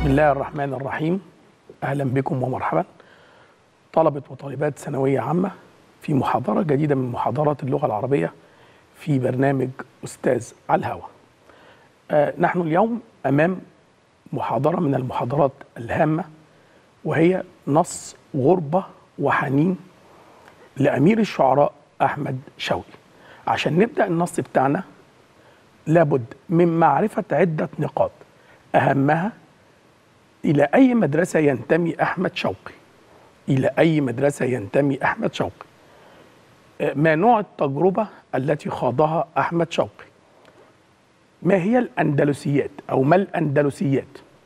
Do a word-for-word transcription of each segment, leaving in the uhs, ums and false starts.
الله الرحمن الرحيم. أهلا بكم ومرحبا طلبة وطالبات ثانوية عامة في محاضرة جديدة من محاضرات اللغة العربية في برنامج أستاذ على الهوى. آه نحن اليوم أمام محاضرة من المحاضرات الهامة، وهي نص غربة وحنين لأمير الشعراء أحمد شوقي. عشان نبدأ النص بتاعنا لابد من معرفة عدة نقاط، أهمها إلى أي مدرسة ينتمي أحمد شوقي. إلى أي مدرسة ينتمي أحمد شوقي؟ ما نوع التجربة التي خاضها أحمد شوقي؟ ما هي الأندلسيات أو ما الأندلسيات؟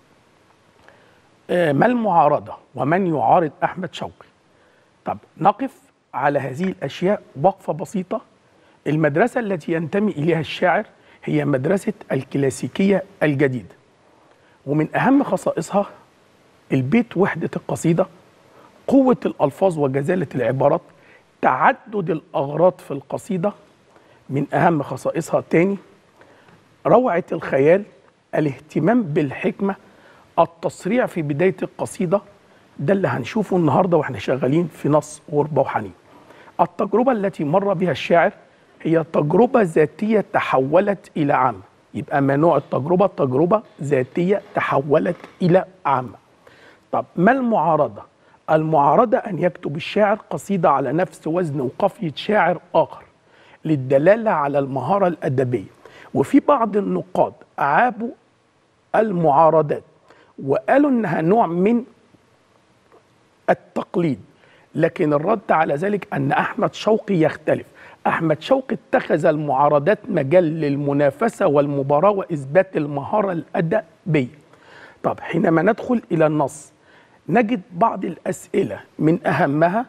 ما المعارضة ومن يعارض أحمد شوقي؟ طب نقف على هذه الأشياء وقفة بسيطة. المدرسة التي ينتمي إليها الشاعر هي مدرسة الكلاسيكية الجديدة، ومن أهم خصائصها البيت، وحدة القصيدة، قوة الألفاظ وجزالة العبارات، تعدد الأغراض في القصيدة. من أهم خصائصها تاني روعة الخيال، الاهتمام بالحكمة، التصريع في بداية القصيدة. ده اللي هنشوفه النهاردة واحنا شغالين في نص غربة وحنين. التجربة التي مر بها الشاعر هي تجربة ذاتية تحولت إلى عامة. يبقى ما نوع التجربة؟ تجربة ذاتية تحولت إلى عامة. طب ما المعارضة؟ المعارضة أن يكتب الشاعر قصيدة على نفس وزن وقافية شاعر آخر للدلالة على المهارة الأدبية. وفي بعض النقاد أعابوا المعارضات وقالوا إنها نوع من التقليد، لكن الرد على ذلك أن أحمد شوقي يختلف. أحمد شوقي اتخذ المعارضات مجال للمنافسة والمباراة وإثبات المهارة الأدبية. طب حينما ندخل إلى النص نجد بعض الأسئلة، من أهمها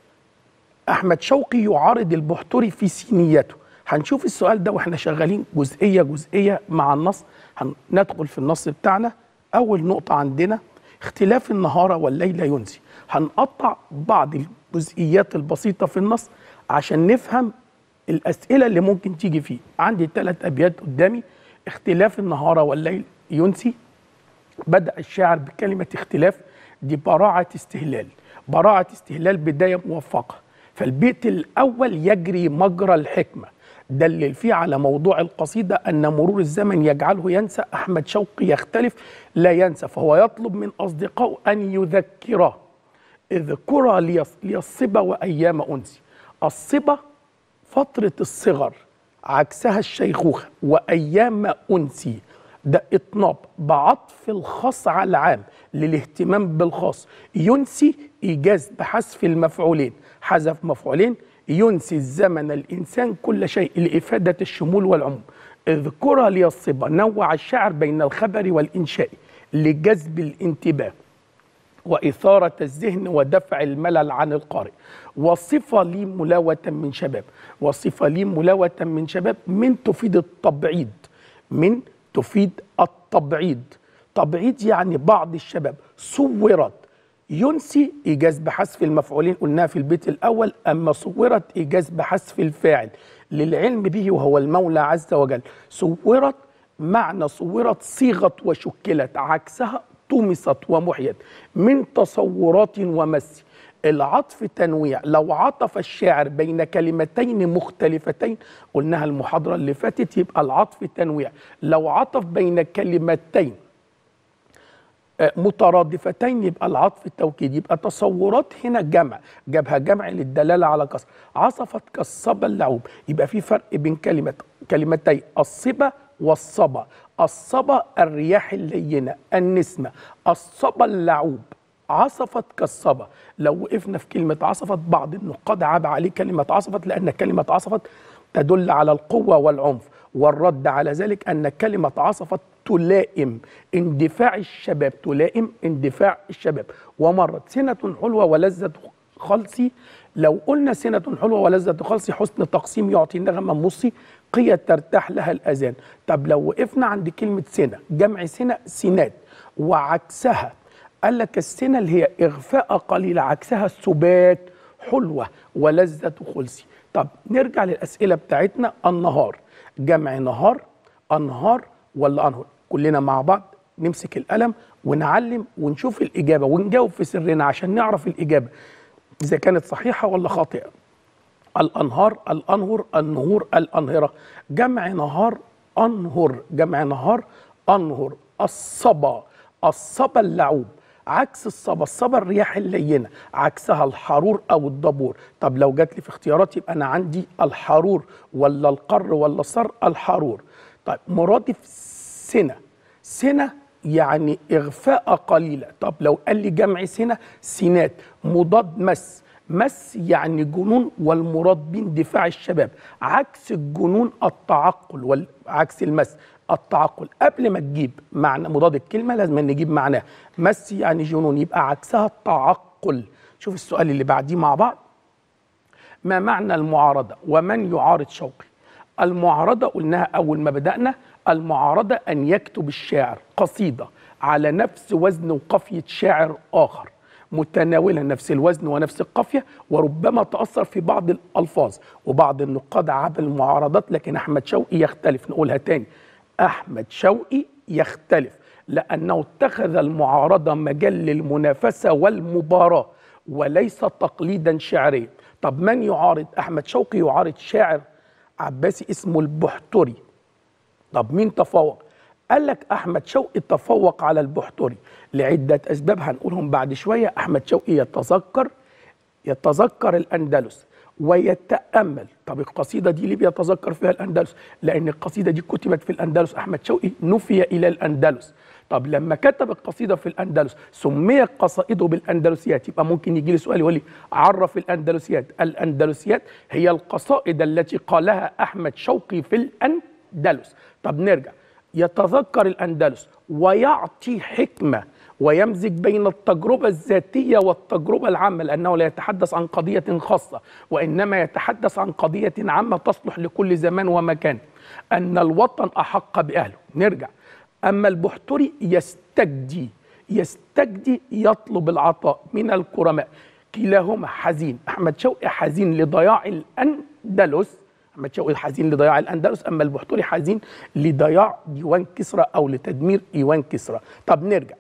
أحمد شوقي يعارض البحتري في سينيته. هنشوف السؤال ده واحنا شغالين جزئية جزئية مع النص. هندخل في النص بتاعنا. أول نقطة عندنا اختلاف النهار والليل ينسي. هنقطع بعض الجزئيات البسيطة في النص عشان نفهم الأسئلة اللي ممكن تيجي فيه. عندي ثلاث أبيات قدامي. اختلاف النهار والليل ينسي. بدأ الشاعر بكلمة اختلاف، دي براعة استهلال. براعة استهلال بداية موفقة. فالبيت الأول يجري مجرى الحكمة، دلل فيه على موضوع القصيدة أن مرور الزمن يجعله ينسى. أحمد شوقي يختلف، لا ينسى، فهو يطلب من أصدقائه أن يذكره. اذكر لي الصبا وأيام أنسي. الصبا فترة الصغر، عكسها الشيخوخة. وأيام أنسي ده إطناب بعطف الخاص على العام للاهتمام بالخاص. ينسي إيجاز بحذف المفعولين، حذف مفعولين. ينسي الزمن الإنسان كل شيء لإفادة الشمول والعموم. اذكر لي الصبا، نوع الشاعر بين الخبر والإنشاء لجذب الانتباه وإثارة الذهن ودفع الملل عن القارئ. وصفة لي ملاوة من شباب. وصفة لي ملاوة من شباب، من تفيد التبعيد. من تفيد التبعيد. تبعيد يعني بعض الشباب. صورت ينسي إيجاز بحذف المفعولين، قلناها في البيت الأول. أما صورت إيجاز بحذف الفاعل للعلم به وهو المولى عز وجل. صورت معنى صورت صيغت وشكلت، عكسها طمست ومحيت. من تصورات ومس. العطف تنويع. لو عطف الشاعر بين كلمتين مختلفتين، قلناها المحاضرة اللي فاتت، يبقى العطف تنويع. لو عطف بين كلمتين مترادفتين يبقى العطف التوكيد. يبقى تصورات هنا جمع، جابها جمع للدلالة على كسر. عصفت كالصبا اللعوب، يبقى في فرق بين كلمة كلمتي الصبا والصبا. الصبا الرياح اللينة النسمة، الصبا اللعوب. عصفت كالصبا. لو وقفنا في كلمة عصفت، بعض النقاد عاب عليه كلمة عصفت لأن كلمة عصفت تدل على القوة والعنف، والرد على ذلك أن كلمة عصفت تلائم اندفاع الشباب. تلائم اندفاع الشباب. ومرت سنة حلوة ولذة خلصي. لو قلنا سنة حلوة ولذة خلصي، حسن تقسيم يعطي نغمة مصي، قية ترتاح لها الأذان. طب لو وقفنا عند كلمة سنة، جمع سنة سنات، وعكسها قال لك السنة اللي هي إغفاء قليلة، عكسها السبات حلوة ولذة خلصي. طب نرجع للأسئلة بتاعتنا. النهار، جمع نهار، أنهار ولا أنهر؟ كلنا مع بعض نمسك القلم ونعلم ونشوف الإجابة ونجاوب في سرنا عشان نعرف الإجابة إذا كانت صحيحة ولا خاطئة. الأنهار، الأنهر، النهور، الأنهرة. جمع نهار أنهر، جمع نهار أنهر. الصبا، الصبا اللعوب. عكس الصبا، الصبا الرياح اللينة، عكسها الحرور أو الضبور. طب لو جات لي في اختيارات يبقى أنا عندي الحرور ولا القر ولا الصر؟ الحرور. طيب مرادف سنة، سنة يعني إغفاء قليلة. طب لو قال لي جمع سنة، سنات. مضاد مس، مس يعني جنون والمراد به اندفاع الشباب. عكس الجنون التعقل، وعكس المس التعقل. قبل ما تجيب معنى مضاد الكلمة لازم نجيب معناها. مس يعني جنون، يبقى عكسها التعقل. شوف السؤال اللي بعديه مع بعض. ما معنى المعارضة ومن يعارض شوقي؟ المعارضة قلناها أول ما بدأنا، المعارضة أن يكتب الشاعر قصيدة على نفس وزن وقافية شاعر آخر، متناولا نفس الوزن ونفس القافية، وربما تأثر في بعض الألفاظ. وبعض النقاد عاب المعارضات، لكن أحمد شوقي يختلف. نقولها تاني، أحمد شوقي يختلف لأنه اتخذ المعارضة مجال للمنافسة والمباراة وليس تقليدا شعريا. طب من يعارض؟ أحمد شوقي يعارض شاعر عباسي اسمه البحتري. طب مين تفوق؟ قال لك أحمد شوقي تفوق على البحتري لعدة أسباب هنقولهم بعد شوية. أحمد شوقي يتذكر يتذكر الأندلس ويتأمل. طب القصيدة دي ليه بيتذكر فيها الأندلس؟ لأن القصيدة دي كتبت في الأندلس، أحمد شوقي نفي إلى الأندلس. طب لما كتب القصيدة في الأندلس سميت قصائده بالأندلسيات، يبقى ممكن يجي لي سؤال يقول لي عرف الأندلسيات. الأندلسيات هي القصائد التي قالها أحمد شوقي في الأندلس. طب نرجع، يتذكر الأندلس ويعطي حكمة ويمزج بين التجربة الذاتية والتجربة العامة، لأنه لا يتحدث عن قضية خاصة وإنما يتحدث عن قضية عامة تصلح لكل زمان ومكان. أن الوطن أحق بأهله. نرجع، أما البحتري يستجدي، يستجدي يطلب العطاء من الكرماء. كلاهما حزين. أحمد شوقي حزين لضياع الأندلس، أحمد شوقي حزين لضياع الأندلس، أما البحتري حزين لضياع ديوان كسرى أو لتدمير ديوان كسرى. طب نرجع،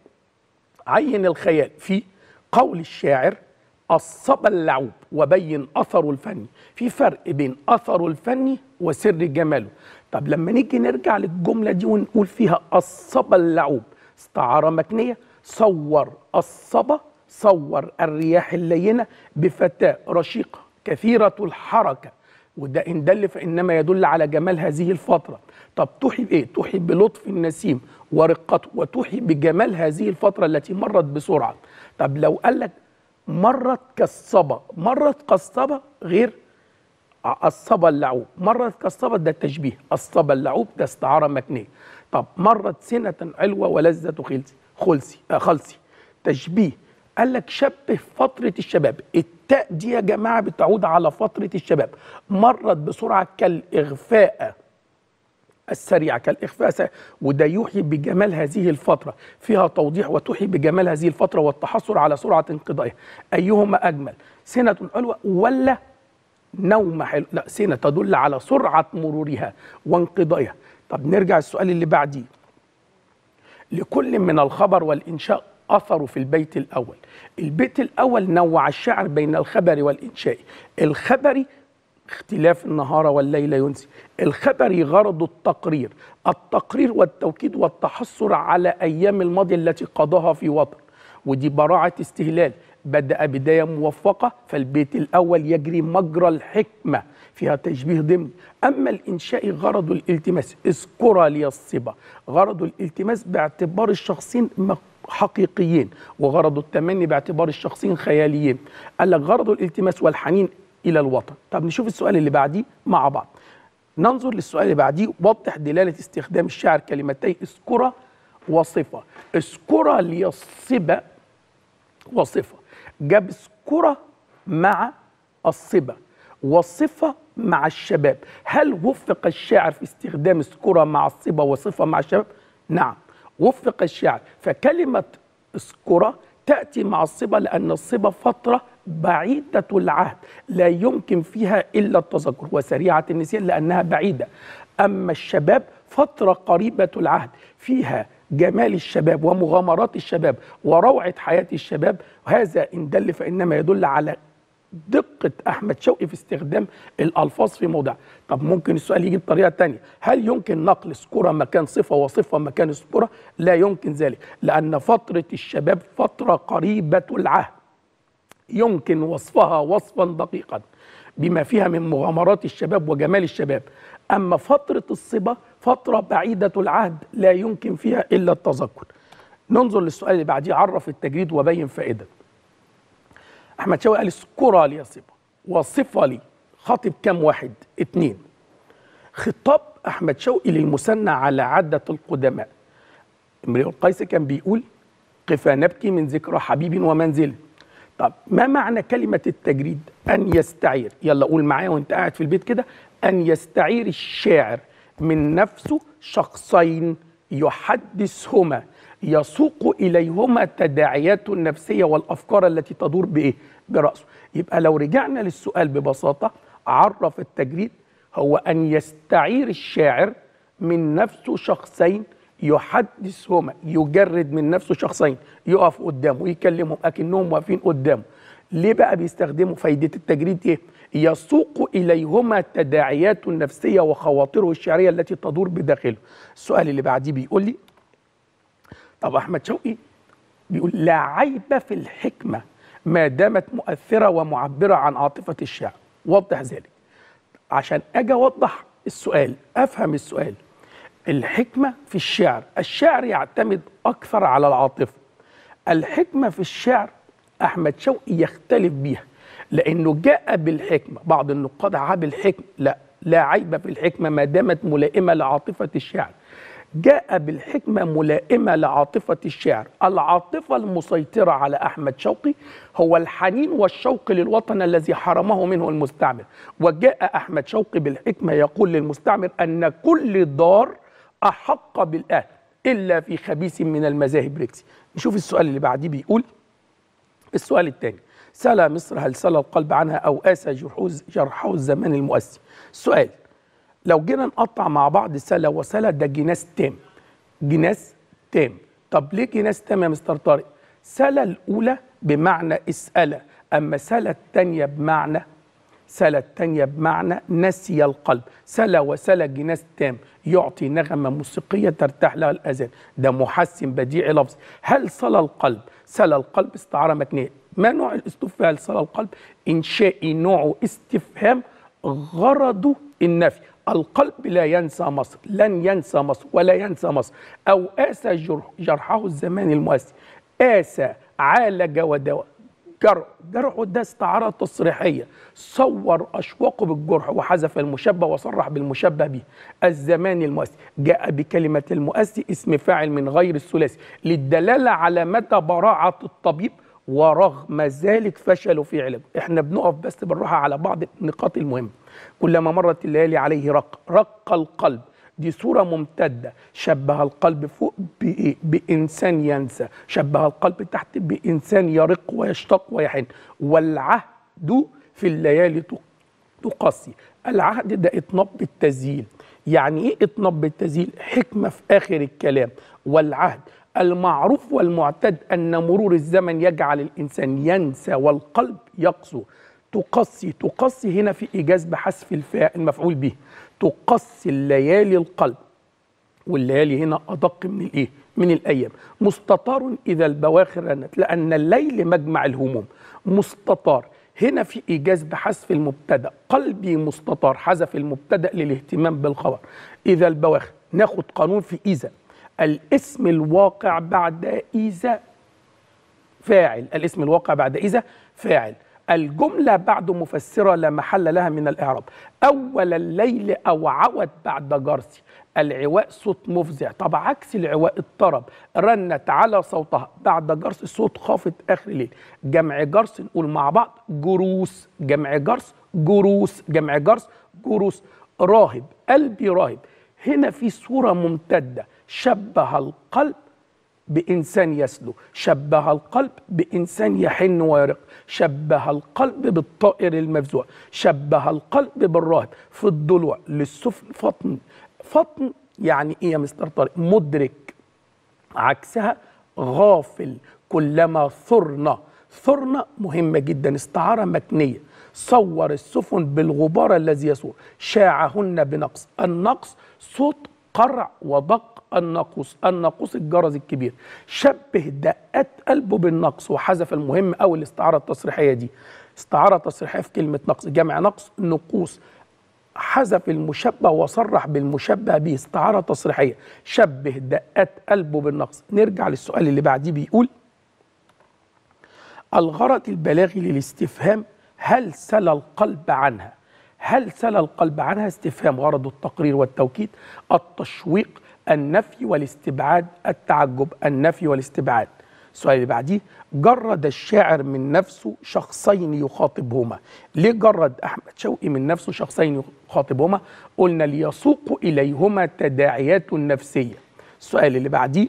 عين الخيال في قول الشاعر الصبا اللعوب وبين أثره الفني. في فرق بين أثره الفني وسر جماله. طب لما نيجي نرجع للجملة دي ونقول فيها الصبا اللعوب، استعارة مكنية. صور الصبا، صور الرياح اللينة بفتاة رشيقة كثيرة الحركة، وده إن دل فإنما يدل على جمال هذه الفترة. طب توحي بإيه؟ توحي بلطف النسيم ورقته، وتوحي بجمال هذه الفترة التي مرت بسرعة. طب لو قال لك مرت كالصبا، مرت كالصبا غير الصبا اللعوب. مرت كالصبا ده التشبيه، الصبا اللعوب ده استعارة مكنية. طب مرت سنة علوة ولذة خلسي خلسي آه خلسي تشبيه. قال لك شبه فترة الشباب. التاء دي يا جماعة بتعود على فترة الشباب. مرت بسرعة كالإغفاء السريعة، كالإخفاء السريع. وده يوحي بجمال هذه الفترة، فيها توضيح وتوحي بجمال هذه الفترة والتحصر على سرعة انقضائها. أيهما أجمل، سنة علوة ولا نوم حلو؟ لا، سنة تدل على سرعة مرورها وانقضائها. طب نرجع السؤال اللي بعديه. لكل من الخبر والإنشاء أثره في البيت الأول. البيت الأول نوع الشاعر بين الخبر والإنشاء. الخبري اختلاف النهار والليل ينسي. الخبري غرض التقرير، التقرير والتوكيد والتحصر على أيام الماضي التي قضاها في وطن، ودي براعة استهلال. بدأ بداية موفقة، فالبيت الأول يجري مجرى الحكمة، فيها تشبيه ضمني. أما الإنشاء غرض الالتماس، اذكر لي الصبا، غرض الالتماس باعتبار الشخصين حقيقيين، وغرض التمني باعتبار الشخصين خياليين. قال لك غرض الالتماس والحنين إلى الوطن. طب نشوف السؤال اللي بعديه مع بعض. ننظر للسؤال اللي بعديه. وضح دلالة استخدام الشاعر كلمتي اذكر وصفة. اذكر لي الصبا وصفة، جاب اذكر مع الصبا والصفة مع الشباب. هل وفق الشاعر في استخدام اذكر مع الصبا وصفة مع الشباب؟ نعم وفق الشاعر. فكلمة اذكر تأتي مع الصبا لأن الصبا فترة بعيدة العهد لا يمكن فيها إلا التذكر، وسريعة النسيان لأنها بعيدة. أما الشباب فترة قريبة العهد فيها جمال الشباب ومغامرات الشباب وروعة حياة الشباب. هذا إن دل فإنما يدل على دقة أحمد شوقي في استخدام الألفاظ في موضع. طب ممكن السؤال يجي بطريقة تانية، هل يمكن نقل اذكرة مكان صفة وصفة مكان اذكرة؟ لا يمكن ذلك، لأن فترة الشباب فترة قريبة العهد يمكن وصفها وصفا دقيقا بما فيها من مغامرات الشباب وجمال الشباب. أما فترة الصبا فترة بعيدة العهد لا يمكن فيها إلا التذكر. ننظر للسؤال اللي بعديه، عرف التجريد وبين فائدة. أحمد شوقي قال اذكرها لي يا صبا وصفها لي، خاطب كام واحد؟ اتنين. خطاب أحمد شوقي للمثنى على عدة القدماء. امرئ القيس كان بيقول قفا نبكي من ذكرى حبيب ومنزل. طب ما معنى كلمة التجريد؟ أن يستعير، يلا قول معايا وانت قاعد في البيت كده، أن يستعير الشاعر من نفسه شخصين يحدثهما يسوق إليهما تداعياته النفسية والأفكار التي تدور بإيه؟ برأسه. يبقى لو رجعنا للسؤال ببساطة، عرف التجريد هو أن يستعير الشاعر من نفسه شخصين يحدثهما، يجرد من نفسه شخصين يقف قدامه ويكلمهم أكنهم واقفين قدامه. ليه بقى بيستخدموا فايدة التجريد إيه؟ يسوق إليهما تداعياته النفسية وخواطره الشعرية التي تدور بداخله. السؤال اللي بعديه بيقول لي، طب أحمد شوقي بيقول لا عيب في الحكمة ما دامت مؤثرة ومعبرة عن عاطفة الشاعر. وضح ذلك. عشان أجي أوضح السؤال أفهم السؤال. الحكمة في الشعر، الشعر يعتمد أكثر على العاطفة. الحكمة في الشعر أحمد شوقي يختلف بيها، لأنه جاء بالحكمة. بعض النقاد عاب الحكمة، لا لا عيب في الحكمة ما دامت ملائمة لعاطفة الشعر. جاء بالحكمة ملائمة لعاطفة الشعر. العاطفة المسيطرة على أحمد شوقي هو الحنين والشوق للوطن الذي حرمه منه المستعمر. وجاء أحمد شوقي بالحكمة يقول للمستعمر أن كل دار أحق بالأهل إلا في خبيث من المذاهب ركسي. نشوف السؤال اللي بعديه بيقول، السؤال الثاني، سلا مصر هل سلا القلب عنها أو آسى جرحه الزمان المؤسي. السؤال، لو جينا نقطع مع بعض سلا وسلا، ده جناس تام، جناس تام. طب ليه جناس تام يا مستر طارق؟ سلا الأولى بمعنى اسألة، أما سلا الثانية بمعنى سلا الثانية بمعنى نسي القلب. سلا وسلا جناس تام يعطي نغمة موسيقية ترتاح لها الأذان، ده محسن بديعي لفظي. هل سلا القلب؟ سلا القلب استعارة مكنية. ما نوع الأسلوب في هل سلا القلب؟ إنشائي، نوعه استفهام، غرضه النفي. القلب لا ينسى مصر، لن ينسى مصر ولا ينسى مصر. أو آسى جرح جرحه الزمان المؤسي، آسى عالج ودواء. جرح جرحه ده استعارة تصريحية، صور أشواقه بالجرح وحذف المشبه وصرح بالمشبه به. الزمان المؤسي جاء بكلمة المؤسي اسم فاعل من غير الثلاثي للدلالة على مدى براعة الطبيب، ورغم ذلك فشلوا في علاجه. احنا بنقف بس بالراحة على بعض النقاط المهمة. كلما مرت الليالي عليه رق رق القلب، دي صورة ممتدة. شبه القلب فوق بإيه؟ بإنسان ينسى. شبه القلب تحت بإنسان يرق ويشتاق ويحن. والعهد في الليالي تقصي. العهد ده إطناب بالتزييل. يعني إيه إطناب بالتزييل؟ حكمة في آخر الكلام. والعهد المعروف والمعتاد أن مرور الزمن يجعل الإنسان ينسى والقلب يقسو. تقصي، تقصي هنا في إيجاز بحذف الفاعل المفعول به. تقصي الليالي القلب، والليالي هنا أدق من الإيه؟ من الأيام. مستطار إذا البواخر رنت، لأن الليل مجمع الهموم. مستطار هنا في إيجاز بحذف المبتدأ. قلبي مستطار، حذف المبتدأ للاهتمام بالخبر. إذا البواخر، ناخد قانون في إذا. الاسم الواقع بعد إذا فاعل، الاسم الواقع بعد إذا فاعل. الجملة بعد مفسرة لا محل لها من الإعراب. أول الليل أو عود بعد جرسي. العواء صوت مفزع. طب عكس العواء الطرب. رنت على صوتها بعد جرس، صوت خافت آخر الليل. جمع جرس نقول مع بعض جروس. جمع جرس جروس. جمع جرس جروس. راهب، قلبي راهب. هنا في صورة ممتدة. شبه القلب بإنسان يسلو، شبه القلب بإنسان يحن ويرق، شبه القلب بالطائر المفزوع، شبه القلب بالراهب. في الضلوع للسفن فطن. فطن يعني إيه يا مستر طارق؟ مدرك. عكسها غافل. كلما ثرنا. ثرنا مهمة جدا، استعارة مكنية. صور السفن بالغبار الذي يسور، شاعهن بنقص. النقص صوت قرع ودق الناقوس، الناقوس الجرس الكبير. شبه دقات قلبه بالنقص وحذف المهم أو الاستعارة التصريحية دي. استعارة تصريحية في كلمة نقص، جمع نقص نقوس. حذف المشبه وصرح بالمشبه به، استعارة تصريحية. شبه دقات قلبه بالنقص. نرجع للسؤال اللي بعديه، بيقول الغرض البلاغي للاستفهام هل سلى القلب عنها. هل سلى القلب عنها استفهام غرض التقرير والتوكيد، التشويق، النفي والاستبعاد، التعجب. النفي والاستبعاد. السؤال اللي بعديه، جرد الشاعر من نفسه شخصين يخاطبهما. ليه جرد أحمد شوقي من نفسه شخصين يخاطبهما؟ قلنا ليسوق إليهما تداعيات نفسية. السؤال اللي بعديه،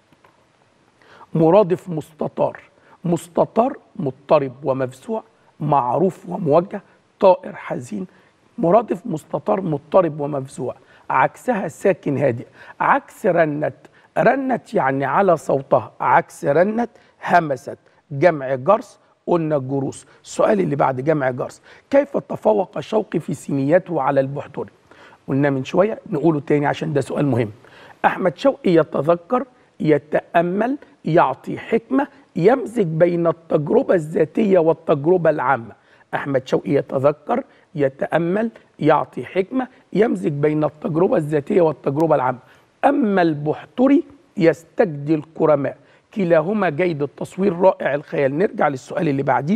مرادف مستطار. مستطار مضطرب ومفزوع، معروف وموجه، طائر حزين. مرادف مستطار مضطرب ومفزوع، عكسها ساكن هادئ. عكس رنت. رنت يعني على صوتها، عكس رنت همست. جمع جرس، قلنا جروس. السؤال اللي بعد جمع جرس، كيف تفوق شوقي في سينيته على البحتري؟ قلنا من شوية، نقوله تاني عشان ده سؤال مهم. أحمد شوقي يتذكر، يتأمل، يعطي حكمة، يمزج بين التجربة الذاتية والتجربة العامة. أحمد شوقي يتذكر، يتأمل، يعطي حكمة، يمزج بين التجربة الذاتية والتجربة العامة. أما البحتري يستجدي الكرماء. كلاهما جيد التصوير، رائع الخيال. نرجع للسؤال اللي بعديه،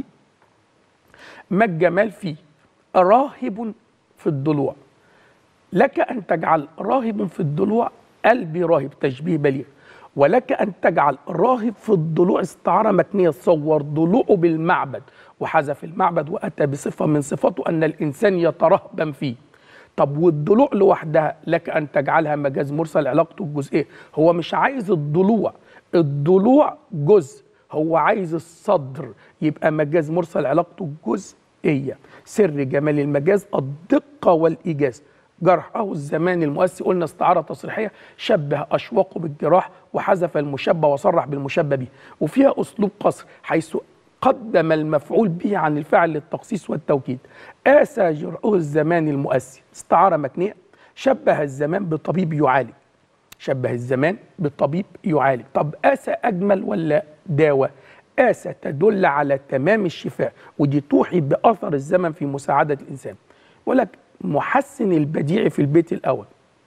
ما الجمال فيه؟ راهب في الضلوع. لك أن تجعل راهب في الضلوع قلبي راهب، تشبيه بليغ. ولك أن تجعل راهب في الضلوع استعارة مكنية. صور ضلوعه بالمعبد وحذف المعبد وأتى بصفة من صفاته أن الإنسان يترهبن فيه. طب والضلوع لوحدها لك أن تجعلها مجاز مرسل، علاقته الجزئية. هو مش عايز الضلوع، الضلوع جزء، هو عايز الصدر، يبقى مجاز مرسل علاقته الجزئية. سر جمال المجاز الدقة والإيجاز. جرحه الزمان المؤسي، قلنا استعارة تصريحية. شبه أشواقه بالجراح وحذف المشبه وصرح بالمشبه به. وفيها أسلوب قصر حيث قدم المفعول به عن الفعل للتخصيص والتوكيد. آسى جرحه الزمان المؤسي، استعارة مكنية. شبه الزمان بطبيب يعالج. شبه الزمان بطبيب يعالج. طب آسى أجمل ولا داوى؟ آسى تدل على تمام الشفاء، ودي توحي بأثر الزمن في مساعدة الإنسان. ولك محسن البديع في البيت الأول.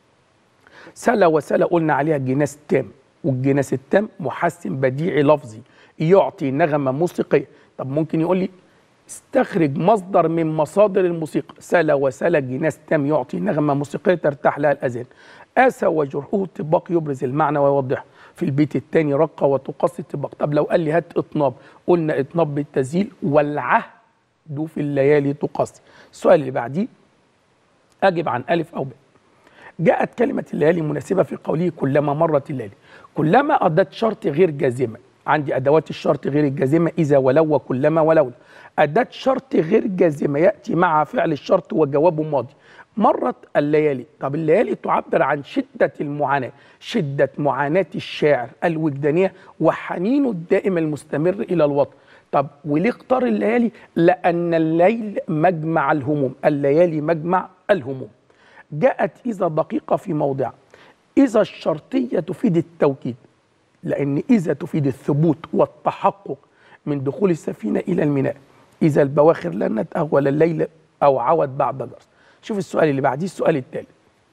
سلا وسلا قلنا عليها جناس تام، والجناس التام محسن بديعي لفظي يعطي نغمة موسيقية. طب ممكن يقول لي استخرج مصدر من مصادر الموسيقى. سلا وسلا جناس تام يعطي نغمة موسيقية ترتاح لها الأذان. آسى وجرحه طباق يبرز المعنى ويوضحه. في البيت الثاني رقة وتقصي طباق. طب لو قال لي هات إطناب، قلنا إطناب بالتزيل، والعهد في الليالي تقصي. السؤال اللي بعديه، أجب عن ألف أو ب. جاءت كلمة الليالي مناسبة في قوله كلما مرت الليالي. كلما أداة شرط غير جازمة. عندي أدوات الشرط غير الجازمة إذا ولو وكلما ولولا. أداة شرط غير جازمة يأتي مع فعل الشرط وجوابه ماضي. مرت الليالي. طب الليالي تعبر عن شدة المعاناة، شدة معاناة الشاعر الوجدانية وحنينه الدائم المستمر إلى الوطن. طب وليه اختار الليالي؟ لأن الليل مجمع الهموم. الليالي مجمع الهموم. جاءت إذا دقيقة في موضع. إذا الشرطية تفيد التوكيد، لأن إذا تفيد الثبوت والتحقق من دخول السفينة إلى الميناء. إذا البواخر لنت أول الليل أو عود بعد جرس. شوف السؤال اللي بعديه، السؤال التالي.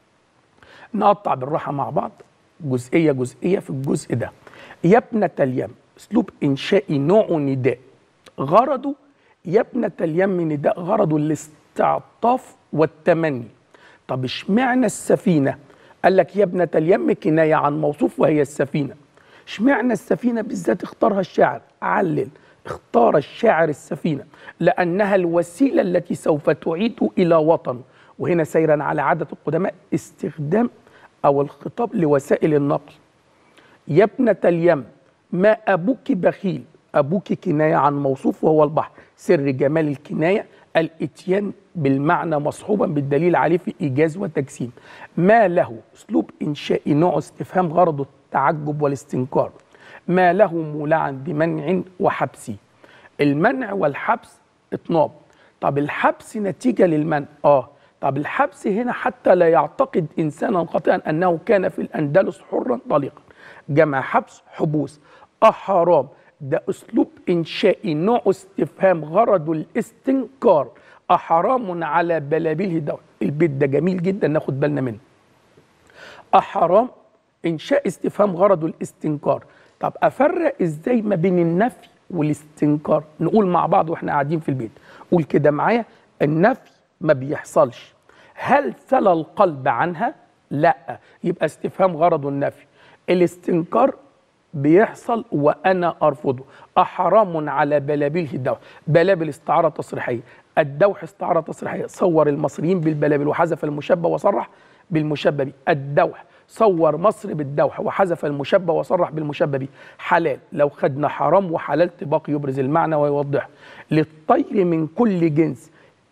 نقطع بالراحة مع بعض جزئية جزئية في الجزء ده. يا ابنة اليم، أسلوب إنشائي نوع نداء. غرضه يا ابنة اليم نداء، غرضه الاستعطاف والتمني. طب اشمعنى السفينة؟ قال لك يا ابنة اليم كناية عن موصوف وهي السفينة. اشمعنى السفينة بالذات اختارها الشاعر؟ علل. اختار الشاعر السفينة لأنها الوسيلة التي سوف تعيد إلى وطنه. وهنا سيرا على عادة القدماء استخدام أو الخطاب لوسائل النقل. يا ابنة اليم ما أبوك بخيل. أبوك كناية عن موصوف وهو البحر. سر جمال الكناية الاتيان بالمعنى مصحوبا بالدليل عليه في ايجاز وتجسيم. ما له اسلوب انشائي نوع استفهام غرضه التعجب والاستنكار. ما له مولعا بمنع وحبس. المنع والحبس اطناب. طب الحبس نتيجه للمنع، اه طب الحبس هنا حتى لا يعتقد انسانا خاطئا انه كان في الاندلس حرا طليقا. جمع حبس حبوس. احرام ده اسلوب انشائي نوع استفهام غرضه الاستنكار. احرام على بلابله دولة. البيت ده جميل جدا ناخد بالنا منه. احرام انشاء استفهام غرضه الاستنكار. طب افرق ازاي ما بين النفي والاستنكار؟ نقول مع بعض واحنا قاعدين في البيت. قول كده معايا. النفي ما بيحصلش. هل ثلى القلب عنها؟ لا، يبقى استفهام غرضه النفي. الاستنكار بيحصل وانا ارفضه. احرام على بلابله الدوح. بلابل استعاره تصريحيه، الدوح استعاره تصريحيه. صور المصريين بالبلابل وحذف المشبه وصرح بالمشبه به. الدوح صور مصر بالدوح وحذف المشبه وصرح بالمشبه به. حلال لو خدنا حرام وحلال تباق يبرز المعنى ويوضحه. للطير من كل جنس.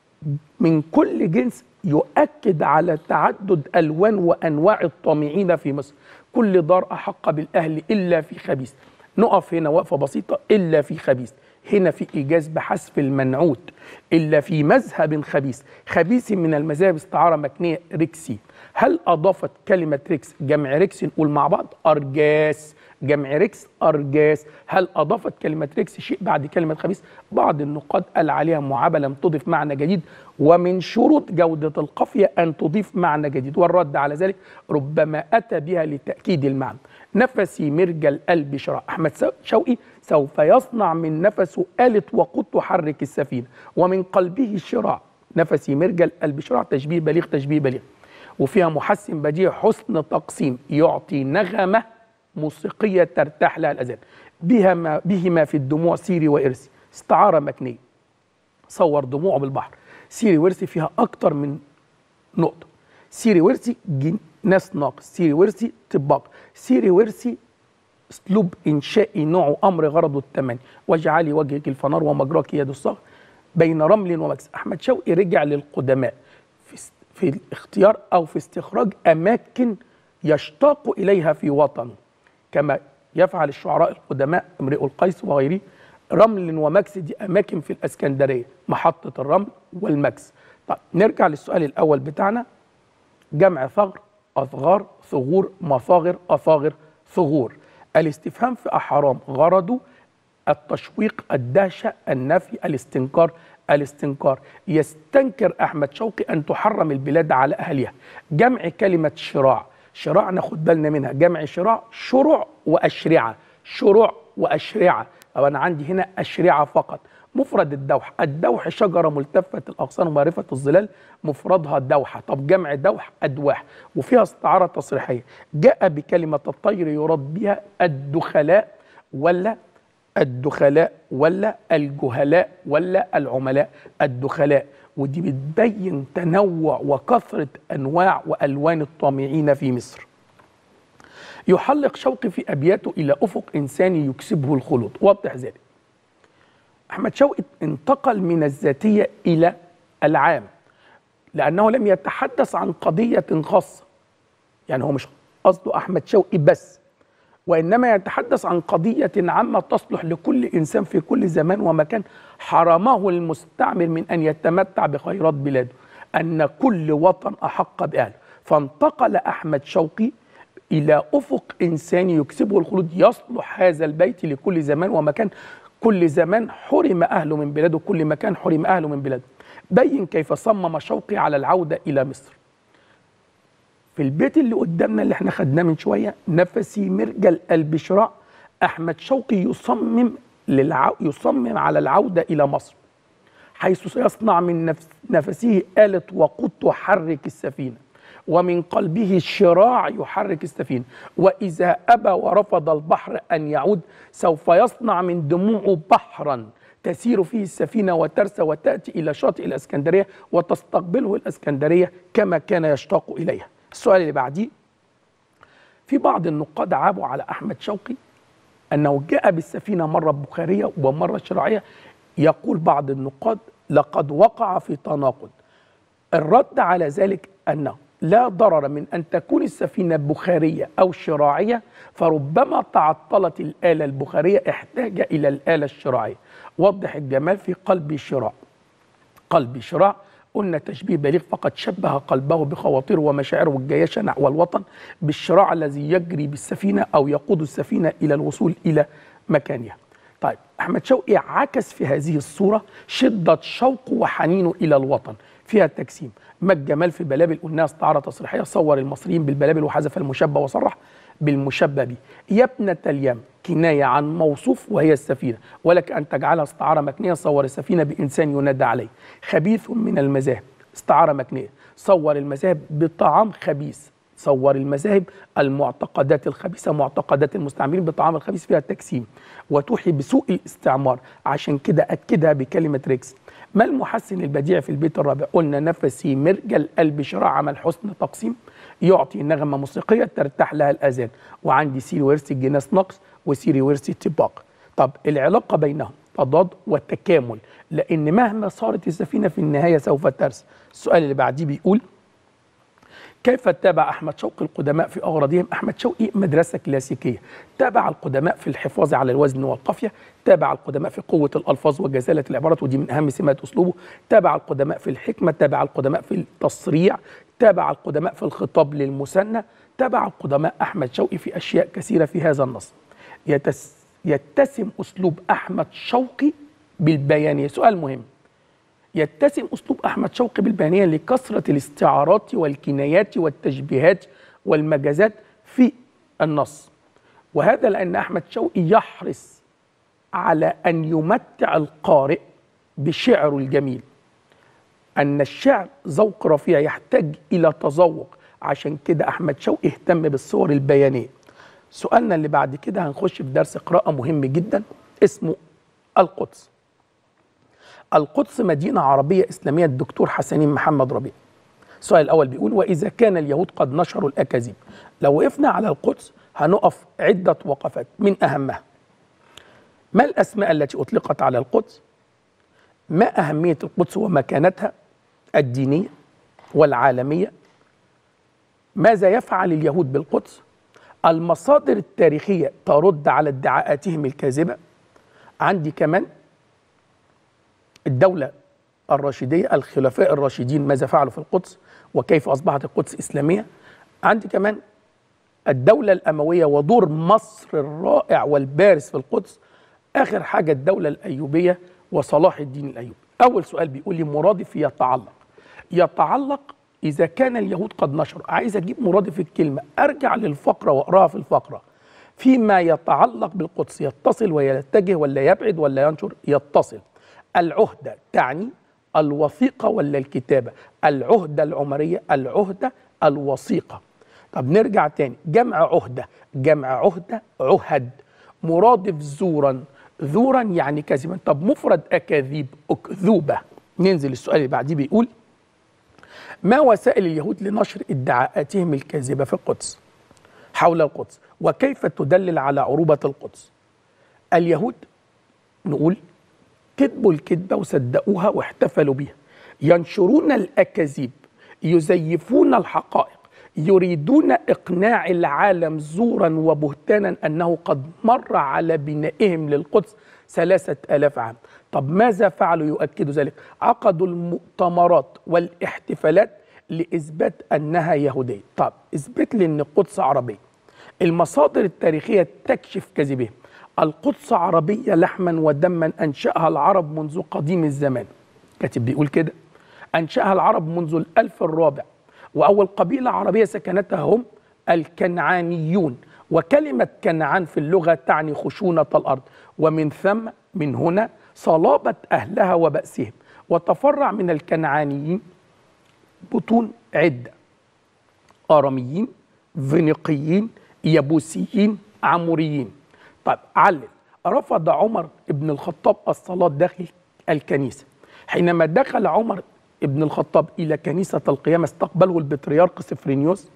من كل جنس يؤكد على تعدد ألوان وأنواع الطامعين في مصر. كل دار أحق بالأهل إلا في خبيث. نقف هنا وقفة بسيطة. إلا في خبيث هنا في إيجاز بحذف المنعوت. إلا في مذهب خبيث. خبيث من المذاهب استعارة مكنية ركسي. هل أضافت كلمة ركس جمع ركس؟ نقول مع بعض أرجاس. جمع ركس أرجاس. هل أضافت كلمة ركس شيء بعد كلمة خبيث؟ بعض النقاد قال عليها معابة لم تضيف معنى جديد، ومن شروط جودة القافية أن تضيف معنى جديد، والرد على ذلك ربما أتى بها لتأكيد المعنى. نفسي مرجل قلب شراع. أحمد شوقي سوف يصنع من نفسه آلة وقود تحرك السفينة، ومن قلبه شراع. نفسي مرجل قلب شراع تشبيه بليغ تشبيه بليغ، وفيها محسن بديع حسن تقسيم يعطي نغمة موسيقية ترتاح لها الأذان. بها ما بهما في الدموع سيري وإرسي. استعارة مكنية. صور دموعه بالبحر. سيري وإرسي فيها أكتر من نقطة. سيري وإرسي ناس ناقص. سيري وإرسي طباق. سيري وإرسي اسلوب انشائي نوعه امر غرضه التمني. واجعلي وجهك الفنار ومجراك يد الصغر بين رمل ومكس. احمد شوقي رجع للقدماء في في الاختيار او في استخراج اماكن يشتاق اليها في وطنه، كما يفعل الشعراء القدماء امرئ القيس وغيره. رمل ومكس دي اماكن في الاسكندريه، محطه الرمل والمكس. طيب نرجع للسؤال الاول بتاعنا. جمع ثغر، اثغار، ثغور، مصاغر، اثاغر، ثغور. الاستفهام في أحرام غرضه التشويق، الدهشة، النفي، الاستنكار. الاستنكار يستنكر أحمد شوقي أن تحرم البلاد على أهلها. جمع كلمة شراع. شراع ناخد بالنا منها. جمع شراع شرع وأشرعة. شرع وأشرعة، أو أنا عندي هنا أشرعة فقط. مفرد الدوح. الدوح شجرة ملتفة الأغصان ومعرفة الظلال، مفردها دوحة. طب جمع دوح أدواح، وفيها استعارة تصريحية. جاء بكلمة الطير يراد بها الدخلاء ولا الدخلاء ولا الجهلاء ولا العملاء. الدخلاء، ودي بتبين تنوع وكثرة أنواع وألوان الطامعين في مصر. يحلق شوقي في أبياته إلى أفق إنساني يكسبه الخلود. وضح ذلك. أحمد شوقي انتقل من الذاتية إلى العام، لأنه لم يتحدث عن قضية خاصة. يعني هو مش قصده أحمد شوقي بس، وإنما يتحدث عن قضية عامة تصلح لكل إنسان في كل زمان ومكان حرمه المستعمر من أن يتمتع بخيرات بلاده، أن كل وطن أحق بأهله. فانتقل أحمد شوقي إلى أفق إنساني يكسبه الخلود، يصلح هذا البيت لكل زمان ومكان. كل زمان حرم أهله من بلاده، كل مكان حرم أهله من بلاده. بين كيف صمم شوقي على العودة إلى مصر. في البيت اللي قدامنا اللي احنا خدناه من شوية، نفسي مرجل قلب شراع، أحمد شوقي يصمم للعو... يصمم على العودة إلى مصر، حيث سيصنع من نفس... نفسه آلة وقود تحرك السفينة، ومن قلبه الشراع يحرك السفينة. وإذا أبى ورفض البحر أن يعود، سوف يصنع من دموعه بحرا تسير فيه السفينة وترسى وتأتي إلى شاطئ الإسكندرية وتستقبله الإسكندرية كما كان يشتاق إليها. السؤال اللي بعديه، في بعض النقاد عابوا على أحمد شوقي أنه جاء بالسفينة مرة بخارية ومرة شراعية. يقول بعض النقاد لقد وقع في تناقض. الرد على ذلك أنه لا ضرر من أن تكون السفينة بخارية أو شراعية، فربما تعطلت الآلة البخارية احتاج إلى الآلة الشراعية. وضح الجمال في قلب شراع. قلب شراع قلنا تشبيه بليغ، فقد شبه قلبه بخواطره ومشاعره الجياشة نحو الوطن بالشراع الذي يجري بالسفينة أو يقود السفينة إلى الوصول إلى مكانها. طيب أحمد شوقي عكس في هذه الصورة شدة شوقه وحنينه إلى الوطن، فيها التجسيم. ما الجمال في بلابل قلناها استعارة تصريحية، صور المصريين بالبلابل وحذف المشبه وصرح بالمشبه به. يا ابنة اليم كناية عن موصوف وهي السفينة، ولك أن تجعلها استعارة مكنية، صور السفينة بإنسان ينادى عليه. خبيث من المذاهب استعارة مكنية، صور المذاهب بطعام خبيث، صور المذاهب المعتقدات الخبيثة معتقدات المستعمرين بطعام الخبيث، فيها التجسيم وتوحي بسوء الاستعمار. عشان كده أكدها بكلمة ريكس. ما المحسن البديع في البيت الرابع؟ قلنا نفسي مرجل قلب شراع عمل حسن تقسيم، يعطي نغمة موسيقية ترتاح لها الأذان. وعندي سيري ورثي الجناس نقص وسيري ورثي اتباق. طب العلاقة بينهم تضاد وتكامل، لأن مهما صارت السفينة في النهاية سوف ترسى. السؤال اللي بعديه بيقول كيف تابع أحمد شوقي القدماء في أغراضهم؟ أحمد شوقي مدرسة كلاسيكية، تابع القدماء في الحفاظ على الوزن والقافية، تابع القدماء في قوة الألفاظ وجزالة العبارات، ودي من أهم سمات أسلوبه، تابع القدماء في الحكمة، تابع القدماء في التصريع، تابع القدماء في الخطاب للمثنى، تابع القدماء أحمد شوقي في أشياء كثيرة في هذا النص. يتس يتسم أسلوب أحمد شوقي بالبيانية. سؤال مهم، يتسم أسلوب أحمد شوقي بالبيانية لكثرة الاستعارات والكنايات والتشبيهات والمجازات في النص، وهذا لأن أحمد شوقي يحرص على أن يمتع القارئ بشعره الجميل. أن الشعر ذوق رفيع يحتاج إلى تذوق، عشان كده أحمد شوقي اهتم بالصور البيانية. سؤالنا اللي بعد كده هنخش في درس قراءة مهم جدا اسمه القدس. القدس مدينة عربية إسلامية، الدكتور حسنين محمد ربيع. السؤال الأول بيقول وإذا كان اليهود قد نشروا الأكاذيب. لو وقفنا على القدس هنقف عدة وقفات من أهمها: ما الأسماء التي أطلقت على القدس؟ ما أهمية القدس ومكانتها الدينية والعالمية؟ ماذا يفعل اليهود بالقدس؟ المصادر التاريخية ترد على ادعاءاتهم الكاذبة. عندي كمان الدولة الراشدية، الخلفاء الراشدين ماذا فعلوا في القدس وكيف أصبحت القدس إسلامية. عندي كمان الدولة الأموية ودور مصر الرائع والبارز في القدس. آخر حاجة الدولة الأيوبية وصلاح الدين الأيوبي. أول سؤال بيقول لي مرادف يتعلق. يتعلق إذا كان اليهود قد نشروا، عايز أجيب مرادف الكلمة، أرجع للفقرة وأقراها في الفقرة. فيما يتعلق بالقدس يتصل ويتجه ولا يبعد ولا ينشر؟ يتصل. العهدة تعني الوثيقة ولا الكتابة؟ العهدة العمرية، العهدة الوثيقة. طب نرجع تاني، جمع عهدة، جمع عهدة عهد. مرادف زورا، زورا يعني كذبا. طب مفرد أكاذيب أكذوبة. ننزل السؤال اللي بعديه بيقول ما وسائل اليهود لنشر ادعاءاتهم الكاذبة في القدس حول القدس، وكيف تدلل على عروبة القدس؟ اليهود نقول كذبوا الكذبة وصدقوها واحتفلوا بها، ينشرون الأكاذيب، يزيفون الحقائق، يريدون إقناع العالم زورا وبهتانا أنه قد مر على بنائهم للقدس ثلاثة آلاف عام. طب ماذا فعلوا يؤكدوا ذلك؟ عقدوا المؤتمرات والاحتفالات لإثبات أنها يهودية. طب إثبات لي أن القدس عربية. المصادر التاريخية تكشف كذبهم. القدس عربية لحما ودما، أنشأها العرب منذ قديم الزمان. كاتب بيقول كده، أنشأها العرب منذ الألف الرابع، وأول قبيلة عربية سكنتها هم الكنعانيون، وكلمة كنعان في اللغة تعني خشونة الأرض، ومن ثم من هنا صلابة أهلها وبأسهم. وتفرع من الكنعانيين بطون عدة: آراميين، فينيقيين، يبوسيين، عموريين. طيب علل. رفض عمر بن الخطاب الصلاة داخل الكنيسة. حينما دخل عمر بن الخطاب إلى كنيسة القيامة استقبله البطريرك سفرينيوس،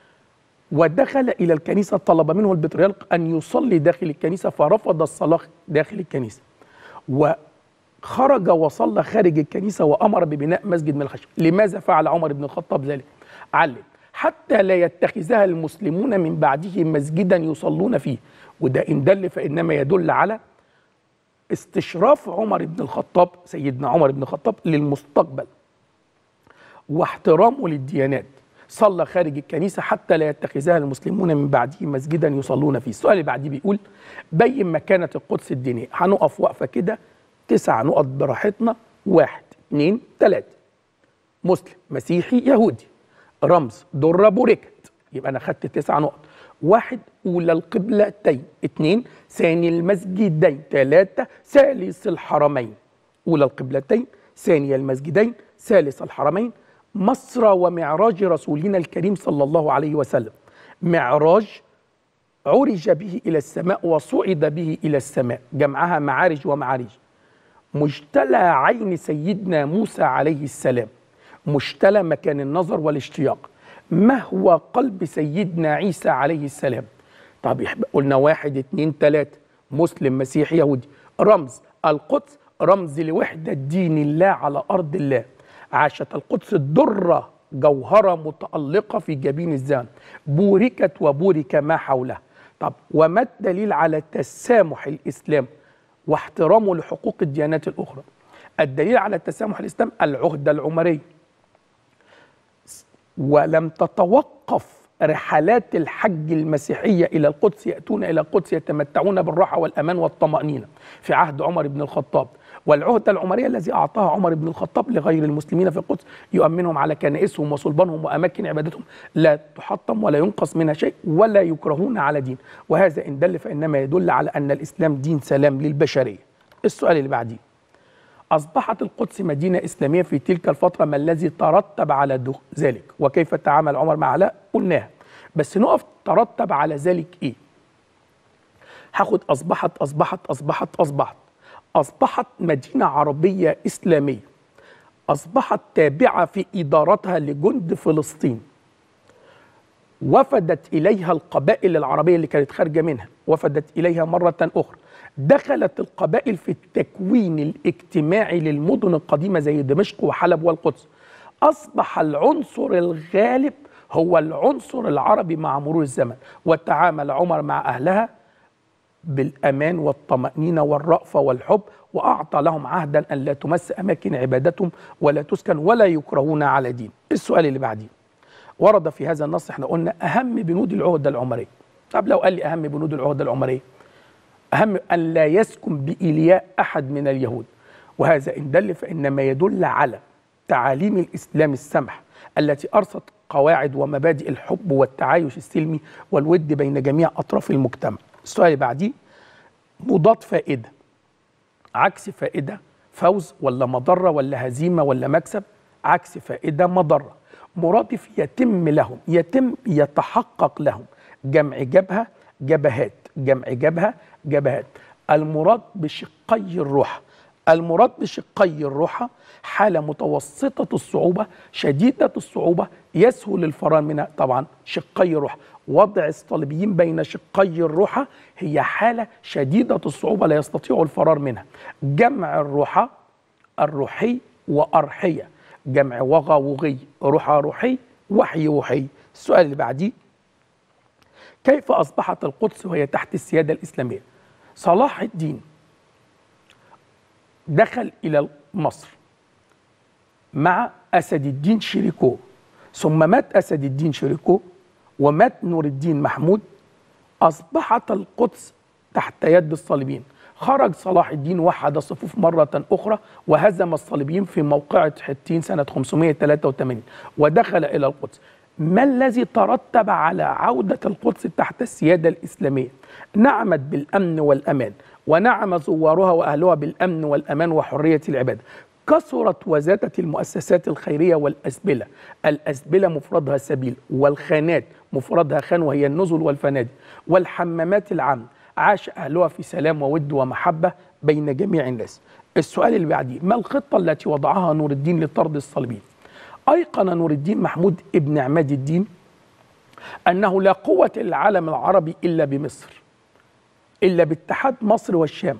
ودخل إلى الكنيسة طلب منه البطريرك أن يصلي داخل الكنيسة، فرفض الصلاة داخل الكنيسة. خرج وصلى خارج الكنيسة وأمر ببناء مسجد من الخشب. لماذا فعل عمر بن الخطاب ذلك؟ علم حتى لا يتخذها المسلمون من بعده مسجدا يصلون فيه، وده إن دل فإنما يدل على استشراف عمر بن الخطاب سيدنا عمر بن الخطاب للمستقبل واحترامه للديانات. صلى خارج الكنيسة حتى لا يتخذها المسلمون من بعده مسجدا يصلون فيه. السؤال اللي بعديه بيقول بين مكانة القدس الدينية. هنقف وقفة كده تسع نقط براحتنا. واحد اتنين تلاتة. مسلم مسيحي يهودي، رمز درة بوركت، يبقى أنا خدت تسع نقط. واحد أولى القبلتين، اتنين ثاني المسجدين، تلاتة ثالث الحرمين. أولى القبلتين، ثاني المسجدين، ثالث الحرمين. مسرى ومعراج رسولنا الكريم صلى الله عليه وسلم. معراج عرج به إلى السماء وصعد به إلى السماء، جمعها معارج ومعارج. مجتلى عين سيدنا موسى عليه السلام، مجتلى مكان النظر والاشتياق. ما هو قلب سيدنا عيسى عليه السلام؟ طب قلنا واحد اتنين تلاتة. مسلم مسيحي يهودي، رمز القدس، رمز لوحدة دين الله على أرض الله. عاشت القدس الدرة جوهرة متألقة في جبين الزمان، بوركت وبورك ما حولها. طب وما الدليل على تسامح الإسلام واحترامه لحقوق الديانات الأخرى؟ الدليل على تسامح الإسلام العهدة العمرية، ولم تتوقف رحلات الحج المسيحية إلى القدس، يأتون إلى القدس يتمتعون بالراحة والأمان والطمأنينة في عهد عمر بن الخطاب. والعهدة العمرية الذي أعطاها عمر بن الخطاب لغير المسلمين في القدس يؤمنهم على كنائسهم وصلبانهم وأماكن عبادتهم لا تحطم ولا ينقص منها شيء ولا يكرهون على دين. وهذا إن دل فإنما يدل على أن الإسلام دين سلام للبشرية. السؤال اللي بعديه، أصبحت القدس مدينة إسلامية في تلك الفترة، ما الذي ترتب على ذلك وكيف تعامل عمر مع لا؟ قلناها، بس نقف ترتب على ذلك إيه؟ هاخد أصبحت أصبحت أصبحت أصبحت أصبحت مدينة عربية إسلامية، أصبحت تابعة في إدارتها لجند فلسطين، وفدت إليها القبائل العربية اللي كانت خارجة منها، وفدت إليها مرة أخرى. دخلت القبائل في التكوين الاجتماعي للمدن القديمة زي دمشق وحلب والقدس. أصبح العنصر الغالب هو العنصر العربي مع مرور الزمن، وتعامل عمر مع أهلها بالأمان والطمأنينة والرأفة والحب، وأعطى لهم عهدا أن لا تمس أماكن عبادتهم ولا تسكن ولا يكرهون على دين. السؤال اللي بعديه، ورد في هذا النص احنا قلنا أهم بنود العهدة العمرية. طب لو قال لي أهم بنود العهدة العمرية، أهم أن لا يسكن بإيلياء أحد من اليهود، وهذا إن دل فإنما يدل على تعاليم الإسلام السمح التي أرست قواعد ومبادئ الحب والتعايش السلمي والود بين جميع أطراف المجتمع. السؤال اللي بعديه، مضاد فائدة، عكس فائدة فوز ولا مضرة ولا هزيمة ولا مكسب؟ عكس فائدة مضرة. مرادف يتم لهم، يتم يتحقق لهم. جمع جبهة جبهات، جمع جبهة جبهات. المراد بشقي الروحة، المراد بشقي الروحة حالة متوسطة الصعوبة شديدة الصعوبة يسهل الفرار منها. طبعا شقي الروحة، وضع الصليبيين بين شقي الروحة هي حالة شديدة الصعوبة لا يستطيع الفرار منها. جمع الروحة الروحي وأرحية، جمع وغى وغي، روحة روحي وحي وحي. السؤال اللي بعديه، كيف أصبحت القدس وهي تحت السيادة الإسلامية؟ صلاح الدين دخل إلى مصر مع أسد الدين شريكو، ثم مات أسد الدين شريكو ومات نور الدين محمود، أصبحت القدس تحت يد الصليبيين. خرج صلاح الدين وحد الصفوف مرة أخرى وهزم الصليبيين في موقعة حطين سنة خمسمائة وثلاثة وثمانين ودخل إلى القدس. ما الذي ترتب على عودة القدس تحت السيادة الإسلامية؟ نعمت بالأمن والأمان، ونعم زوارها وأهلها بالأمن والأمان وحرية العبادة. كثرت وزادت المؤسسات الخيرية والأسبلة، الأسبلة مفردها سبيل، والخانات مفردها خان وهي النزل والفنادق، والحمامات العامة. عاش أهلها في سلام وود ومحبة بين جميع الناس. السؤال اللي بعديه، ما الخطة التي وضعها نور الدين لطرد الصليبيين؟ أيقن نور الدين محمود ابن عماد الدين أنه لا قوة للعالم العربي إلا بمصر، إلا باتحاد مصر والشام.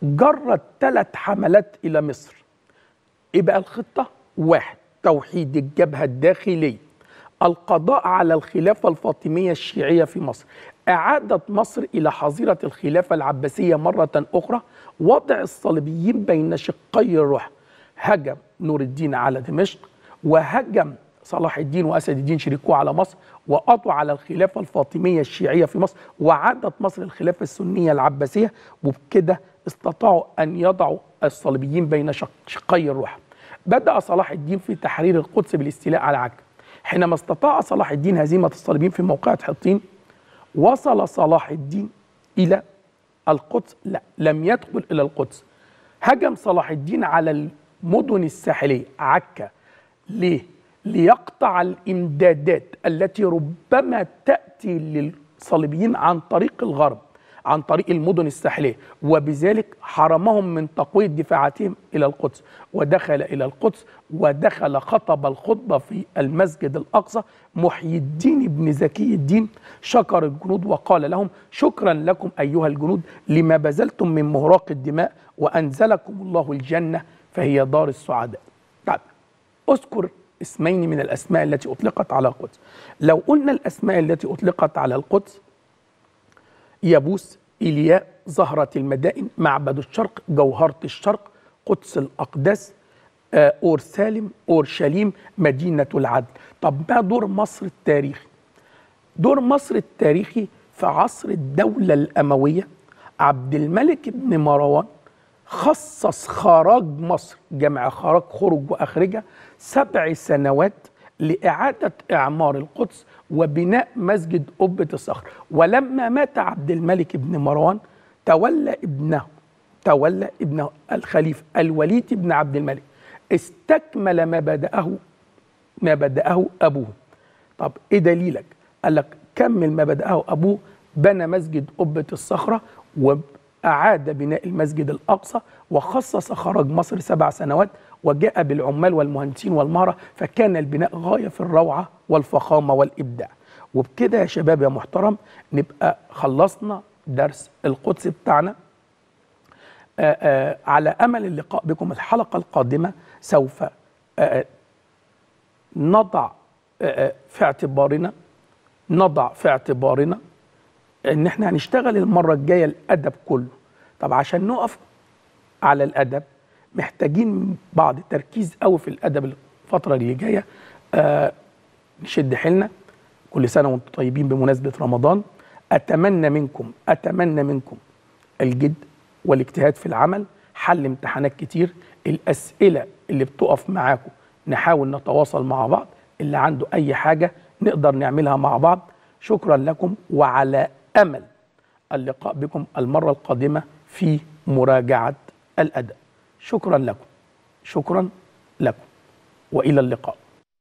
جرت ثلاث حملات إلى مصر. إيه بقى الخطة؟ واحد، توحيد الجبهة الداخلية، القضاء على الخلافة الفاطمية الشيعية في مصر، إعادة مصر إلى حظيرة الخلافة العباسية مرة أخرى، وضع الصليبيين بين شقي الروح. هجم نور الدين على دمشق، وهجم صلاح الدين وأسد الدين شريكوه على مصر، وقضوا على الخلافة الفاطمية الشيعية في مصر، وعادت مصر الخلافة السنية العباسية. وبكده استطاعوا أن يضعوا الصليبيين بين شقي الروح. بدأ صلاح الدين في تحرير القدس بالاستيلاء على عكا. حينما استطاع صلاح الدين هزيمة الصليبيين في موقعة حطين، وصل صلاح الدين إلى القدس؟ لا، لم يدخل إلى القدس. هجم صلاح الدين على المدن الساحلية، عكا. ليه؟ ليقطع الإمدادات التي ربما تأتي للصليبيين عن طريق الغرب، عن طريق المدن الساحلية، وبذلك حرمهم من تقوية دفاعاتهم إلى القدس. ودخل إلى القدس، ودخل خطب الخطبة في المسجد الأقصى. محيي الدين بن زكي الدين شكر الجنود وقال لهم: شكرا لكم أيها الجنود لما بذلتم من مهراق الدماء، وأنزلكم الله الجنة فهي دار السعداء. طيب، أذكر اسمين من الأسماء التي أطلقت على القدس. لو قلنا الأسماء التي أطلقت على القدس: يبوس، إيلياء، زهرة المدائن، معبد الشرق، جوهرة الشرق، قدس الأقداس، أورسالم، أورشليم، مدينة العدل. طب ما دور مصر التاريخي؟ دور مصر التاريخي في عصر الدولة الأموية، عبد الملك بن مروان خصص خراج مصر، جمع خراج، خرج وأخرجة، سبع سنوات لإعادة إعمار القدس وبناء مسجد قبة الصخر. ولما مات عبد الملك بن مروان، تولى ابنه تولى ابنه الخليفة الوليد بن عبد الملك، استكمل ما بدأه ما بدأه أبوه. طب إيه دليلك؟ قال لك: كمل ما بدأه أبوه، بنى مسجد قبة الصخرة، وأعاد بناء المسجد الأقصى، وخصص خراج مصر سبع سنوات، وجاء بالعمال والمهندسين والمهرة، فكان البناء غاية في الروعة والفخامة والإبداع. وبكده يا شباب يا محترم نبقى خلصنا درس القدس بتاعنا. آآ آآ على أمل اللقاء بكم الحلقة القادمة. سوف نضع في اعتبارنا نضع في اعتبارنا ان احنا هنشتغل المرة الجاية الأدب كله. طب عشان نقف على الأدب محتاجين بعض التركيز قوي في الأدب الفترة اللي جاية. آه نشد حيلنا. كل سنة وانتم طيبين بمناسبة رمضان. أتمنى منكم أتمنى منكم الجد والاجتهاد في العمل، حل امتحانات كتير، الأسئلة اللي بتقف معاكم نحاول نتواصل مع بعض، اللي عنده أي حاجة نقدر نعملها مع بعض. شكرا لكم، وعلى أمل اللقاء بكم المرة القادمة في مراجعة الأدب. شكرا لكم شكرا لكم وإلى اللقاء.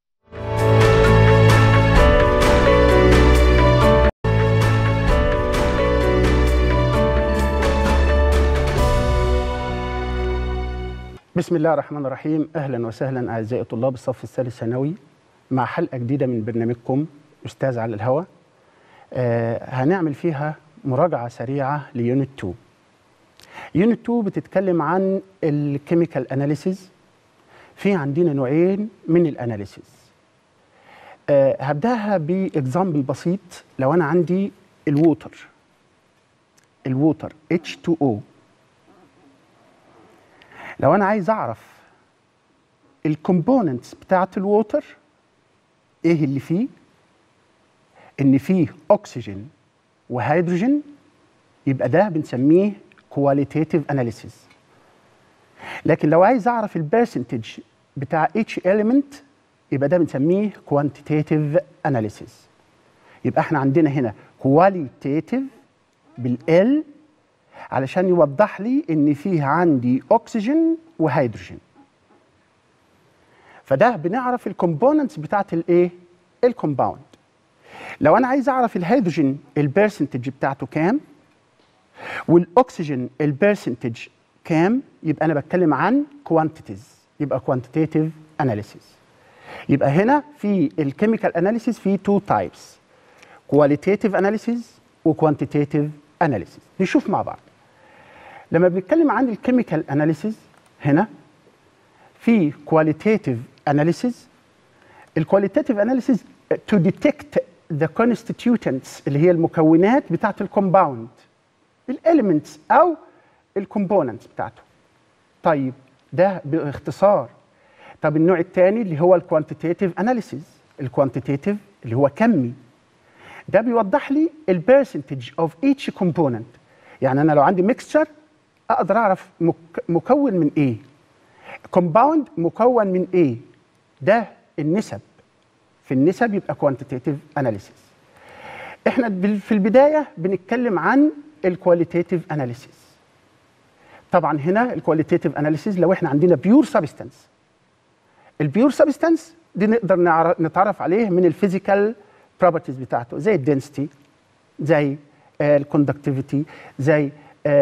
بسم الله الرحمن الرحيم. أهلا وسهلا أعزائي طلاب الصف الثالث ثانوي مع حلقة جديدة من برنامجكم أستاذ على الهوى. آه هنعمل فيها مراجعة سريعة ليونت اتنين. يونت اتنين بتتكلم عن الكيميكال اناليسيز. في عندنا نوعين من الاناليسيز. أه هبداها باكزامبل بسيط. لو انا عندي الووتر الووتر اتش تو او، لو انا عايز اعرف الكومبوننتس بتاعت الووتر ايه اللي فيه، ان فيه اكسجين وهيدروجين، يبقى ده بنسميه qualitative analysis. لكن لو عايز اعرف البرسنتج بتاع each element يبقى ده بنسميه quantitative analysis. يبقى احنا عندنا هنا qualitative بالال علشان يوضح لي ان فيه عندي اكسجين وهيدروجين، فده بنعرف الكومبوننتس بتاعت الايه الكومباوند. لو انا عايز اعرف الهيدروجين البرسنتج بتاعته كام والاكسجين البرسنتج كام، يبقى انا بتكلم عن كوانتيتيز، يبقى كوانتيتيف اناليسيس. يبقى هنا في الكيميكال اناليسيس في تو تايبس، كواليتيتيف اناليسيس وكوانتيتيف اناليسيس. نشوف مع بعض. لما بنتكلم عن الكيميكال اناليسيز هنا في كواليتيتيف اناليسيز. الكواليتيتيف اناليسيز تو ديتكت ذا كونستيتيوتنتس اللي هي المكونات بتاعه الكومباوند، الاليمنتس او الكومبوننتس بتاعته. طيب ده باختصار. طب النوع الثاني اللي هو الكوانتيتيف اناليسيز. الكوانتيتيف اللي هو كمي، ده بيوضح لي البرسنتج اوف ايتش كومبوننت. يعني انا لو عندي ميكستشر اقدر اعرف مك... مكون من ايه، كومباوند مكون من ايه. ده النسب. في النسب يبقى كوانتيتيف اناليسيز. احنا في البدايه بنتكلم عن الكواليتيتيف اناليسيز. طبعا هنا الكواليتيتيف اناليسيز لو احنا عندنا بيور سبستانس. البيور سبستانس دي نقدر نتعرف عليه من الفيزيكال بروبرتيز بتاعته، زي الدنسيتي، زي الكوندكتيفيتي، زي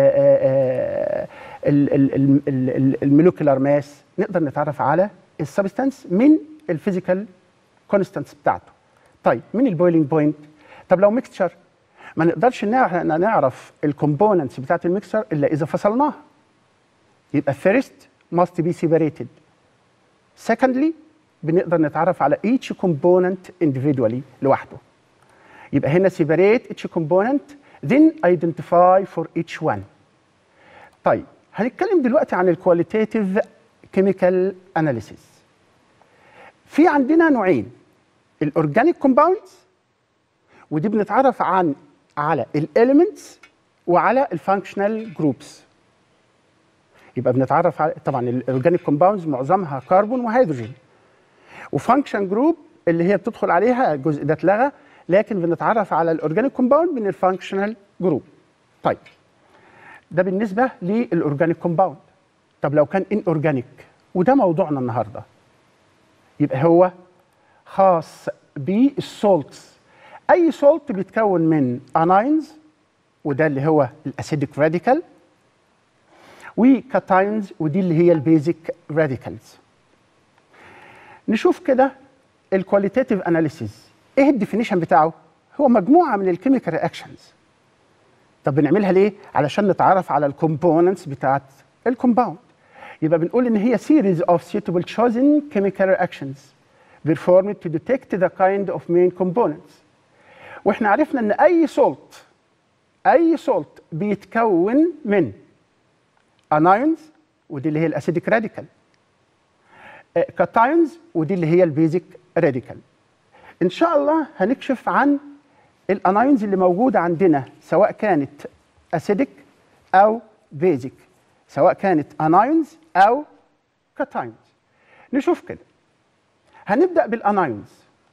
المولكيولار ماس. نقدر نتعرف على السبستانس من الفيزيكال كونستانتس بتاعته. طيب من البويلينج بوينت. طب لو ميكستشر ما نقدرش نعرف الكومبوننتس بتاعت الميكستشر الا اذا فصلناها. يبقى first must be separated. secondly بنقدر نتعرف على each component individually لوحده. يبقى هنا separate each component then identify for each one. طيب هنتكلم دلوقتي عن الكواليتيتيف كيميكال اناليسيس. في عندنا نوعين، الاورجانيك كومباوندز، ودي بنتعرف عن على الاليمنتس وعلى الفانكشنال جروبس. يبقى بنتعرف على طبعا الاورجانيك كومباوندز معظمها كربون وهيدروجين، وفانكشن جروب اللي هي بتدخل عليها الجزء ده اتلغى، لكن بنتعرف على الاورجانيك كومباوند من الفانكشنال جروب. طيب ده بالنسبه للاورجانيك كومباوند. طب لو كان ان اورجانيك، وده موضوعنا النهارده، يبقى هو خاص بالسولتس. اي سولت بيتكون من اناينز، وده اللي هو الاسيديك راديكال، وكاتاينز، ودي اللي هي البيزك راديكالز. نشوف كده الكواليتيتيف اناليسيز. ايه الديفينيشن بتاعه؟ هو مجموعه من الكيميكال رياكشنز. طب بنعملها ليه؟ علشان نتعرف على الكومبوننتس بتاعت الكومباوند. يبقى بنقول ان هي series of suitable chosen chemical reactions performed to detect the kind of main components. واحنا عرفنا ان اي سولت اي سولت بيتكون من انايونز، ودي اللي هي الاسيديك راديكال، كاتايونز، ودي اللي هي البيزك راديكال. ان شاء الله هنكشف عن الانايونز اللي موجوده عندنا، سواء كانت اسيديك او بيزك، سواء كانت انايونز او كاتايونز. نشوف كده. هنبدا بالانايونز.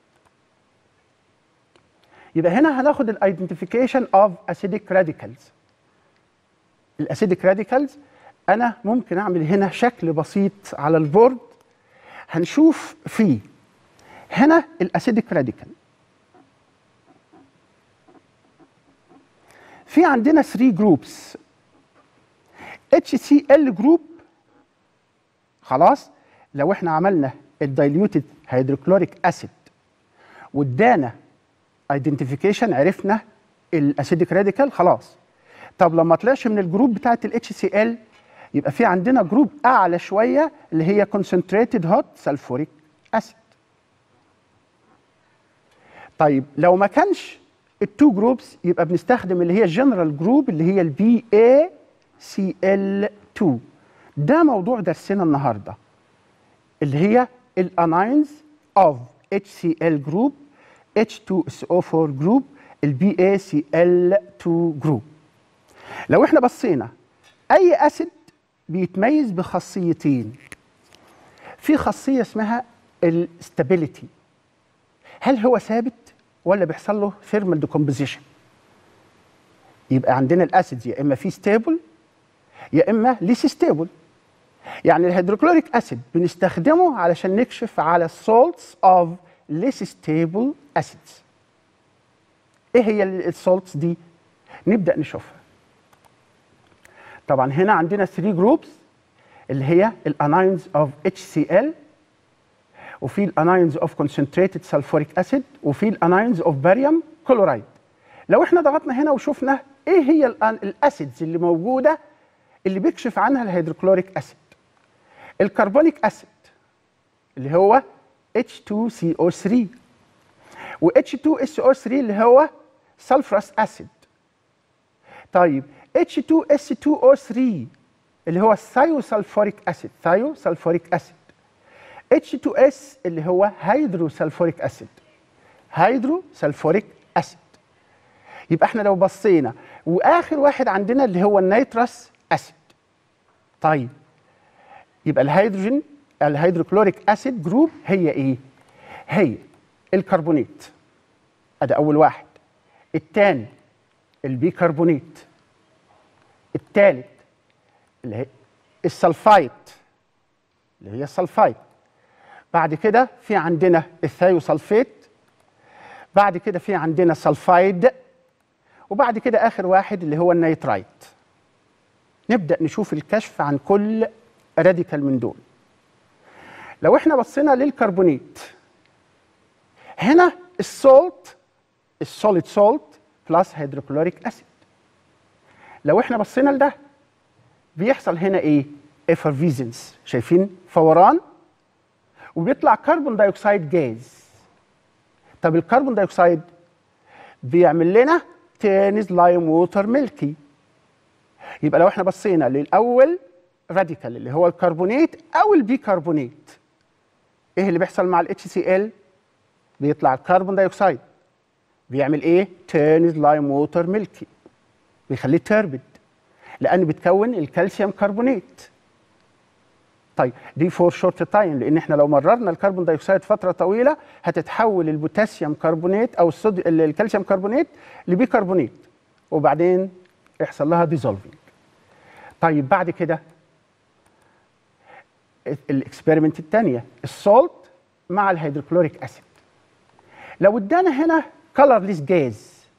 يبقى هنا هناخد الايدنتيفيكيشن اوف اسيديك راديكالز. الاسيديك راديكالز انا ممكن اعمل هنا شكل بسيط على البورد. هنشوف فيه هنا الاسيديك راديكال. في عندنا ثلاثة جروبس. اتش سي ال جروب، خلاص لو احنا عملنا الدايليوتد هيدروكلوريك اسيد وادانا ايدنتيفيكيشن، عرفنا الاسيديك راديكال خلاص. طب لما طلعش من الجروب بتاعت الاتش سي ال، يبقى في عندنا جروب اعلى شويه اللي هي concentrated hot sulfuric acid. طيب لو ما كانش التو جروبس، يبقى بنستخدم اللي هي الجنرال جروب اللي هي البي اي سي ال اتنين. ده موضوع درسنا النهارده، اللي هي الاناينز اوف اتش سي ال جروب، اتش تو اس او اربعة جروب، البي اي سي ال اتنين جروب. لو احنا بصينا اي اسيد بيتميز بخاصيتين. في خاصيه اسمها الستابيليتي، هل هو ثابت ولا بيحصل له ثيرمال ديكومبوزيشن؟ يبقى عندنا الاسيدز يا اما في ستيبل يا اما ليس ستيبل. يعني الهيدروكلوريك اسيد بنستخدمه علشان نكشف على السولتس اوف ليس ستيبل اسيدز. ايه هي السولتس دي؟ نبدا نشوفها. طبعا هنا عندنا ثلاثة جروبس اللي هي الاناينز اوف اتش سي ال، وفي الاناينز اوف كونسنتريتد سلفوريك اسيد، وفي الاناينز اوف باريوم كلورايد. لو احنا ضغطنا هنا وشفنا ايه هي الاسيدز اللي موجوده اللي بيكشف عنها الهيدروكلوريك اسيد. الكربونيك اسيد اللي هو اتش تو سي او ثري، و اتش تو اس او ثري اللي هو سلفرس اسيد. طيب اتش تو اس تو او ثري اللي هو ثايوسلفوريك اسيد، ثايوسلفوريك اسيد. اتش تو اس اللي هو هيدروسلفوريك اسيد، هيدروسلفوريك اسيد. يبقى احنا لو بصينا، واخر واحد عندنا اللي هو النيترس اسيد. طيب يبقى الهيدروجين الهيدروكلوريك اسيد جروب هي ايه؟ هي الكربونات، ادي اول واحد. الثاني البيكربونات. الثالث اللي هي السلفايت اللي هي السلفايت. بعد كده في عندنا الثيوسلفيت. بعد كده في عندنا سلفايد. وبعد كده اخر واحد اللي هو النيترايت. نبدا نشوف الكشف عن كل راديكال من دول. لو احنا بصينا للكربونات، هنا السولت السوليد سولت بلس هيدروكلوريك اسيد. لو احنا بصينا لده بيحصل هنا ايه؟ افرفيزنس، شايفين فوران، وبيطلع كربون دايوكسيد جاز. طب الكربون دايوكسيد بيعمل لنا تانز لايم ووتر ميلكي. يبقى لو احنا بصينا للاول راديكال اللي هو الكربونات او البيكربونات، ايه اللي بيحصل مع الاتش سي ال؟ بيطلع الكربون دايوكسيد بيعمل ايه؟ تانز لايم ووتر ميلكي، بيخليه تربد لان بتكون الكالسيوم كربونات. طيب دي فور شورت تايم، لان احنا لو مررنا الكربون دايوكسيد فتره طويله هتتحول البوتاسيوم كربونات او الصودي الكالسيوم كربونات لبيكربونات، وبعدين يحصل لها ديزولفينج. طيب بعد كده الاكسبيرمنت الثانيه السولت مع الهيدروكلوريك اسيد. لو ادانا هنا colorless gas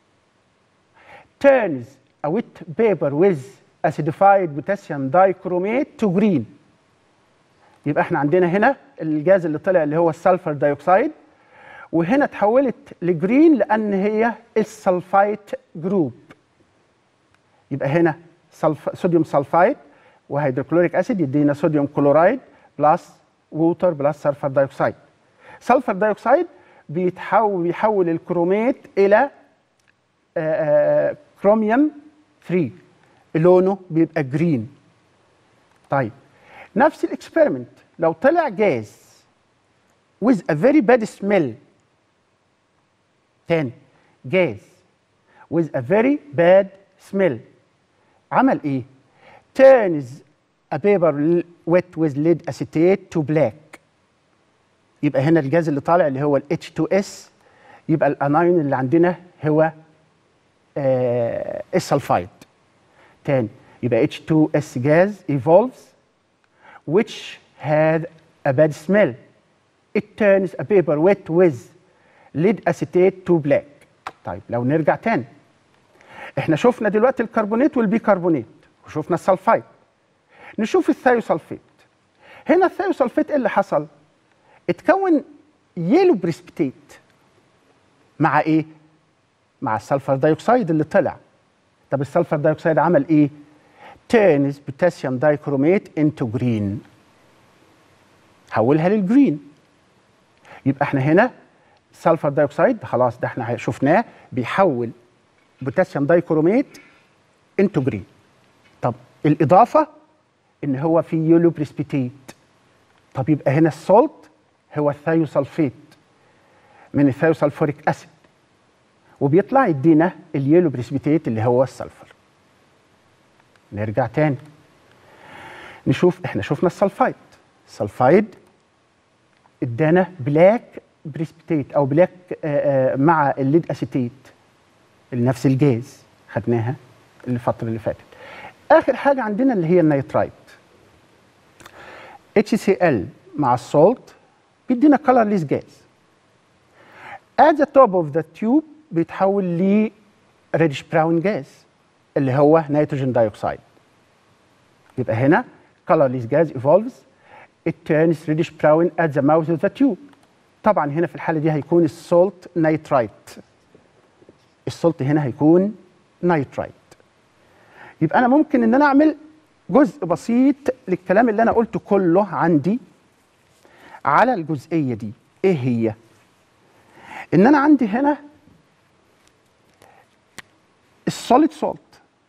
turns a wet paper with acidified potassium dichromate to green. يبقى احنا عندنا هنا الجاز اللي طلع اللي هو السلفر دايوكسيد، وهنا اتحولت لجرين لان هي السلفايت جروب. يبقى هنا سلف... صوديوم سلفايد وهيدروكلوريك اسيد يدينا صوديوم كلورايد بلس ووتر بلس سلفر دايوكسيد. سلفر دايوكسيد بيتحول بيحول الكرومات الى آآ آآ كروميوم ثري، لونه بيبقى جرين. طيب نفس الاكسبيرمنت لو طلع جاز with a very bad smell، تاني جاز with a very bad smell، عمل ايه؟ turns a paper wet with lead acetate to black. يبقى هنا الجاز اللي طالع اللي هو ال اتش تو اس، يبقى الانايون اللي عندنا هو آه السلفايد. تاني يبقى اتش تو اس جاز evolves which had a bad smell. It turns a paper wet with lead acetate to black. طيب لو نرجع تاني، احنا شفنا دلوقتي الكربونات والبيكربونات وشفنا السلفايد. نشوف الثيوسلفيت. هنا الثيوسلفيت ايه اللي حصل؟ اتكون يلو بريسبيتيت مع ايه؟ مع السلفر دايوكسيد اللي طلع. طب السلفر دايوكسيد عمل ايه؟ turns potassium dichromate into green، حولها للجرين. يبقى احنا هنا سلفر دايوكسيد خلاص ده احنا شفناه بيحول بوتاسيوم دايكروميت انتو جرين. طب الاضافه ان هو في يلو بريسبيتيت. طب يبقى هنا السولت هو الثيوسلفيت من الثيوسلفوريك اسيد، وبيطلع يدينا اليلو بريسبيتيت اللي هو السلفر. نرجع تاني نشوف، احنا شفنا السلفايد. السلفايد ادانا بلاك بريسبيتيت او بلاك آآ آآ مع الليد اسيتيت، نفس الجاز خدناها الفتره اللي فاتت. اخر حاجه عندنا اللي هي النيترايت. اتش سي ال مع السولت بيدينا colorless جاز. at the top of the tube بيتحول ل reddish brown جاز اللي هو نيتروجين دايوكسيد. يبقى هنا colorless gas evolves it turns reddish brown at the mouth of the tube. طبعا هنا في الحاله دي هيكون السولت نيترايت. السولت هنا هيكون نيترايت. يبقى انا ممكن ان انا اعمل جزء بسيط للكلام اللي انا قلته كله عندي على الجزئيه دي. ايه هي؟ ان انا عندي هنا السوليد سولت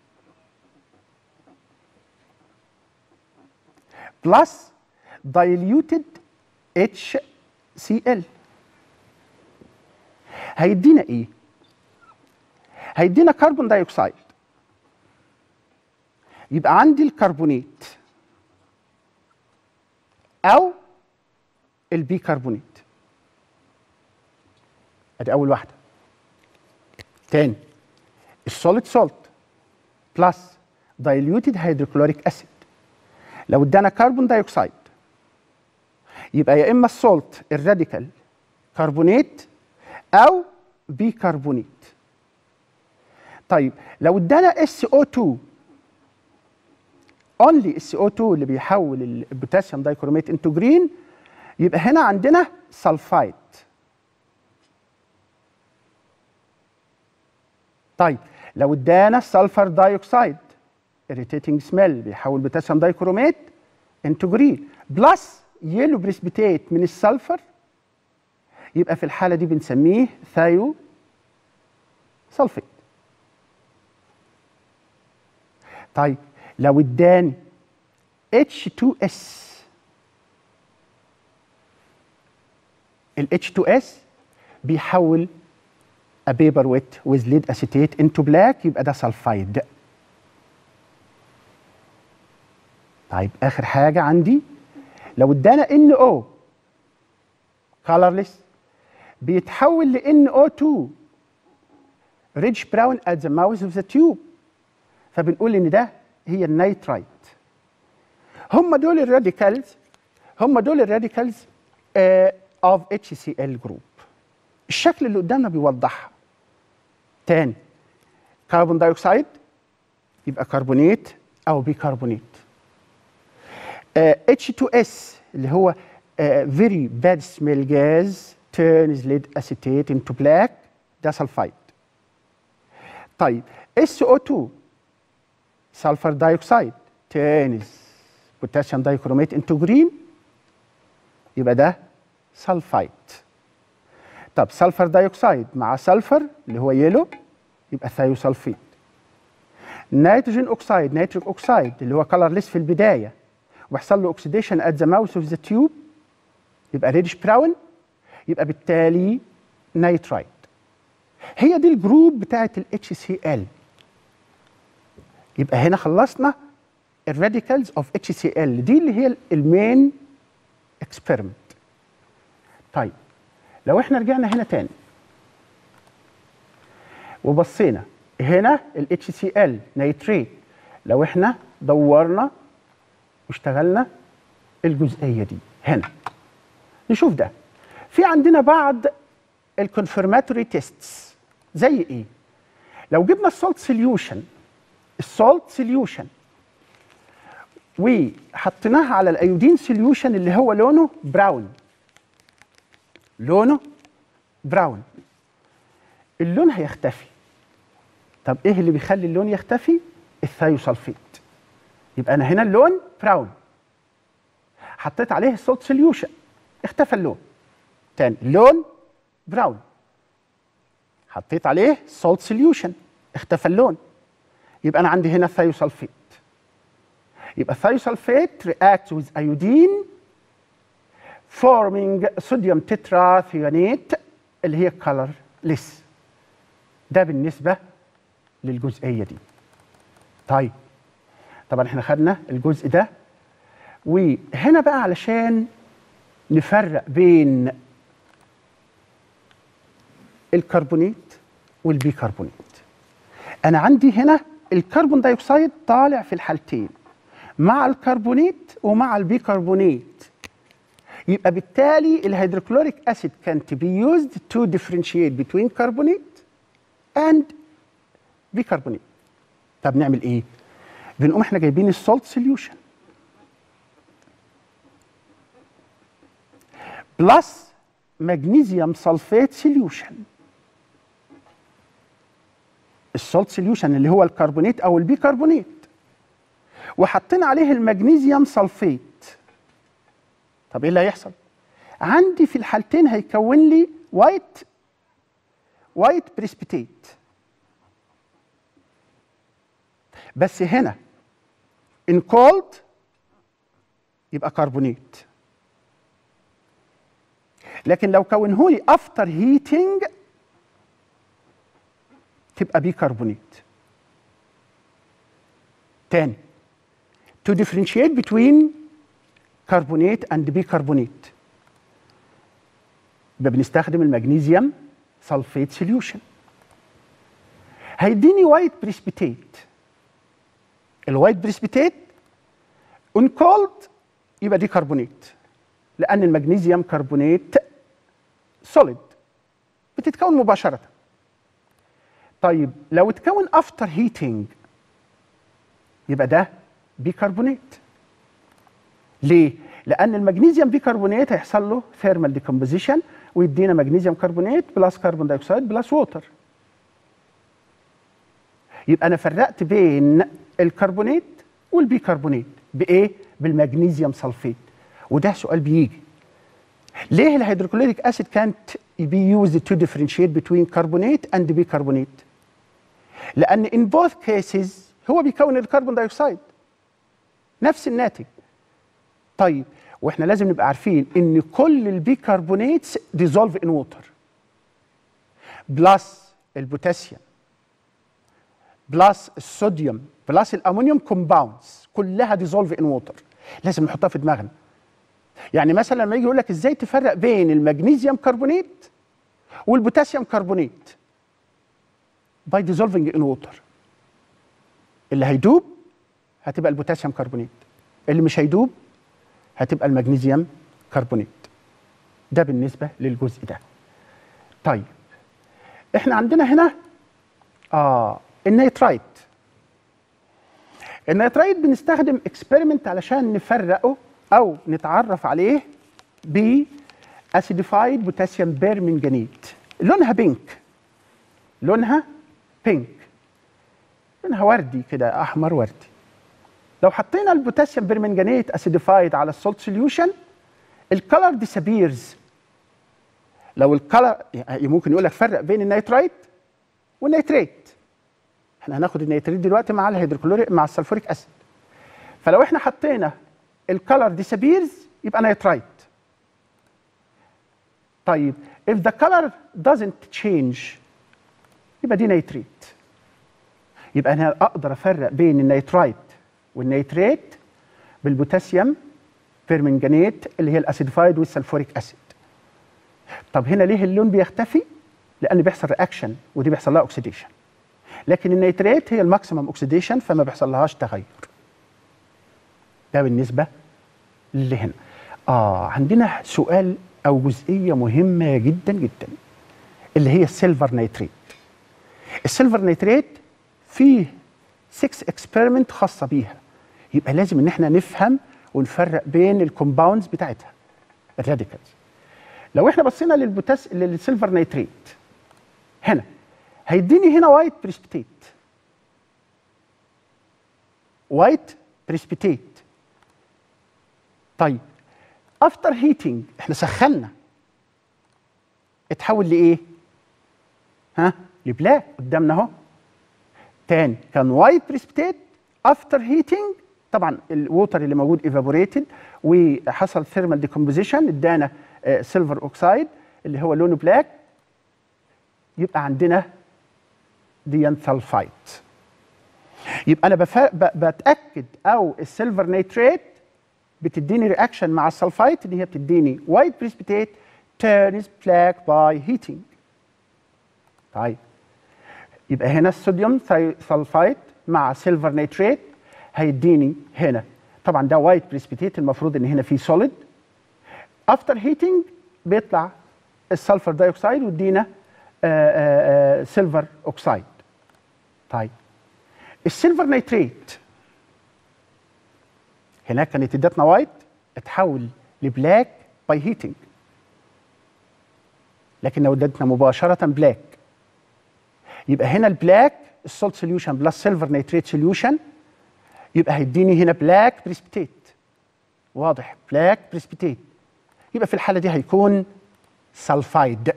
بلس diluted اتش سي ال هيدينا ايه؟ هيدينا كربون دايوكسيد. يبقى عندي الكربونات او البيكربونات. ادي اول واحده. تاني السوليد سولت بلس diluted هيدروكلوريك اسيد. لو ادانا كربون دايوكسيد يبقى يا اما السولت الراديكال كربونات او بيكربونات. طيب لو ادانا اس او اتنين اونلي اس او اتنين اللي بيحول البوتاسيوم دايكرومات انتو جرين، يبقى هنا عندنا سلفايد. طيب لو ادانا سلفر دايوكسيد irritating smell بيحول بوتاسيوم دايكرومات انتو جرين بلس يلو بريسبيتات من السلفر، يبقى في الحاله دي بنسميه ثايو سلفيت. طيب لو اداني اتش تو اس، ال اتش تو اس بيحول a paper wet with lead acetate into black، يبقى ده سلفايد. طيب اخر حاجه عندي لو ادانا ان او colorless بيتحول ل ان او اتنين rich brown at the mouth of the tube، فبنقول ان ده هي النيترايت. هم دول الراديكالز هم دول الراديكالز اوف اتش سي ال جروب. الشكل اللي قدامنا بيوضحها. تاني كربون دايوكسيد يبقى كربونات او بيكربونات. اتش تو اس اللي هو uh, very bad smell gas turns lead acetate into black، ده سلفايد. طيب اس او اتنين سلفر دايوكسيد turns potassium dichromate into green، يبقى ده سلفايد. طب سلفر دايوكسيد مع سلفر اللي هو يلو يبقى ثايوسلفيت. نيتروجين اوكسيد نيتريك اوكسيد اللي هو كلرليس في البدايه ويحصل له اوكسيديشن ات ذا ماوث اوف ذا تيوب يبقى ريدش براون، يبقى بالتالي نيترايت. هي دي الجروب بتاعت الاتش سي ال. يبقى هنا خلصنا الراديكالز اوف اتش سي ال، دي اللي هي المين اكسبيرمنت. طيب لو احنا رجعنا هنا تاني وبصينا هنا ال اتش سي ال نيتريت، لو احنا دورنا واشتغلنا الجزئيه دي هنا نشوف ده في عندنا بعض الكونفرماتوري تيستس. زي ايه؟ لو جبنا السولت سوليوشن السولت سوليوشن وحطيناها على الايودين سوليوشن اللي هو لونه براون، لونه براون، اللون هيختفي. طب ايه اللي بيخلي اللون يختفي؟ الثايوسلفيت. يبقى انا هنا اللون براون، حطيت عليه السولت سوليوشن اختفى اللون. تاني اللون براون، حطيت عليه سولت سوليوشن اختفى اللون، يبقى انا عندي هنا ثايوسلفيت. يبقى الثايوسلفيت reacts with iodine forming sodium tetrathionate اللي هي colorless. ده بالنسبه للجزئيه دي. طيب طبعا احنا خدنا الجزء ده، وهنا بقى علشان نفرق بين الكربونات والبيكربونات. انا عندي هنا الكربون دايوكسيد طالع في الحالتين مع الكربونات ومع البيكربونات، يبقى بالتالي الهيدروكلوريك اسيد كانت be used to differentiate between carbonate and bicarbonate. طب نعمل ايه؟ بنقوم احنا جايبين السولت سوليوشن بلس مغنيسيوم سلفيت سوليوشن. السولت سوليوشن اللي هو الكربونات او البيكربونات، وحطينا عليه المغنيسيوم سلفيت، طب ايه اللي هيحصل؟ عندي في الحالتين هيكون لي وايت وايت بريسبيتيت، بس هنا ان كولد يبقى كربونيت، لكن لو كونه لي افتر هيتنج تبقى بيكربونيت. تاني to differentiate between carbonate and bicarbonate يبقى بنستخدم المغنيسيوم سلفيت سوليوشن، هيديني وايت بريسبيتيت. الوايت بريسبيتيت اون كولد يبقى دي كربونيت، لان المغنيسيوم كربونيت سوليد بتتكون مباشره. طيب لو اتكون افتر هيتنج يبقى ده بيكربونيت. ليه؟ لان المغنيسيوم بيكربونيت هيحصل له ثيرمال ديكومبوزيشن ويدينا مغنيسيوم كربونيت بلس كربون دايوكسيد بلس ووتر. يبقى انا فرقت بين الكربونيت والبيكربونيت بايه؟ بالمغنيسيوم سلفيت. وده سؤال بيجي، ليه الهيدروكلوريك اسيد كانت بي يوزد تو ديفرنشيت بين كربونيت اند بيكربونيت؟ لان ان بوث كيسز هو بيكون الكربون دايوكسيد نفس الناتج. طيب واحنا لازم نبقى عارفين ان كل البيكربونيتس ديزولف ان ووتر، بلس البوتاسيوم بلس الصوديوم بلس الامونيوم كومباوندز كلها ديزولف ان ووتر، لازم نحطها في دماغنا. يعني مثلا لما يجي يقول لك ازاي تفرق بين المغنيسيوم كربونيت والبوتاسيوم كربونيت؟ باي ديزولفنج ان ووتر. اللي هيدوب هتبقى البوتاسيوم كربونيت، اللي مش هيدوب هتبقى المغنيسيوم كربونيت. ده بالنسبه للجزء ده. طيب احنا عندنا هنا اه النيترايت. النيترايت بنستخدم اكسبيرمنت علشان نفرقه او نتعرف عليه ب اسيديفايد بوتاسيوم بيرمنجانيت. لونها بينك، لونها بينك، لونها وردي كده، احمر وردي. لو حطينا البوتاسيوم بيرمنجانيت اسيديفايد على السولت سوليوشن الكلر ديسابيرز. لو الكلر يعني ممكن يقول لك فرق بين النيترايت والنيتريت. احنا هناخد النيتريت دلوقتي مع الهيدروكلوريك مع السلفوريك اسيد. فلو احنا حطينا الكلر ديسابيرز يبقى نيترايت. طيب if the color doesn't change يبقى دي نيتريت. يبقى انا اقدر افرق بين النيترايت والنيتريت بالبوتاسيوم بيرمنجانيت اللي هي الاسيديفايد والسلفوريك اسيد. طب هنا ليه اللون بيختفي؟ لان بيحصل رياكشن ودي بيحصل لها اوكسيديشن. لكن النيتريت هي الماكسيمم اوكسيديشن فما بيحصل لهاش تغير. ده بالنسبه اللي هنا. اه عندنا سؤال او جزئيه مهمه جدا جدا اللي هي السيلفر نيتريت. السيلفر نيتريت فيه ستة اكسبيرمنت خاصه بيها، يبقى لازم ان احنا نفهم ونفرق بين الكومباوندز بتاعتها الراديكالز. لو احنا بصينا للبوتاس للسيلفر نيتريت هنا هيديني هنا وايت بريسبيتيت، وايت بريسبيتيت. طيب افتر هيتنج احنا سخنا اتحول لايه؟ ها؟ لبلاك قدامنا اهو. تاني كان وايت بريسبيتيت افتر هيتنج، طبعا الووتر اللي موجود ايفابوريتد وحصل ثيرمال ديكومبوزيشن ادانا سيلفر اوكسايد اللي هو لونه بلاك، يبقى عندنا ديان سلفايت. يبقى انا بتاكد او السيلفر نيتريت بتديني رياكشن مع السلفايت ان هي بتديني وايت بريسبيتيت تيرنز بلاك باي هيتنج. طيب يبقى هنا الصوديوم سلفايت مع سيلفر نيتريت هيديني هنا طبعا ده وايت بريسبيتيت، المفروض ان هنا في سوليد. افتر هيتنج بيطلع السلفر دايوكسيد ويدينا سيلفر اوكسايد. طيب السيلفر نيتريت هناك كانت ادتنا وايت اتحول لبلاك باي هيتنج، لكن لو ادتنا مباشره بلاك يبقى هنا البلاك السولت سوليوشن بلس سيلفر نيتريت سوليوشن يبقى هيديني هنا بلاك بريسبيتيت. واضح؟ بلاك بريسبيتيت. يبقى في الحاله دي هيكون سلفايد.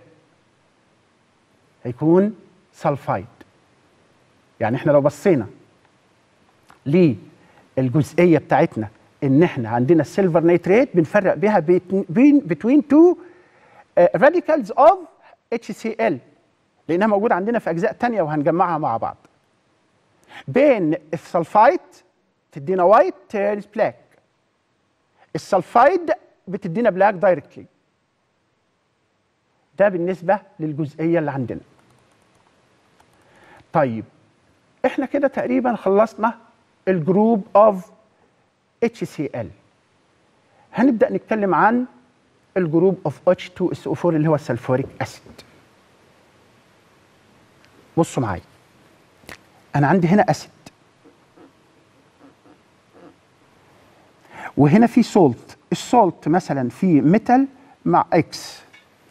هيكون سلفايد. يعني احنا لو بصينا للجزئيه بتاعتنا ان احنا عندنا السيلفر نيتريت بنفرق بها بين بين تو راديكالز اوف اتش سي ال لانها موجوده عندنا في اجزاء ثانيه وهنجمعها مع بعض. بين السلفايد تدينا وايت تيرز بلاك. السلفايد بتدينا بلاك دايركتلي. ده بالنسبه للجزئيه اللي عندنا. طيب احنا كده تقريبا خلصنا الجروب اوف اتش سي ال. هنبدا نتكلم عن الجروب اوف اتش تو اس او فور اللي هو السلفوريك اسيد. بصوا معايا، انا عندي هنا اسيد وهنا في سولت. السولت مثلا في ميتال مع اكس،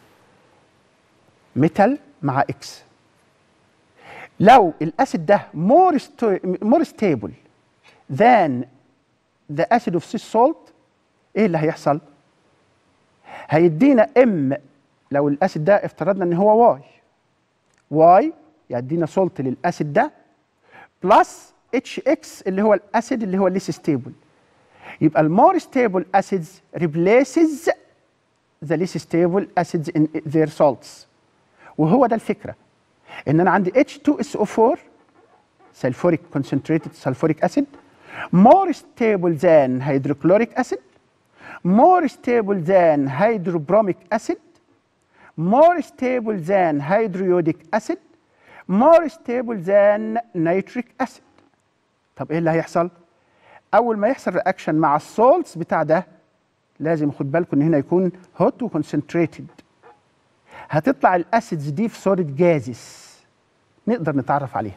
ميتال مع اكس. لو الاسيد ده more more stable than the acid of this salt ايه اللي هيحصل؟ هيدينا ام. لو الاسيد ده افترضنا ان هو واي، واي يدينا سولت للاسيد ده بلس اتش اكس اللي هو الاسيد اللي هو ليس ستيبل. يبقى المور ستيبل اسيدز replaces the less stable acids in their salts. وهو ده الفكره، ان انا عندي اتش تو اس او فور sulfuric concentrated sulfuric acid more stable than hydrochloric acid, more stable than hydrobromic acid, more stable than hydroiodic acid, more stable than nitric acid. طب ايه اللي هيحصل؟ اول ما يحصل رياكشن مع السولتس بتاع ده لازم خد بالكم ان هنا يكون هوت وكونسنتريتد. هتطلع الاسيدز دي في صوره جازس نقدر نتعرف عليها.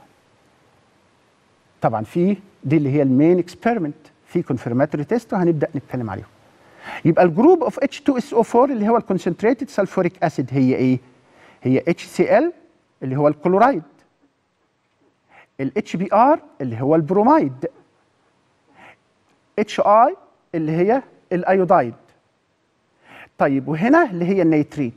طبعا في دي اللي هي المين اكسبيرمنت، في كونفيرماتوري تيست وهنبدا نتكلم عليهم. يبقى الجروب اوف اتش تو اس او فور اللي هو الكونسنتريتد سلفوريك اسيد هي ايه؟ هي اتش سي ال اللي هو الكلورايد، الاتش بي ار اللي هو البرومايد، اتش اي اللي هي الايودايد. طيب وهنا اللي هي النيتريت.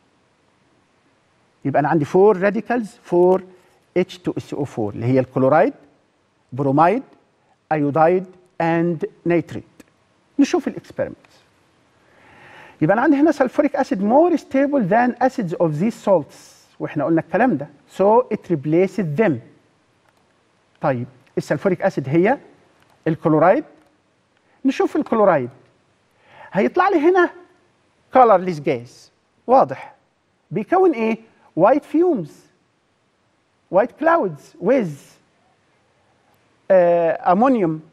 يبقى انا عندي فور راديكالز فور اتش تو اس او فور اللي هي الكلورايد، برومايد، ايودايد اند نيتريت. نشوف الاكسبيرمنتس. يبقى انا عندي هنا سلفوريك اسيد مور ستيبل ذان اسيدز اوف ذيس سولتس، واحنا قلنا الكلام ده. سو ات ريبليسز ذم. طيب السلفوريك اسيد هي الكلورايد. نشوف الكلورايد هيطلع لي هنا كولرليس جاز. واضح بيكون ايه؟ وايت فيومز، وايت كلاودز ويز امونيوم،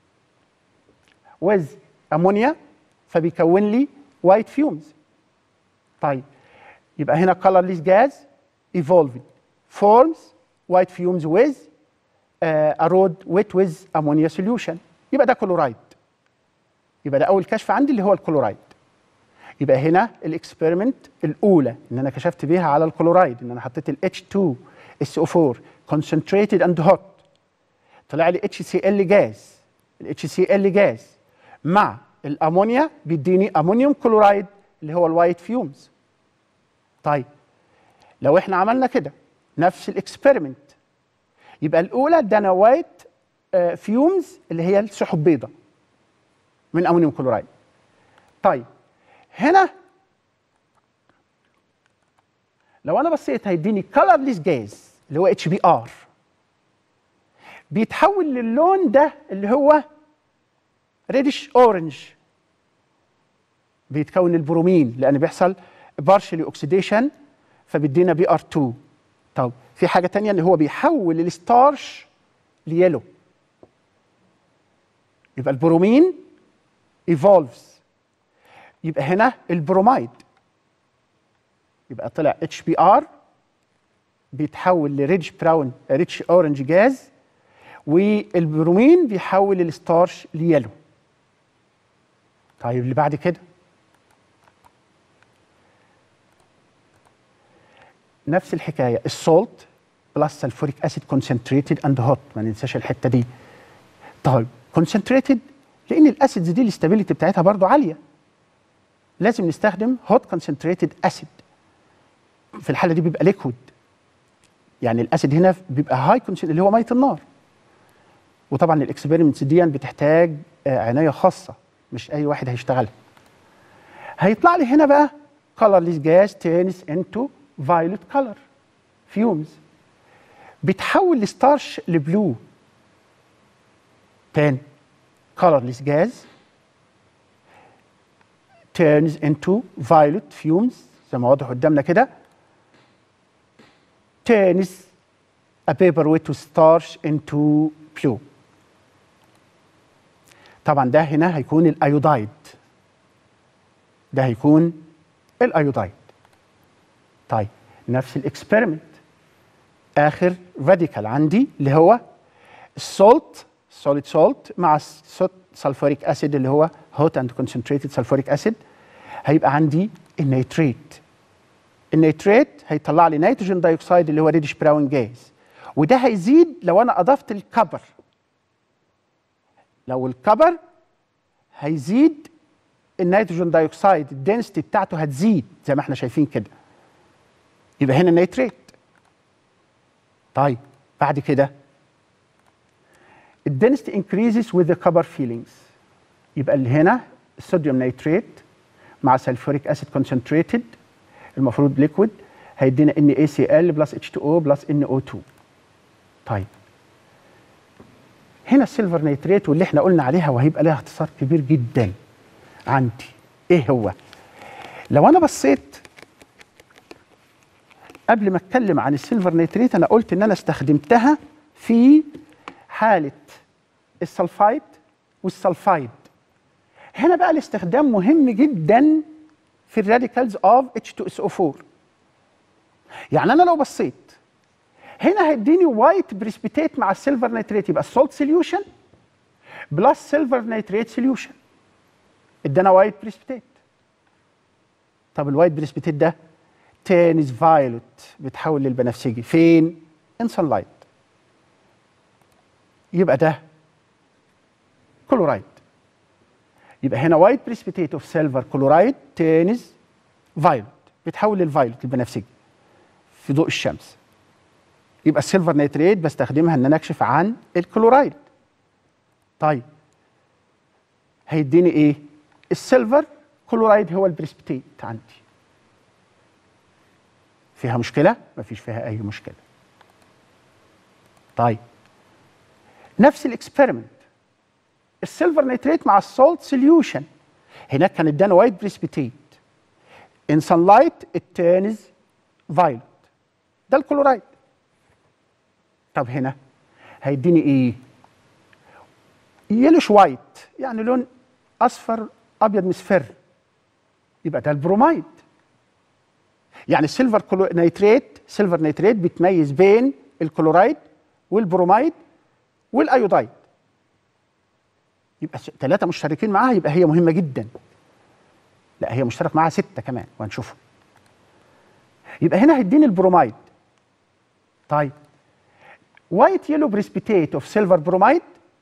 ويز امونيا، فبيكون لي وايت فيومز. طيب يبقى هنا colorless gas evolved forms white fumes with uh, a rod wet with ammonia solution. يبقى ده كلورايد. يبقى ده اول كشف عندي اللي هو الكلورايد. يبقى هنا الاكسبيرمنت الاولى ان انا كشفت بيها على الكلورايد، ان انا حطيت ال اتش تو اس او فور concentrated and hot، طلع لي اتش سي ال جاز. ال اتش سي ال جاز مع الامونيا بيديني امونيوم كلورايد اللي هو الوايت فيومز. طيب لو احنا عملنا كده نفس الاكسبيرمنت، يبقى الاولى ادانا وايت فيومز اللي هي السحب بيضاء من امونيوم كلورايد. طيب هنا لو انا بصيت هيديني كلرليس جاز اللي هو اتش بي ار، بيتحول للون ده اللي هو ريدش اورنج، بيتكون البرومين لان بيحصل بارشلي اوكسيديشن فبيدينا بي ار تو. طب في حاجه ثانيه ان هو بيحول الستارش ليلو، يبقى البرومين ايفولفز. يبقى هنا البرومايد، يبقى طلع اتش بي ار بيتحول لريدش براون ريدش اورنج جاز، والبرومين بيحول الستارش ليلو. طيب اللي بعد كده نفس الحكايه، السولت بلس سلفوريك اسيد كونسنتريتد اند هوت، ما ننساش الحته دي. طيب كونسنتريتد لان الاسيدز دي الاستابيليتي بتاعتها برضو عاليه، لازم نستخدم هوت كونسنتريتد اسيد. في الحاله دي بيبقى ليكويد، يعني الاسيد هنا بيبقى هاي كونسنتريتد اللي هو ميه النار. وطبعا الاكسبيرمنتس دي بتحتاج عنايه خاصه، مش اي واحد هيشتغلها. هيطلع لي هنا بقى colorless gas turns into violet color fumes، بتحول الستارش لبلو. تاني colorless gas turns into violet fumes زي ما واضح قدامنا كده. turns a paperweight to starch into blue. طبعا ده هنا هيكون الايودايد، ده هيكون الايودايد. طيب نفس الاكسبيرمنت، اخر راديكال عندي اللي هو السولت، سوليد سولت مع سلفوريك اسيد اللي هو هوت اند كونسنتريتد سلفوريك اسيد، هيبقى عندي النيتريت. النيتريت هيطلع لي نيتروجين دايوكسيد اللي هو ريدش براون جاز، وده هيزيد لو انا اضفت الكبر. لو الكبر هيزيد النيتروجين دايوكسيد الدنسيتي بتاعته هتزيد زي ما احنا شايفين كده، يبقى هنا نيتريت. طيب بعد كده الدنسيتي increases with the copper fillings، يبقى اللي هنا الصوديوم نيتريت مع سلفوريك اسيد كونسنتريتد المفروض ليكويد هيدينا ان اي سي ال بلس اتش تو او بلس ان او تو. طيب هنا السيلفر نيتريت واللي احنا قلنا عليها وهيبقى لها اختصار كبير جدا عندي، ايه هو؟ لو انا بصيت قبل ما اتكلم عن السيلفر نيتريت انا قلت ان انا استخدمتها في حاله السلفايد والسلفايد. هنا بقى الاستخدام مهم جدا في الراديكالز اوف اتش تو اس او فور. يعني انا لو بصيت هنا هيديني وايت بريسبيتيت مع السيلفر نيتريت، يبقى السولت سوليوشن بلس سيلفر نيتريت سوليوشن ادانا وايت بريسبيتيت. طب الوايت بريسبيتيت ده تانيز فايلوت بيتحول للبنفسجي فين؟ ان سان لايت. يبقى ده كلورايد، يبقى هنا وايت بريسبيتيت اوف سيلفر كلورايد تانيز فايلوت بيتحول للفايلوت البنفسجي في ضوء الشمس. يبقى السيلفر نيتريت بستخدمها ان انا اكشف عن الكلورايد. طيب هيديني ايه؟ السيلفر كلورايد هو البريسبيتيت عندي. فيها مشكله؟ مفيش فيها اي مشكله. طيب نفس الاكسبيرمنت، السيلفر نيتريت مع السولت سوليوشن، هناك كان ادانا وايت بريسبيتيت ان سان لايت التانز فايلوت، ده الكلورايد. طب هنا هيديني ايه؟ يلوش وايت، يعني لون اصفر ابيض مصفر، يبقى ده البرومايد. يعني السيلفر كلو... نيتريت سيلفر نيتريت بتميز بين الكلورايد والبرومايد والايودايد، يبقى ثلاثه مشتركين معاها، يبقى هي مهمه جدا. لا هي مشترك معاها سته كمان وهنشوفهم. يبقى هنا هيديني البرومايد. طيب وايت يلو بريسبيتيت اوف سيلفر برومايد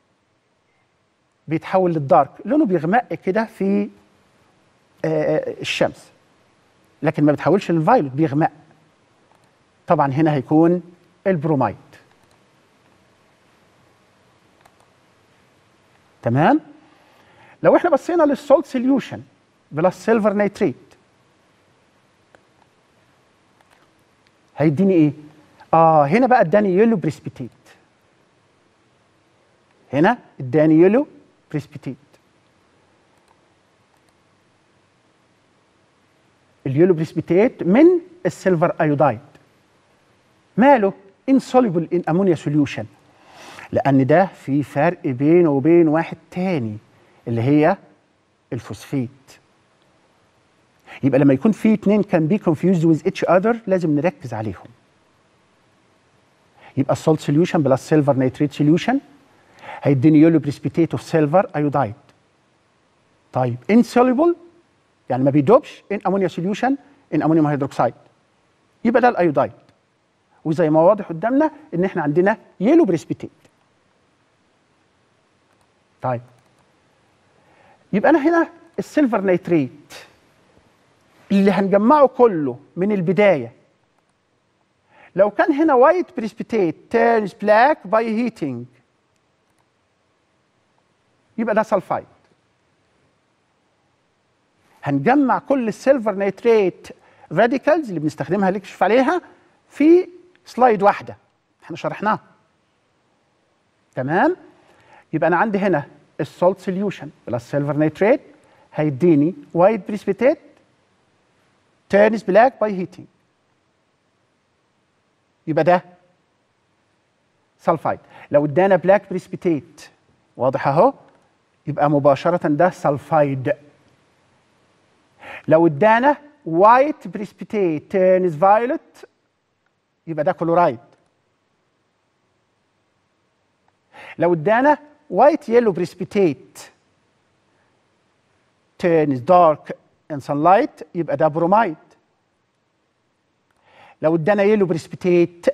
بيتحول للدارك، لونه بيغمق كده في آه الشمس، لكن ما بيتحولش للفايلوت، بيغمق. طبعا هنا هيكون البرومايد. تمام؟ لو احنا بصينا للسولت سوليوشن بلس سيلفر نيتريت هيديني ايه؟ اه هنا بقى اداني يلو بريسبيتيت. هنا اداني يلو بريسبيتيت. اليلو بريسبيتيت من السيلفر ايودايد. ماله؟ insoluble in ammonia solution، لان ده في فرق بينه وبين واحد تاني اللي هي الفوسفيت. يبقى لما يكون في اتنين كان بي confused with each other لازم نركز عليهم. يبقى السولت سوليوشن بلس سيلفر نيتريت سوليوشن هيديني يلو بريسبيتيت اوف سيلفر ايودايد. طيب insoluble يعني ما بيدوبش ان امونيا سوليوشن ان امونيوم هيدروكسيد، يبقى ده الايودايد. وزي ما واضح قدامنا ان احنا عندنا يلو بريسبيتيت. طيب يبقى انا هنا السيلفر نيتريت اللي هنجمعه كله من البدايه، لو كان هنا وايت بريسبيتيت تيرنز بلاك باي هيتنج يبقى ده سلفايد. هنجمع كل السيلفر نيتريت راديكالز اللي بنستخدمها اللي نكشف عليها في سلايد واحده احنا شرحناها. تمام؟ يبقى انا عندي هنا السولت سوليوشن بلس سيلفر نيتريت هيديني وايت بريسبيتيت تيرنز بلاك باي هيتنج، يبقى ده سلفايد. لو ادانا بلاك بريسبيتيت واضح اهو يبقى مباشره ده سلفايد. لو ادانا وايت بريسبيتيت تيرنز فايولت يبقى ده كلورايد. لو ادانا وايت يلو بريسبيتيت turns dark in sunlight يبقى ده برومايد. لو ادانا يلو بريسبيتيت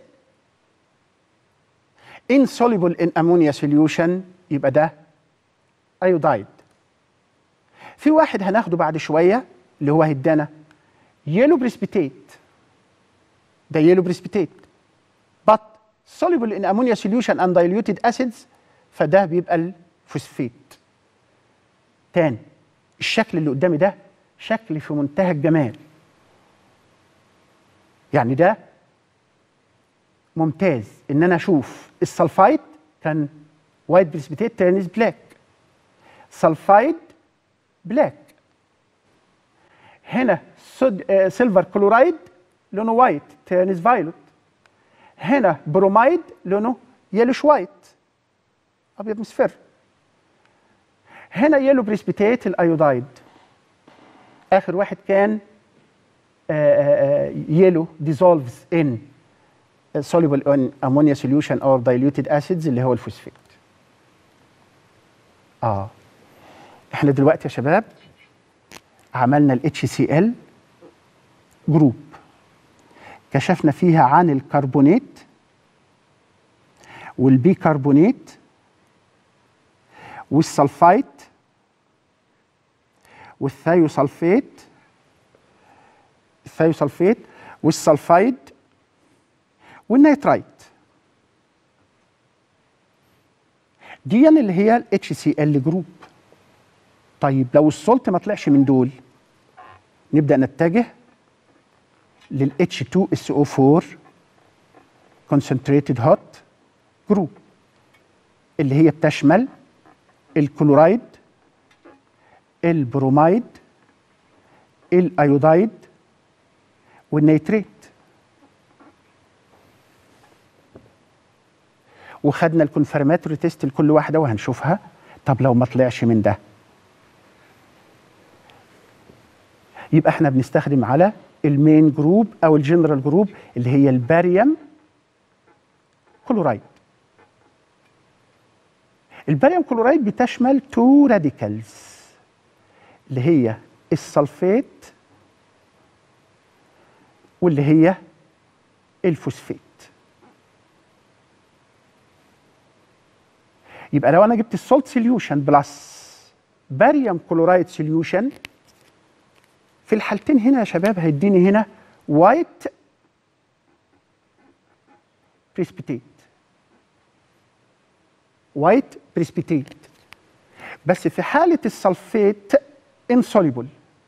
insoluble in ammonia solution يبقى ده ايودايد. في واحد هناخده بعد شويه اللي هو هيدانا يلو بريسبيتيت، ده يلو بريسبيتيت but soluble in ammonia solution and diluted acids فده بيبقى الفوسفيت. تاني الشكل اللي قدامي ده شكل في منتهى الجمال، يعني ده ممتاز ان انا اشوف السلفايد كان وايت بريسبيتيت تيرنز بلاك، سلفايد بلاك. هنا سود سيلفر كلورايد لونه وايت تيرنز فايلوت، هنا برومايد لونه يلوش وايت ابيض مصفر، هنا يلو بريسبيتيت الايودايد، اخر واحد كان يلو ديزولفز ان soluble in ammonia solution or diluted acids اللي هو الفوسفات. اه احنا دلوقتي يا شباب عملنا ال اتش سي ال جروب، كشفنا فيها عن الكربونات والبيكربونات والسلفايت والثيوسلفيت الثيوسلفيت والسلفايد والنيترايت. دي اللي هي ال اتش سي ال جروب. طيب لو السولت ما طلعش من دول نبدأ نتجه لل اتش تو اس او فور concentrated hot جروب اللي هي بتشمل الكلورايد، البرومايد، الايودايد والنيتريت. وخدنا الكونفرماتوري تيست لكل واحده وهنشوفها. طب لو ما طلعش من ده يبقى احنا بنستخدم على المين جروب او الجنرال جروب اللي هي الباريوم كلورايد. الباريوم كلورايد بتشمل تو راديكالز اللي هي السلفيت واللي هي الفوسفيت. يبقى لو انا جبت السولت سوليوشن بلس باريوم كلورايد سوليوشن في الحالتين هنا يا شباب هيديني هنا وايت بريسبيتيت، وايت بريسبيتيت. بس في حالة السلفيت insoluble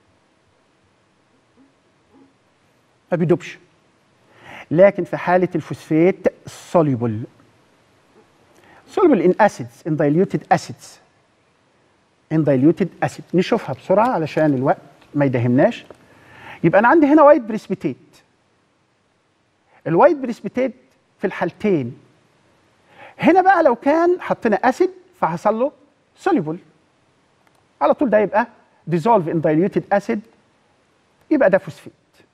ما بيدوبش، لكن في حالة الفوسفات soluble soluble in acids in diluted acids in diluted acid. نشوفها بسرعة علشان الوقت ما يدهمناش. يبقى أنا عندي هنا وايت بريسبيتيت. الوايت بريسبيتيت في الحالتين هنا بقى لو كان حطينا اسيد فحصل له soluble على طول ده يبقى dissolve in diluted acid يبقى ده فوسفات.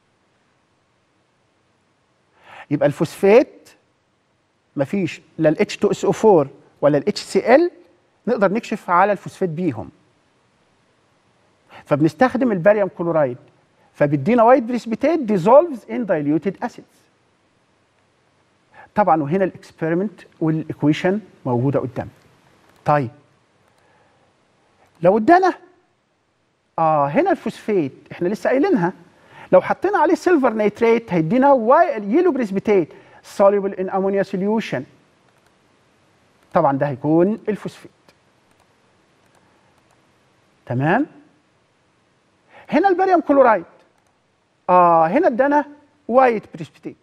يبقى الفوسفات مفيش لا ال اتش تو اس او فور ولا ال اتش سي ال نقدر نكشف على الفوسفات بيهم، فبنستخدم الباريوم كلورايد فبيدينا وايت بريسبيتيت dissolves in diluted acids. طبعا وهنا الاكسبيرمنت والايكويشن موجوده قدامنا. طيب لو ادانا اه هنا الفوسفات احنا لسه قايلينها، لو حطينا عليه سيلفر نيتريت هيدينا يلو بريسبيتيت soluble in ammonia solution. طبعا ده هيكون الفوسفات. تمام. هنا الباريوم كلورايد اه هنا ادانا وايت بريسبيتيت.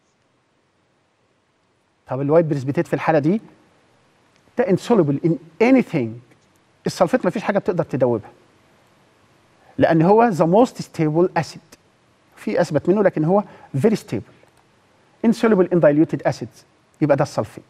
طب الوايت بريسبيتيت في الحاله دي ده insoluble in anything. السلفيت ما فيش حاجه بتقدر تدوبها لان هو the most stable acid. في اثبت منه لكن هو very stable insoluble in diluted acids. يبقى ده السلفيت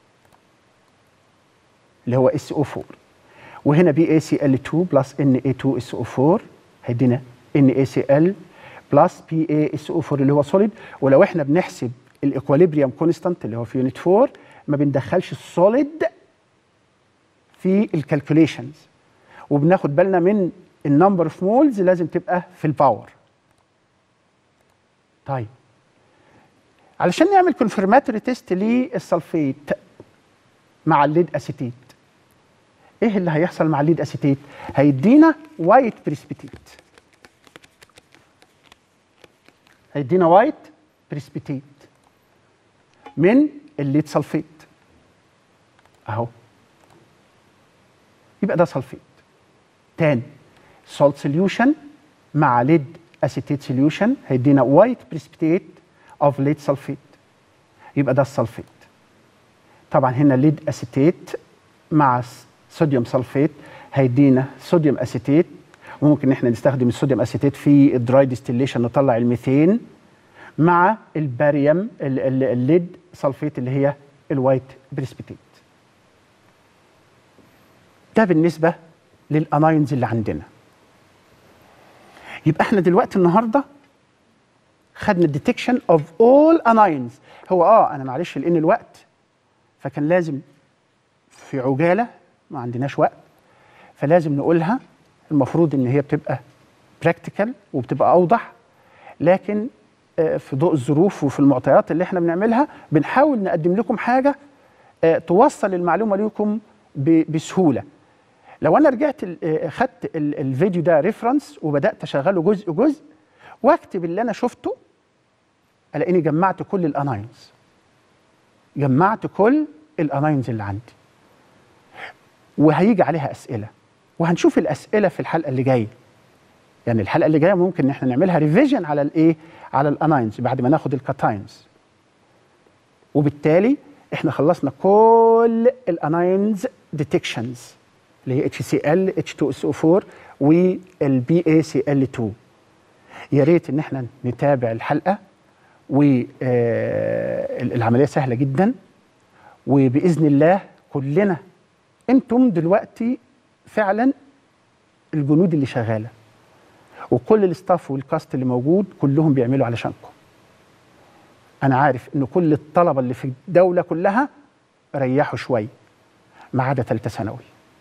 اللي هو اس او أربعة. وهنا بي اي سي ال اتنين بلس ان اي اتنين اس او أربعة هيدينا ان اي سي ال بلس بي اي اس او أربعة اللي هو سوليد. ولو احنا بنحسب الايكواليبريم كونستانت اللي هو في يونت أربعة ما بندخلش السوليد في الكالكوليشنز، وبناخد بالنا من النمبر اوف مولز لازم تبقى في الباور. طيب علشان نعمل كونفرماتوري تيست للسلفيت مع الليد اسيتيت، ايه اللي هيحصل مع الليد اسيتيت؟ هيدينا وايت بريسبيتيت. هيدينا وايت بريسبيتيت من الليد سلفيت اهو. يبقى ده سلفيت. تاني سولت سوليوشن مع ليد اسيتيت سوليوشن هيدينا وايت بريسبيتيت اوف ليد سلفيت. يبقى ده السلفيت. طبعا هنا ليد اسيتيت مع صوديوم سلفيت هيدينا صوديوم اسيتيت. وممكن احنا نستخدم الصوديوم اسيتيت في الدراي ديستيليشن نطلع الميثين مع الباريوم الليد سلفيت اللي هي الوايت بريسبيتيت. ده بالنسبه للاناينز اللي عندنا. يبقى احنا دلوقتي النهارده خدنا الديتكشن اوف اول اناينز. هو اه انا معلش لان الوقت فكان لازم في عجاله ما عندناش وقت فلازم نقولها. المفروض ان هي بتبقى براكتيكال وبتبقى اوضح، لكن في ضوء الظروف وفي المعطيات اللي احنا بنعملها بنحاول نقدم لكم حاجه توصل المعلومه لكم بسهوله. لو انا رجعت خدت الفيديو ده ريفرنس وبدات اشغله جزء جزء واكتب اللي انا شفته الاقيني جمعت كل الاناينز. جمعت كل الاناينز اللي عندي وهيجي عليها اسئله وهنشوف الاسئله في الحلقه اللي جايه. يعني الحلقه اللي جايه ممكن ان احنا نعملها ريفيجن على الايه؟ على الاناينز بعد ما ناخد الكاتاينز. وبالتالي احنا خلصنا كل الاناينز ديتكشنز اللي هي اتش سي ال اتش اتنين اس او أربعة والبي اي سي ال اتنين. يا ريت ان احنا نتابع الحلقه والعمليه سهله جدا وباذن الله كلنا انتم دلوقتي فعلا الجنود اللي شغاله وكل الاستاف والكاست اللي موجود كلهم بيعملوا علشانكم. انا عارف ان كل الطلبه اللي في الدوله كلها ريحوا شويه ما عدا ثالثه ثانوي.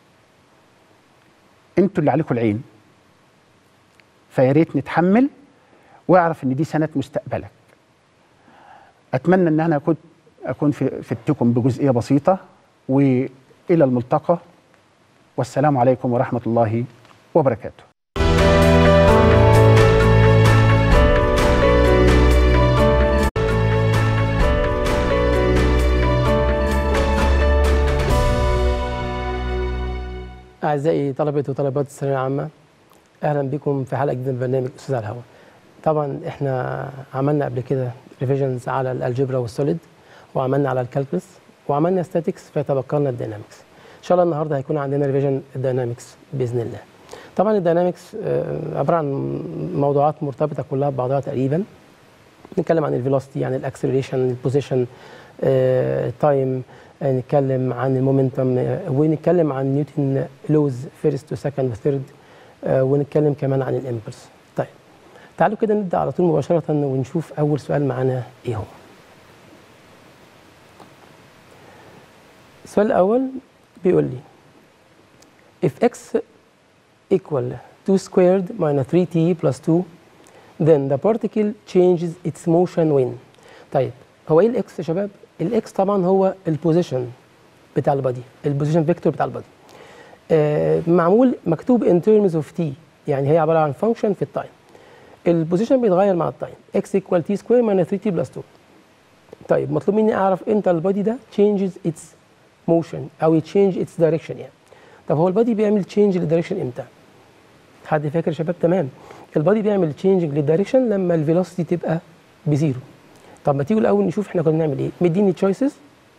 انتوا اللي عليكم العين. فيا ريت نتحمل واعرف ان دي سنه مستقبلك. اتمنى ان انا كنت اكون في فدتكم بجزئيه بسيطه والى الملتقى والسلام عليكم ورحمه الله وبركاته. أعزائي طلبة وطالبات الثانوية العامة، أهلا بكم في حلقة جديدة من برنامج أستاذ على الهواء. طبعا إحنا عملنا قبل كده ريفيجنز على الألجبرا والسوليد وعملنا على الكالكولس وعملنا ستاتيكس فيتبقى لنا الدينامكس. إن شاء الله النهارده هيكون عندنا ريفيجن الدينامكس بإذن الله. طبعا الدينامكس عبارة عن موضوعات مرتبطة كلها ببعضها تقريبا. نتكلم عن الفيلوسيتي، عن الأكسلريشن، البوزيشن، التايم، نتكلم عن المومنتم ونتكلم عن نيوتن لوز فيرست وسكند وثيرد ونتكلم كمان عن الامبلس. طيب تعالوا كده نبدا على طول مباشره ونشوف اول سؤال معانا ايه هو. السؤال الاول بيقول لي if x equal two squared minus three t plus two then the particle changes its motion when. طيب هو ايه الاكس يا شباب؟ الاكس طبعا هو البوزيشن بتاع البادي، البوزيشن فيكتور بتاع البادي. آه معمول مكتوب in terms of t، يعني هي عباره عن فانكشن في التايم. البوزيشن بيتغير مع التايم x equal t square minus ثري تي plus تو. طيب مطلوب مني اعرف امتى البادي ده changes its motion او change its direction يعني. طب هو البادي بيعمل change للدايركشن امتى؟ حد فاكر يا شباب؟ تمام، البادي بيعمل change للدايركشن لما الفيلوسيتي تبقى بزيرو. طب ما تيجوا الاول نشوف احنا كنا بنعمل ايه. مديني تشويسز،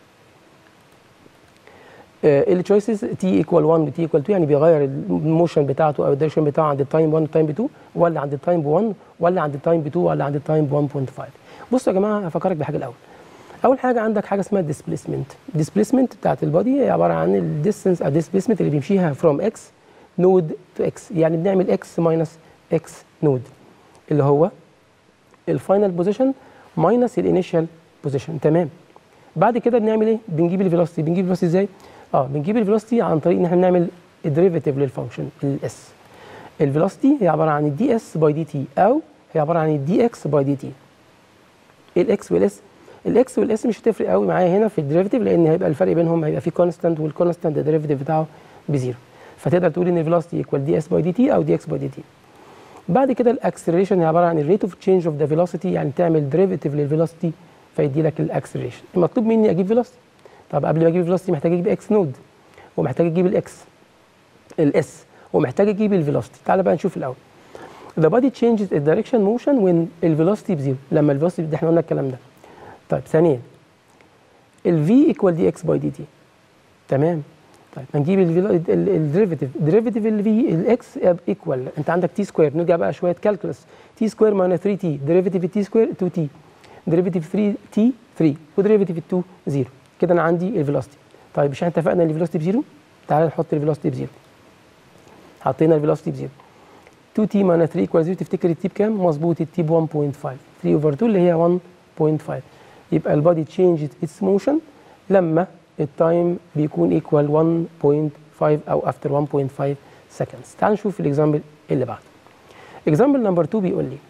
التشويسز تي ايكوال واحد وتي ايكوال اتنين، يعني بيغير الموشن بتاعته او الدايركشن بتاعه عند التايم واحد والتايم ب اتنين، ولا عند التايم ب واحد، ولا عند التايم ب اتنين، ولا عند التايم ب واحد فاصلة خمسة. بصوا يا جماعه هفكرك بحاجه الاول. اول حاجه عندك حاجه اسمها الديسبيسمنت. الديسبيسمنت بتاعت البادي هي عباره عن الديستنس او ديسبيسمنت اللي بيمشيها فروم اكس نود تو اكس، يعني بنعمل اكس ماينس اكس نود اللي هو الفاينل بوزيشن ماينس الانيشال بوزيشن. تمام، بعد كده بنعمل ايه؟ بنجيب الفيلوسيتي. بنجيب الفيلوسيتي ازاي؟ اه بنجيب الفيلوسيتي عن طريق ان احنا نعمل الديريفيتيف للفانكشن الاس. الفيلوسيتي هي عباره عن الدي اس باي دي تي او هي عباره عن الدي اكس باي دي تي. الاكس والاس، الاكس والاس مش هتفرق قوي معايا هنا في الديريفيتيف، لان هيبقى الفرق بينهم هيبقى في كونستانت، والكونستانت الديريفيتيف بتاعه بزيرو، فتقدر تقول ان الفيلوسيتي ايكوال دي اس باي دي تي او دي اكس باي دي تي. بعد كده الاكسلريشن هي عباره عن الريت اوف تشينج اوف ذا فيلوسيتي، يعني تعمل ديريفيتيف للفيلوسيتي فيدي لك الاكسلريشن. المطلوب مني اجيب فيلوسيتي. طب قبل ما اجيب الفيلوسيتي محتاج اجيب اكس نود، ومحتاج اجيب الاكس الاس، ومحتاج اجيب الفيلوسيتي. تعال بقى نشوف الاول. The body changes its direction motion when الفيلوسيتي بزيرو، لما الفيلوسيتي ده احنا قلنا الكلام ده. طيب ثانيا ال v equal dx by dt. تمام، طيب هنجيب الديريفيتيف. ديريفيتيف ال v الاكس ايكوال، انت عندك تي سكوير، نرجع بقى شويه كالكولس. تي سكوير ماينس ثري تي، ديريفيتيف التي سكوير تو تي، ديريفيتيف ثري تي ثري، وديريفيتيف اتنين زيرو. كده انا عندي الفيلوسيتي. طيب مش احنا اتفقنا ان الفيلوسيتي بزيرو؟ تعالى نحط الفيلوسيتي بزيرو. حطينا الفيلوسيتي بزيرو. تو تي ماينس ثري ايكوال زيرو، تفتكر التي بكام؟ مظبوط، التي ب واحد فاصلة خمسة، ثري اوفر اتنين اللي هي واحد فاصلة خمسة. يبقى البادي تشينجز اتس موشن لما التايم بيكون ايكوال واحد فاصلة خمسة او افتر واحد فاصلة خمسة seconds. تعال نشوف الاكزامبل اللي بعده. اكزامبل نمبر اتنين بيقول لي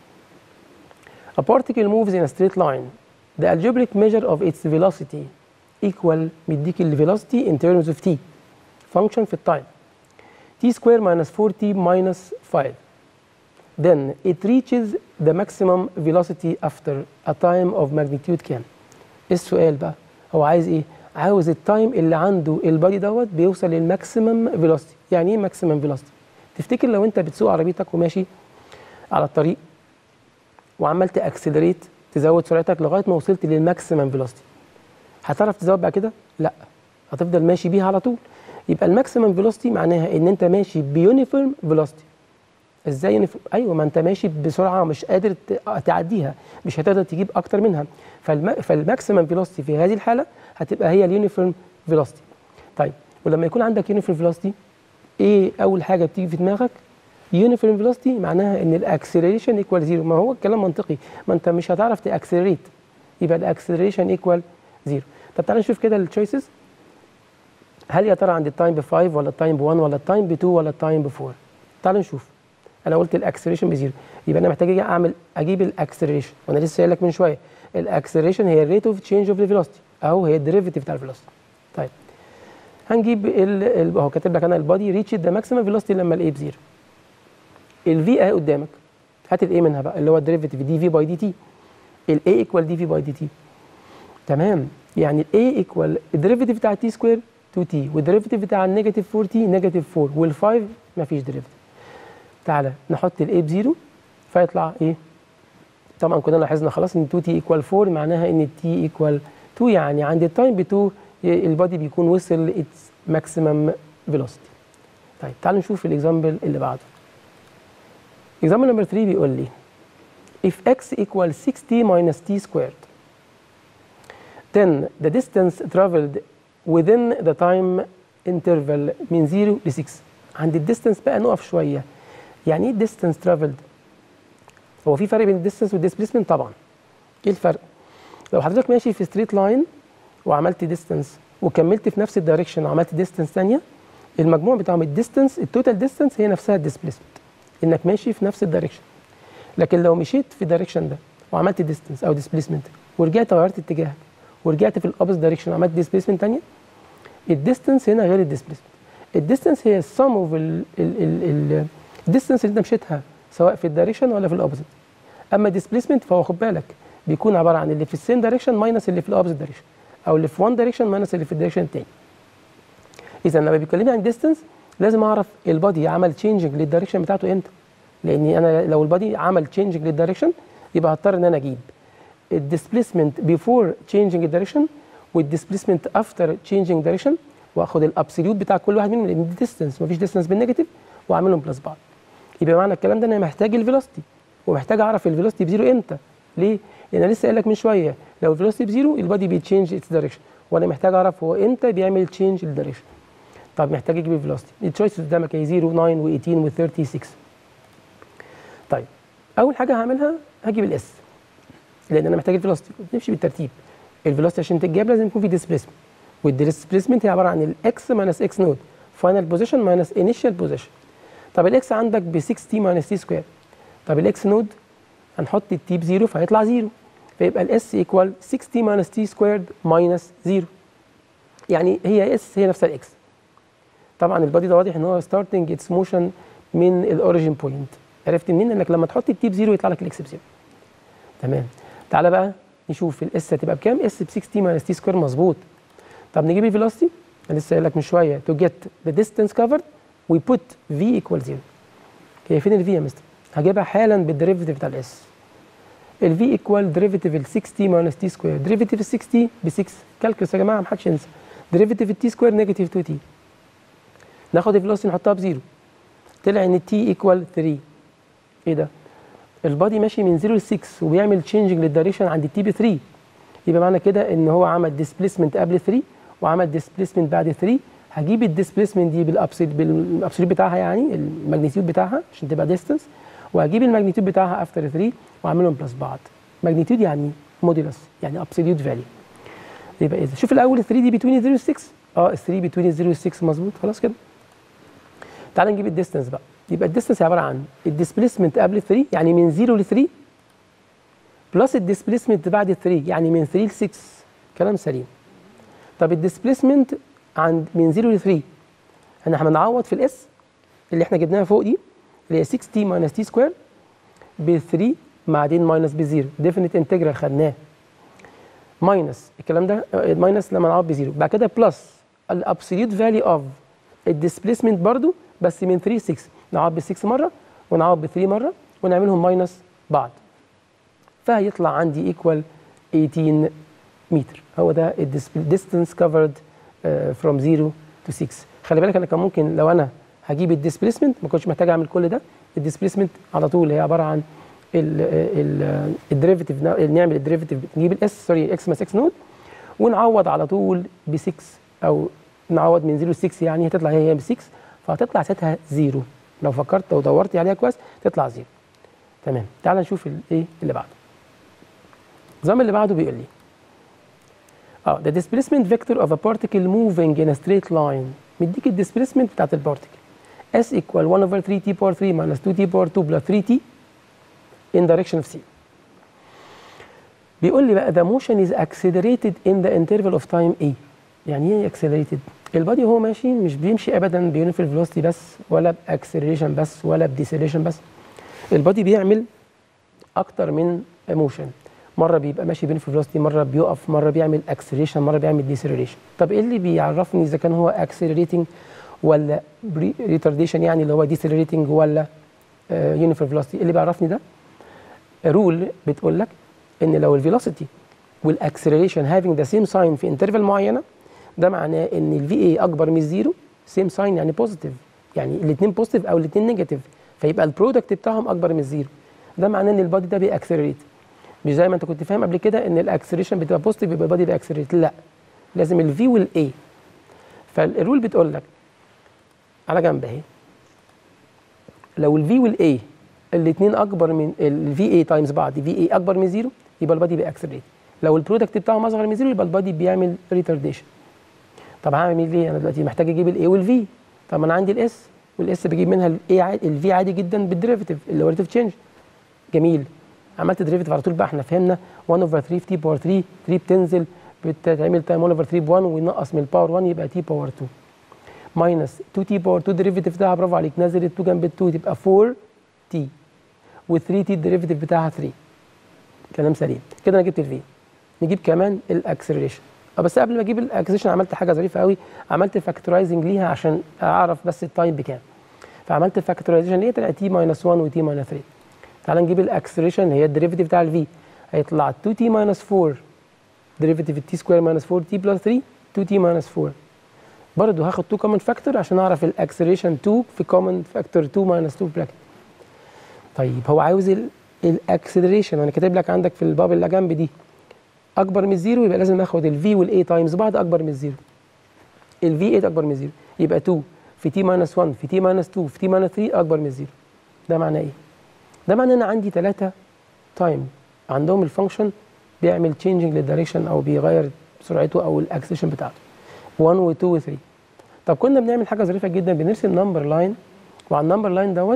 a particle moves in a straight line. The algebraic measure of its velocity equal، مديك الفيلوسيتي in terms of t function في التايم t square minus فور تي minus فايف. Then it reaches the maximum velocity after a time of magnitude كام؟ السؤال بقى هو عايز ايه؟ عاوز التايم اللي عنده البادي دوت بيوصل للماكسيمم فيلوسيتي. يعني ايه ماكسيمم فيلوسيتي؟ تفتكر لو انت بتسوق عربيتك وماشي على الطريق وعمال تاكسلريت تزود سرعتك لغايه ما وصلت للماكسيمم فيلوسيتي، هتعرف تزود بقى كده؟ لا، هتفضل ماشي بيها على طول. يبقى الماكسيمم فيلوسيتي معناها ان انت ماشي بيونيفورم فيلوسيتي. ازاي يونيفورم؟ ايوه، ما انت ماشي بسرعه مش قادر تعديها، مش هتقدر تجيب اكتر منها. فالم... فالماكسيمم فيلوسيتي في هذه الحاله هتبقى هي اليونيفورم فيلوسيتي. طيب ولما يكون عندك يونيفورم فيلوسيتي، ايه اول حاجه بتيجي في دماغك؟ يونيفورم فيلوسيتي معناها ان الاكسلريشن ايكوال زيرو. ما هو الكلام منطقي، ما انت مش هتعرف تاكسلريت، يبقى الاكسلريشن ايكوال زيرو. طب تعالى نشوف كده التشويسز. هل يا ترى عند التايم ب خمسة ولا التايم ب واحد ولا التايم ب اتنين ولا التايم ب اربعة؟ تعالى نشوف. انا قلت الاكسلريشن بزيرو، يبقى انا محتاج اجي اعمل اجيب الاكسلريشن، وانا لسه قايل لك من شويه الاكسلريشن هي الريت اوف تشينج اوف الفيلوسيتي او هي الديريفيتيف بتاع الفيلوسيتي. طيب هنجيب ال اهو كاتب لك انا البادي ريتش ذا ماكسيمم فيلوسيتي لما الاي بزيرو. الفي اهي قدامك، هات الاي منها بقى اللي هو الديريفيتيف دي في باي دي تي. الاي ايكوال دي في باي دي تي. تمام، يعني الاي ايكوال الديريفيتيف بتاع تي سكوير تو تي، والديريفيتيف بتاع النيجاتيف فور تي نيجاتيف فور، وال5 مفيش ديريفيتيف. تعالى نحط الاي بزيرو فيطلع ايه؟ طبعا كنا لاحظنا خلاص ان تو تي ايكوال فور، معناها ان التي ايكوال تو، يعني عند التايم ب اتنين البادي بيكون وصل اتس ماكسيمم فيلوسيتي. طيب تعالوا نشوف الاكزامبل اللي بعده. اكزامبل نمبر ثري بيقول لي if x equals سكس تي minus t squared then the distance traveled within the time interval من صفر ل ستة. عند الديستنس بقى نقف شويه. يعني ايه distance traveled؟ هو في فرق بين الديستنس والديسبيسمنت طبعا. ايه الفرق؟ لو حضرتك ماشي في ستريت لاين وعملت ديستنس وكملت في نفس الدايركشن وعملت ديستنس ثانيه، المجموع بتاعهم الديستنس التوتال ديستنس هي نفسها الديسبيسمنت، انك ماشي في نفس الدايركشن. لكن لو مشيت في الدايركشن ده وعملت ديستنس او ديسبيسمنت ورجعت غيرت اتجاهك ورجعت في الابوزيت دايركشن وعملت ديسبيسمنت ثانيه، الديستنس هنا غير الديسبيسمنت. الديستنس هي السم اوف الديستنس اللي انت مشيتها سواء في الدايركشن ولا في الاوبوزيت. اما ديسبيسمنت فهو خد بالك بيكون عباره عن اللي في السيم دايركشن ماينس اللي في الاوبوزيت دايركشن، او اللي في وان دايركشن ماينس اللي في الدايركشن الثاني. اذا لما بيكلمني عن ديستنس لازم اعرف البادي عمل تشينجنج للدايركشن بتاعته امتى، لاني انا لو البادي عمل تشينجنج للدايركشن يبقى هضطر ان انا اجيب الديسبيسمنت بيفور تشينجنج الدايركشن والديسبيسمنت افتر تشينجنج دايركشن، واخد الابسوليوت بتاع كل واحد منهم لان دي ديستنس مفيش ديستنس بالنيجاتيف، واعملهم بلس بعض. يبقى معنى الكلام ده ان انا محتاج الفيلوسيتي، ومحتاج اعرف الفيلوسيتي بزيرو امتى. ليه؟ لان انا لسه قايل لك من شويه لو الفيلوسيتي بزيرو البادي بيتشينج اتس دايركشن، وانا محتاج اعرف هو امتى بيعمل تشينج للدايركشن. طب محتاج اجيب الفيلوسيتي، التشويس قدامك اهي صفر تسعة و18 و36. طيب اول حاجه هعملها هجيب الاس، لان انا محتاج الفيلوسيتي. نمشي بالترتيب. الفيلوسيتي عشان تتجاب لازم يكون في ديسبيسمنت، والديسبيسمنت هي عباره عن الاكس ماينس اكس نود فاينل بوزيشن ماينس انيشال بوزيشن. طب الاكس عندك ب ستة تي ماينس تي سكوير. طب الاكس نود هنحط التي بزيرو فهيطلع زيرو، فيبقى الاس ايكوال ستة تي ماينس تي سكويرد ماينس زيرو. يعني هي اس هي نفسها الاكس. طبعا البادي ده واضح ان هو ستارتنج اتس موشن من الاوريجين بوينت. عرفت منين؟ انك لما تحط التي بزيرو يطلع لك الاكس بزيرو. تمام. تعالى بقى نشوف الاس هتبقى بكام؟ اس ب ستة تي ماينس تي سكوير مظبوط. طب نجيب الفيلوسيتي، انا لسه قايل لك من شويه تو جيت ذا ديستانس كفرد وي بوت في ايكوال زيرو. هي فين الفي يا مستر؟ هجيبها حالا بالديريفيتيف بتاع الاس. الفي ايكوال ديريفيتيف ال ستة تي ماينس تي سكوير، ديريفيتيف ال ستة تي ب ستة، كالكولس يا جماعه محدش ينسى. ديريفيتيف التي سكوير نيجاتيف اتنين تي. ناخد الفيلوسيتي نحطها بزيرو. طلع ان التي ايكوال ثلاثة. ايه ده؟ البادي ماشي من صفر ل ستة وبيعمل تشينجنج للدايركشن عند التي ب ثلاثة. يبقى معنى كده ان هو عمل ديسبيسمنت قبل ثلاثة وعمل ديسبيسمنت بعد ثلاثة. هجيب الديسبيسمنت دي بالابسوليوت بالابسوليوت بتاعها، يعني الماجنتيود بتاعها عشان تبقى ديستنس، وهجيب الماجنتيود بتاعها افتر ثلاثة واعملهم بلس بعض. ماجنتيود يعني موديلس يعني ابسوليوت فاليو. يبقى اذا شوف الاول ثلاثة دي بتوين صفر و ستة، اه ثلاثة بتوين صفر و ستة مظبوط. خلاص كده. تعال نجيب الديستنس بقى. يبقى الديستنس عباره عن الديسبيسمنت قبل ثلاثة يعني من صفر ل ثلاثة بلس الديسبيسمنت بعد ثلاثة يعني من ثلاثة ل ستة. كلام سليم. طب الديسبيسمنت عند من صفر ل ثلاثة احنا هنعوض في الاس اللي احنا جبناها فوق دي اللي هي ستة تي ماينس تي سكوير ب ثلاثة بعدين ماينس بزيرو، ديفينيت انتجرال خدناه. ماينس الكلام ده ماينس لما نعوض بزيرو، بعد كده بلس الابسوليوت فاليو اوف الديسبيسمنت برضو بس من ثلاثة ل ستة، نعوض ب ستة مره ونعوض ب ثلاثة مره ونعملهم ماينس بعض. فهيطلع عندي ايكوال ثمانية عشر متر. هو ده الديستنس كفرد فروم صفر تو ستة. خلي بالك انا كان ممكن لو انا هجيب الديسبيسمنت ما كنتش محتاج اعمل كل ده. الديسبيسمنت على طول هي عباره عن الديريفيتيف، نعمل الديريفيتيف نجيب الاس سوري اكس ماس اكس نود ونعوض على طول ب ستة، او نعوض من صفر ل ستة يعني هتطلع هي ب ستة، فهتطلع ساعتها صفر. لو فكرت ودورت عليها كويس تطلع صفر. تمام. تعال نشوف الايه اللي بعده. النظام اللي بعده بيقول لي اه the displacement vector of a particle moving in a straight line. مديك الديسبيسمنت بتاعت البارتيكل S equal واحد over ثلاثة t power ثلاثة minus two t power two plus ثلاثة t in direction of c. بيقول لي بقى the motion is accelerated in the interval of time a. يعني ايه accelerated؟ البادي هو ماشي مش بيمشي ابدا بيونيفورم فيلوسيتي بس ولا باكسلريشن بس ولا بديسلريشن بس. البادي بيعمل اكتر من موشن، مره بيبقى ماشي بيونيفورم فيلوسيتي، مره بيقف، مره بيعمل اكسلريشن، مره بيعمل ديسلريشن. طب ايه اللي بيعرفني اذا كان هو اكسلريتنج ولا ريتارديشن يعني اللي هو ديسلريتنج ولا يونيفورم فيلوسيتي؟ اللي بيعرفني ده رول بتقول لك ان لو الفيلوسيتي والاكسلريشن هافينج ذا سيم ساين في انترفال معينه، ده معناه ان الفي اي اكبر من الزيرو، سيم ساين يعني بوزيتيف، يعني الاثنين بوزيتيف او الاثنين نيجاتيف، فيبقى البرودكت بتاعهم اكبر من الزيرو. ده معناه ان البادي ده بيأكسلريت. مش زي ما انت كنت فاهم قبل كده ان الاكسلريشن بتبقى بوزيتيف يبقى البادي بيأكسلريت، لا، لازم الفي والاي. فالرول بتقول لك على جنب اهي لو الفي والاي الاثنين اكبر من الفي اي تايمز بعض، في اي اكبر من زيرو يبقى البادي بيأكسلريت. لو البرودكت بتاعهم اصغر من زيرو يبقى البادي بيعمل ريتارديشن. طب هعمل ايه؟ انا دلوقتي محتاج اجيب الاي والفي. طب انا عندي الاس والاس بجيب منها الاي عادي، الفي عادي جدا بالديريفيتيف اللي هو ريتيف تشينج. جميل، عملت ديريفيتيف على طول بقى. احنا فهمنا واحد اوفر ثلاثة في تي باور ثلاثة، ثلاثة بتنزل بتتعمل تايم واحد اوفر ثلاثة ب واحد وينقص من الباور واحد يبقى تي باور اتنين. ماينس تو تي باور اتنين ديريفيتيف بتاعها برافو عليك نزل ال اتنين جنب ال اتنين تبقى اربعة تي وال تلاتة تي الديريفيتيف بتاعها تلاتة. كلام سليم كده انا جبت الفي. نجيب كمان الاكسلريشن. اه بس قبل ما اجيب الاكسلريشن عملت حاجه ظريفه قوي، عملت فاكتورايزنج ليها عشان اعرف بس التايم بكام. فعملت فاكتورايزيشن ليه طلع تي ماينس واحد وتي ماينس تلاتة. تعال نجيب الاكسلريشن اللي هي الديريفيتيف بتاع الفي، هيطلع اتنين تي ماينس اربعة ديريفيتيف التي سكوير ماينس اربعة تي بلس تلاتة اتنين تي ماينس اربعة. برضه هاخد اتنين كومن فاكتور عشان اعرف الاكسلريشن اتنين في كومن فاكتور اتنين ماينس اتنين براكت. طيب هو عاوز الاكسلريشن وانا كاتب لك عندك في البابل اللي جنب دي اكبر من الزيرو، يبقى لازم اخد الفي والاي تايمز بعض اكبر من الزيرو. الفي ايه اكبر من الزيرو، يبقى اتنين في تي ماينس واحد في تي ماينس اتنين في تي ماينس تلاتة اكبر من الزيرو. ده معناه ايه؟ ده معناه ان انا عندي ثلاثه تايم عندهم الفانكشن بيعمل تشينجنج للدايركشن او بيغير سرعته او الاكسلريشن بتاعته واحد و اتنين و تلاتة. طب كنا بنعمل حاجه ظريفه جدا، بنرسم نمبر لاين وعلى النمبر لاين دوت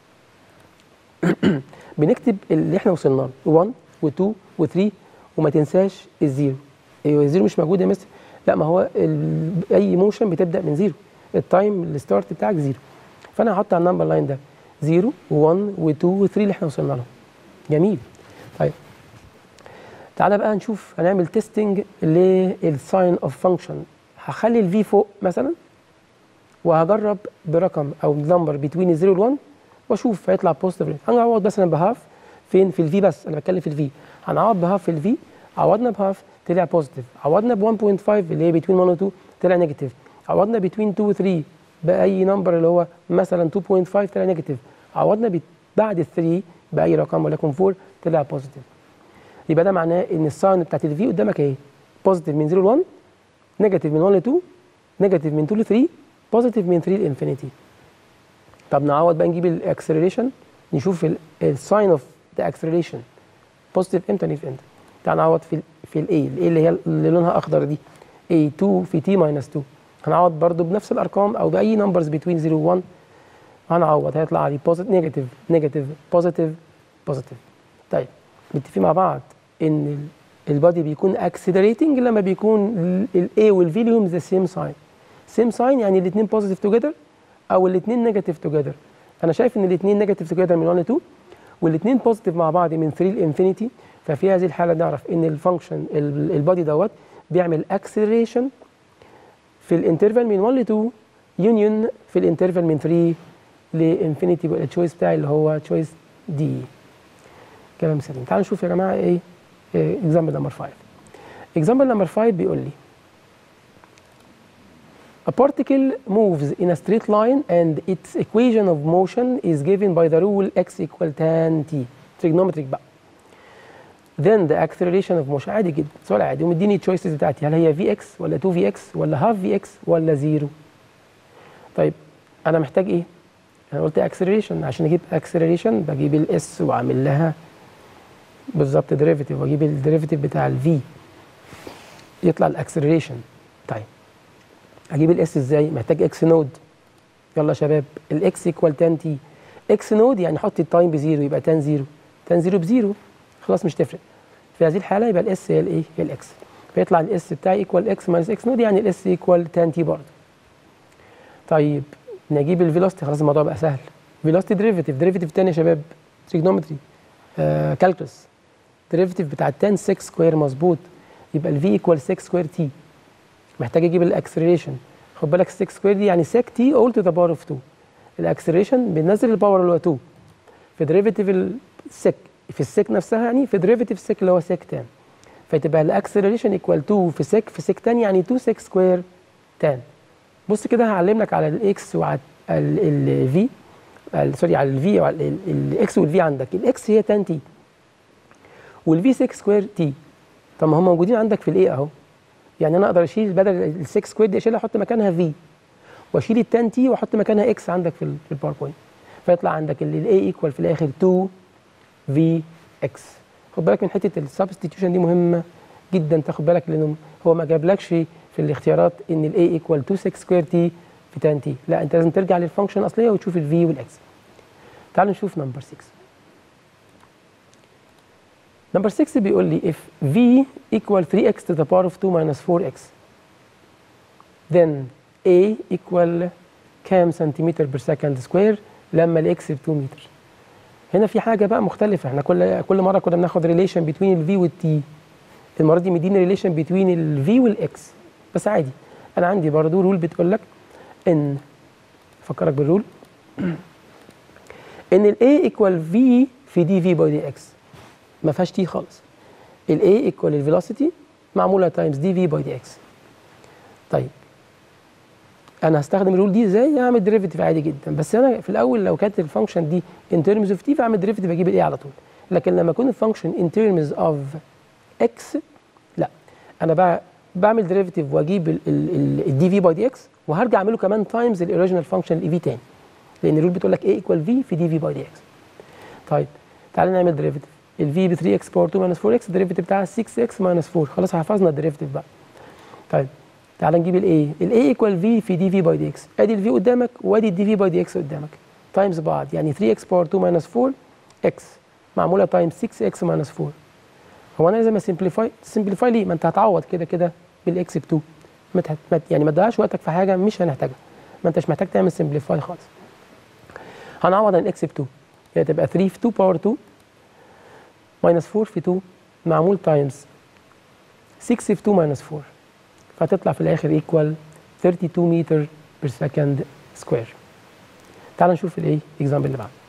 بنكتب اللي احنا وصلنا له واحد و اتنين و تلاتة وما تنساش الزيرو. ايوه الزيرو مش موجود يا مستر، لا ما هو اي موشن بتبدا من زيرو، التايم الستارت بتاعك زيرو. فانا هحط على النمبر لاين ده زيرو واحد و اتنين و تلاتة اللي احنا وصلنا لهم. جميل. طيب تعالى بقى نشوف هنعمل تيستنج للساين اوف فانكشن. هخلي الفي فوق مثلا وهجرب برقم او نمبر بين الزيرو والواحد واشوف هيطلع بوزيتيف. هنعوض مثلا بهاف فين في الفي، بس انا بتكلم في الفي، هنعوض بهاف في الفي، عوضنا بهاف طلع بوزيتيف، عوضنا ب واحد فاصلة خمسة اللي هي بين واحد و اتنين طلع نيجاتيف، عوضنا بين اتنين و تلاتة باي نمبر اللي هو مثلا اتنين فاصلة خمسة طلع نيجاتيف، عوضنا بعد ال تلاتة باي رقم ولكن اربعة طلع بوزيتيف. يبقى ده معناه ان الساين بتاعت الفي قدامك اهي بوزيتيف من صفر ل واحد، نيجاتيف من واحد ل اتنين، نيجاتيف من اتنين ل تلاتة، بوزيتيف من تلاتة لانفينيتي. طب نعوض بقى نجيب الاكسلريشن نشوف الساين اوف ذا اكسلريشن بوزيتيف امتى ونيجاتيف امتى. تعال نعوض في ال في الاي، الاي اللي هي اللي لونها اخضر دي اي اتنين في تي ماينس اتنين، هنعوض برضو بنفس الارقام او باي نمبرز بين صفر و واحد، هنعوض هيطلع لي بوزيتيف نيجاتيف نيجاتيف بوزيتيف بوزيتيف. طيب متفقين مع بعض ان البادي بيكون اكسلريتنج لما بيكون الاي والفي لهم ذا سيم ساين. سيم ساين يعني الاثنين بوزيتيف توجذر او الاثنين نيجاتيف توجذر. انا شايف ان الاثنين نيجاتيف توجذر من واحد ل اتنين والاثنين بوزيتيف مع بعض من تلاتة لانفينيتي. ففي هذه الحاله نعرف ان الفانكشن البادي دوت بيعمل اكسلريشن في الانترفال من واحد ل اتنين يونيون في الانترفال من تلاتة لانفينيتي. يبقى التشويس بتاعي اللي هو تشويس دي. كلام سليم. تعالوا نشوف يا جماعه ايه اكزامبل نمبر خمسة. اكزامبل نمبر خمسة بيقول لي a particle moves in a straight line and its equation of motion is given by the rule x equal tan t. trigonometric بقى. then the acceleration of motion. عادي جدا، سؤال عادي ومديني التشويسز بتاعتي، هل هي في اكس ولا اتنين في اكس ولا هاف في اكس ولا زيرو؟ طيب انا محتاج ايه؟ انا قلت اكسلريشن، عشان اجيب اكسلريشن بجيب الاس واعمل لها بالظبط ديريفيتيف واجيب الديريفيتيف بتاع الفي يطلع الاكسلريشن. طيب اجيب الاس ازاي؟ محتاج اكس نود. يلا يا شباب الاكس ايكوال تان تي. اكس نود يعني حط التايم بزيرو يبقى تان زيرو، تان زيرو بزيرو خلاص مش تفرق. في هذه الحاله يبقى الاس هي الايه؟ هي الاكس. فيطلع الاس بتاعي ايكوال اكس ماينس اكس نود يعني الاس ايكوال تان تي برضه. طيب نجيب الفيلوسيتي، خلاص الموضوع بقى سهل. فيلوسيتي ديريفيتيف، ديريفيتيف تاني يا شباب تريجنومتري آه كالكولس. ديريفيتيف بتاع تان ستة سكوير مظبوط، يبقى الفي ايكوال ستة سكوير تي. محتاج اجيب الاكسلريشن، خد بالك ستة سكوير دي يعني سيك تي اول تو ذا باور اوف اتنين. الاكسلريشن بننزل الباور اللي هو اتنين في ديريفيتيف السيك في السيك نفسها، يعني في ديريفيتيف سيك اللي هو سيك تان. فتبقى الاكسلريشن ايكوال اتنين في سيك في سيك تان يعني اتنين سيك سكوير تان. بص كده هعلم لك على الاكس وعلى الفي سوري على الفي وعلى الاكس والفي. عندك الاكس هي تان تي والفي ستة سكوير تي. طب ما هم موجودين عندك في الايه اهو، يعني انا اقدر اشيل بدل ال ستة سكوير دي اشيلها احط مكانها في، واشيل ال تان تي واحط مكانها اكس عندك في الباوربوينت، فيطلع عندك الاي ايكوال في الاخر اتنين في اكس. خد بالك من حته السبستيتيوشن دي مهمه جدا تاخد بالك، لانه هو ما جابلكش في الاختيارات ان الاي ايكوال اتنين ستة سكوير تي في تان تي، لا انت لازم ترجع للفانكشن الاصليه وتشوف الفي والاكس. تعالوا نشوف نمبر ستة. نمبر ستة بيقول لي if v equal three x to the power of two minus four x then A equal كام سنتيمتر بير سكند سكوير لما الاكس ب اتنين متر. هنا في حاجه بقى مختلفه، احنا كل كل مره كنا بناخد ريليشن بين الفي والتي، المره دي مديني ريليشن بين الفي والاكس. بس عادي، انا عندي برضه رول بتقول لك ان، افكرك بالرول، ان الاي ايكوال في في دي في باي دي اكس، ما فيهاش تي خالص. الاي ايكوال الفيلوسيتي معموله تايمز دي في باي دي اكس. طيب انا هستخدم الرول دي ازاي؟ اعمل ديريفيتيف عادي جدا، بس انا في الاول لو كانت الفانكشن دي ان ترمز اوف تي فاعمل ديريفيتيف اجيب الاي على طول. لكن لما يكون الفانكشن ان ترمز اوف اكس، لا، انا بقى بعمل ديريفيتيف واجيب الدي في باي دي اكس، وهرجع اعمله كمان تايمز الاوريجينال فانكشن الاي في تاني، لان الرول بتقول لك اي ايكوال في في دي في باي دي اكس. طيب تعالى نعمل ديريفيتيف. الفي ب ثري اكس باور تو ماينس فور اكس، الديريفيتيف بتاعها سكس اكس ماينس فور، خلاص حفظنا الديريفيتيف بقى. طيب تعالى نجيب الاي، الاي ايكوال في في دي في باي دي اكس، ادي الفي قدامك وادي الدي في باي دي اكس قدامك، تايمز بعض، يعني ثري اكس باور تو ماينس فور اكس معموله تايمز سكس اكس ماينس فور. هو انا لازم اسمبليفاي؟ سمبليفاي ليه؟ ما انت هتعوض كده كده بالاكس ب اتنين، ما تحت... يعني ما تضيعش وقتك في حاجه مش هنحتاجها، ما انتش محتاج تعمل سمبليفاي خالص. هنعوض عن الاكس ب اتنين، يعني تبقى ثري في اتنين باور اتنين ماينس فور في اتنين معمول تايمز سكس في اتنين ماينس فور، فتطلع في الاخر ايكوال اتنين وتلاتين متر بير سكند سكوير. تعال نشوف الايه اكزامبل اللي بعده.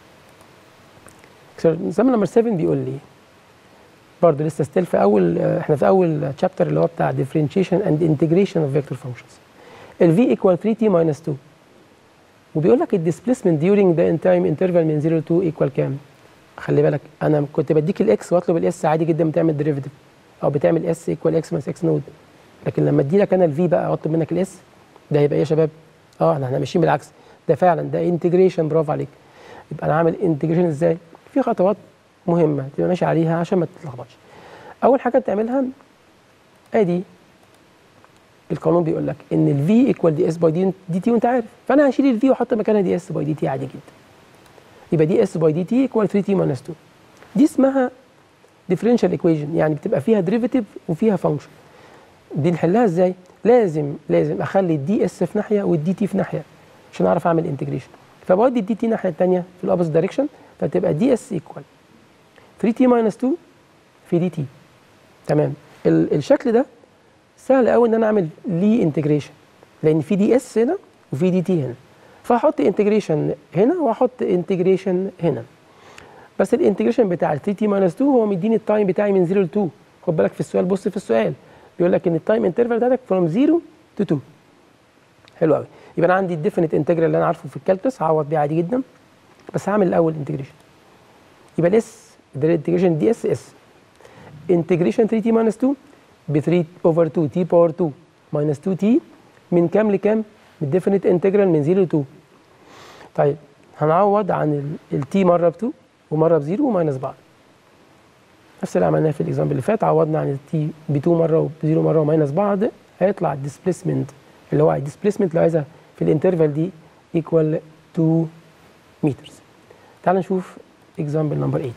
اكزامبل نمبر سبعة بيقول لي برضه لسه ستيل في اول، احنا في اول شابتر اللي هو بتاع differentiation and integration of vector functions. ال v equal ثري تي minus تو، وبيقول لك ال displacement during the time interval من زيرو ل اتنين equal كام؟ خلي بالك انا كنت بديك الاكس واطلب الاس عادي جدا، بتعمل ديريفيتيف او بتعمل اس equal اكس minus اكس نود. لكن لما ادي لك انا الفي بقى واطلب منك الاس، ده هيبقى ايه يا شباب؟ اه احنا ماشيين بالعكس، ده فعلا ده انتجريشن، برافو عليك. يبقى انا عامل انتجريشن ازاي؟ في خطوات مهمه تبقى ماشي عليها عشان ما تتلخبطش. اول حاجه بتعملها ادي القانون بيقول لك ان الفي ايكوال دي اس باي دي دي تي، وانت عارف، فانا هشيل الفي واحط مكانها دي اس باي دي تي عادي جدا. يبقى دي اس باي دي تي ايكوال ثري تي minus تو. دي اسمها ديفرنشال ايكويشن، يعني بتبقى فيها ديريفيتيف وفيها فانكشن. دي نحلها ازاي؟ لازم لازم اخلي الدي اس في ناحيه والدي تي في ناحيه عشان اعرف اعمل انتجريشن. فبودي الدي تي الناحيه الثانيه في الاوبوزيت دايركشن، فتبقى دي اس ايكوال ثري تي minus تو في دي تي. تمام. الشكل ده سهل قوي ان انا اعمل ليه انتجريشن، لان في دي اس هنا وفي دي تي هنا، فهحط انتجريشن هنا واحط انتجريشن هنا. بس الانتجريشن بتاع ثري تي minus تو هو مديني التايم بتاعي من زيرو ل اتنين. خد بالك في السؤال، بص في السؤال بيقول لك ان التايم انترفال بتاعتك فروم زيرو تو اتنين. حلو قوي. يبقى انا عندي الديفينيت انتجرال اللي انا عارفه في الكالكولس، هعوض بيه عادي جدا، بس هعمل الاول انتجريشن. يبقى الاس الانتجريشن دي اس اس انتجريشن ثري تي minus تو ب ثري اوفر تو تي باور اتنين minus تو تي من كام لكام؟ من الديفينيت انتجرال من زيرو ل اتنين. طيب هنعوض عن التي مره ب اتنين ومره ب صفر وماينس بعض، نفس اللي عملناه في الاكزامبل اللي فات. عوضنا عن التي ب اتنين مره وب صفر مره وماينس بعض، هيطلع الديسبيسمنت اللي هو الديسبيسمنت لو عايزها في الانترفال دي ايكوال اتنين مترز. تعال نشوف اكزامبل نمبر تمانية.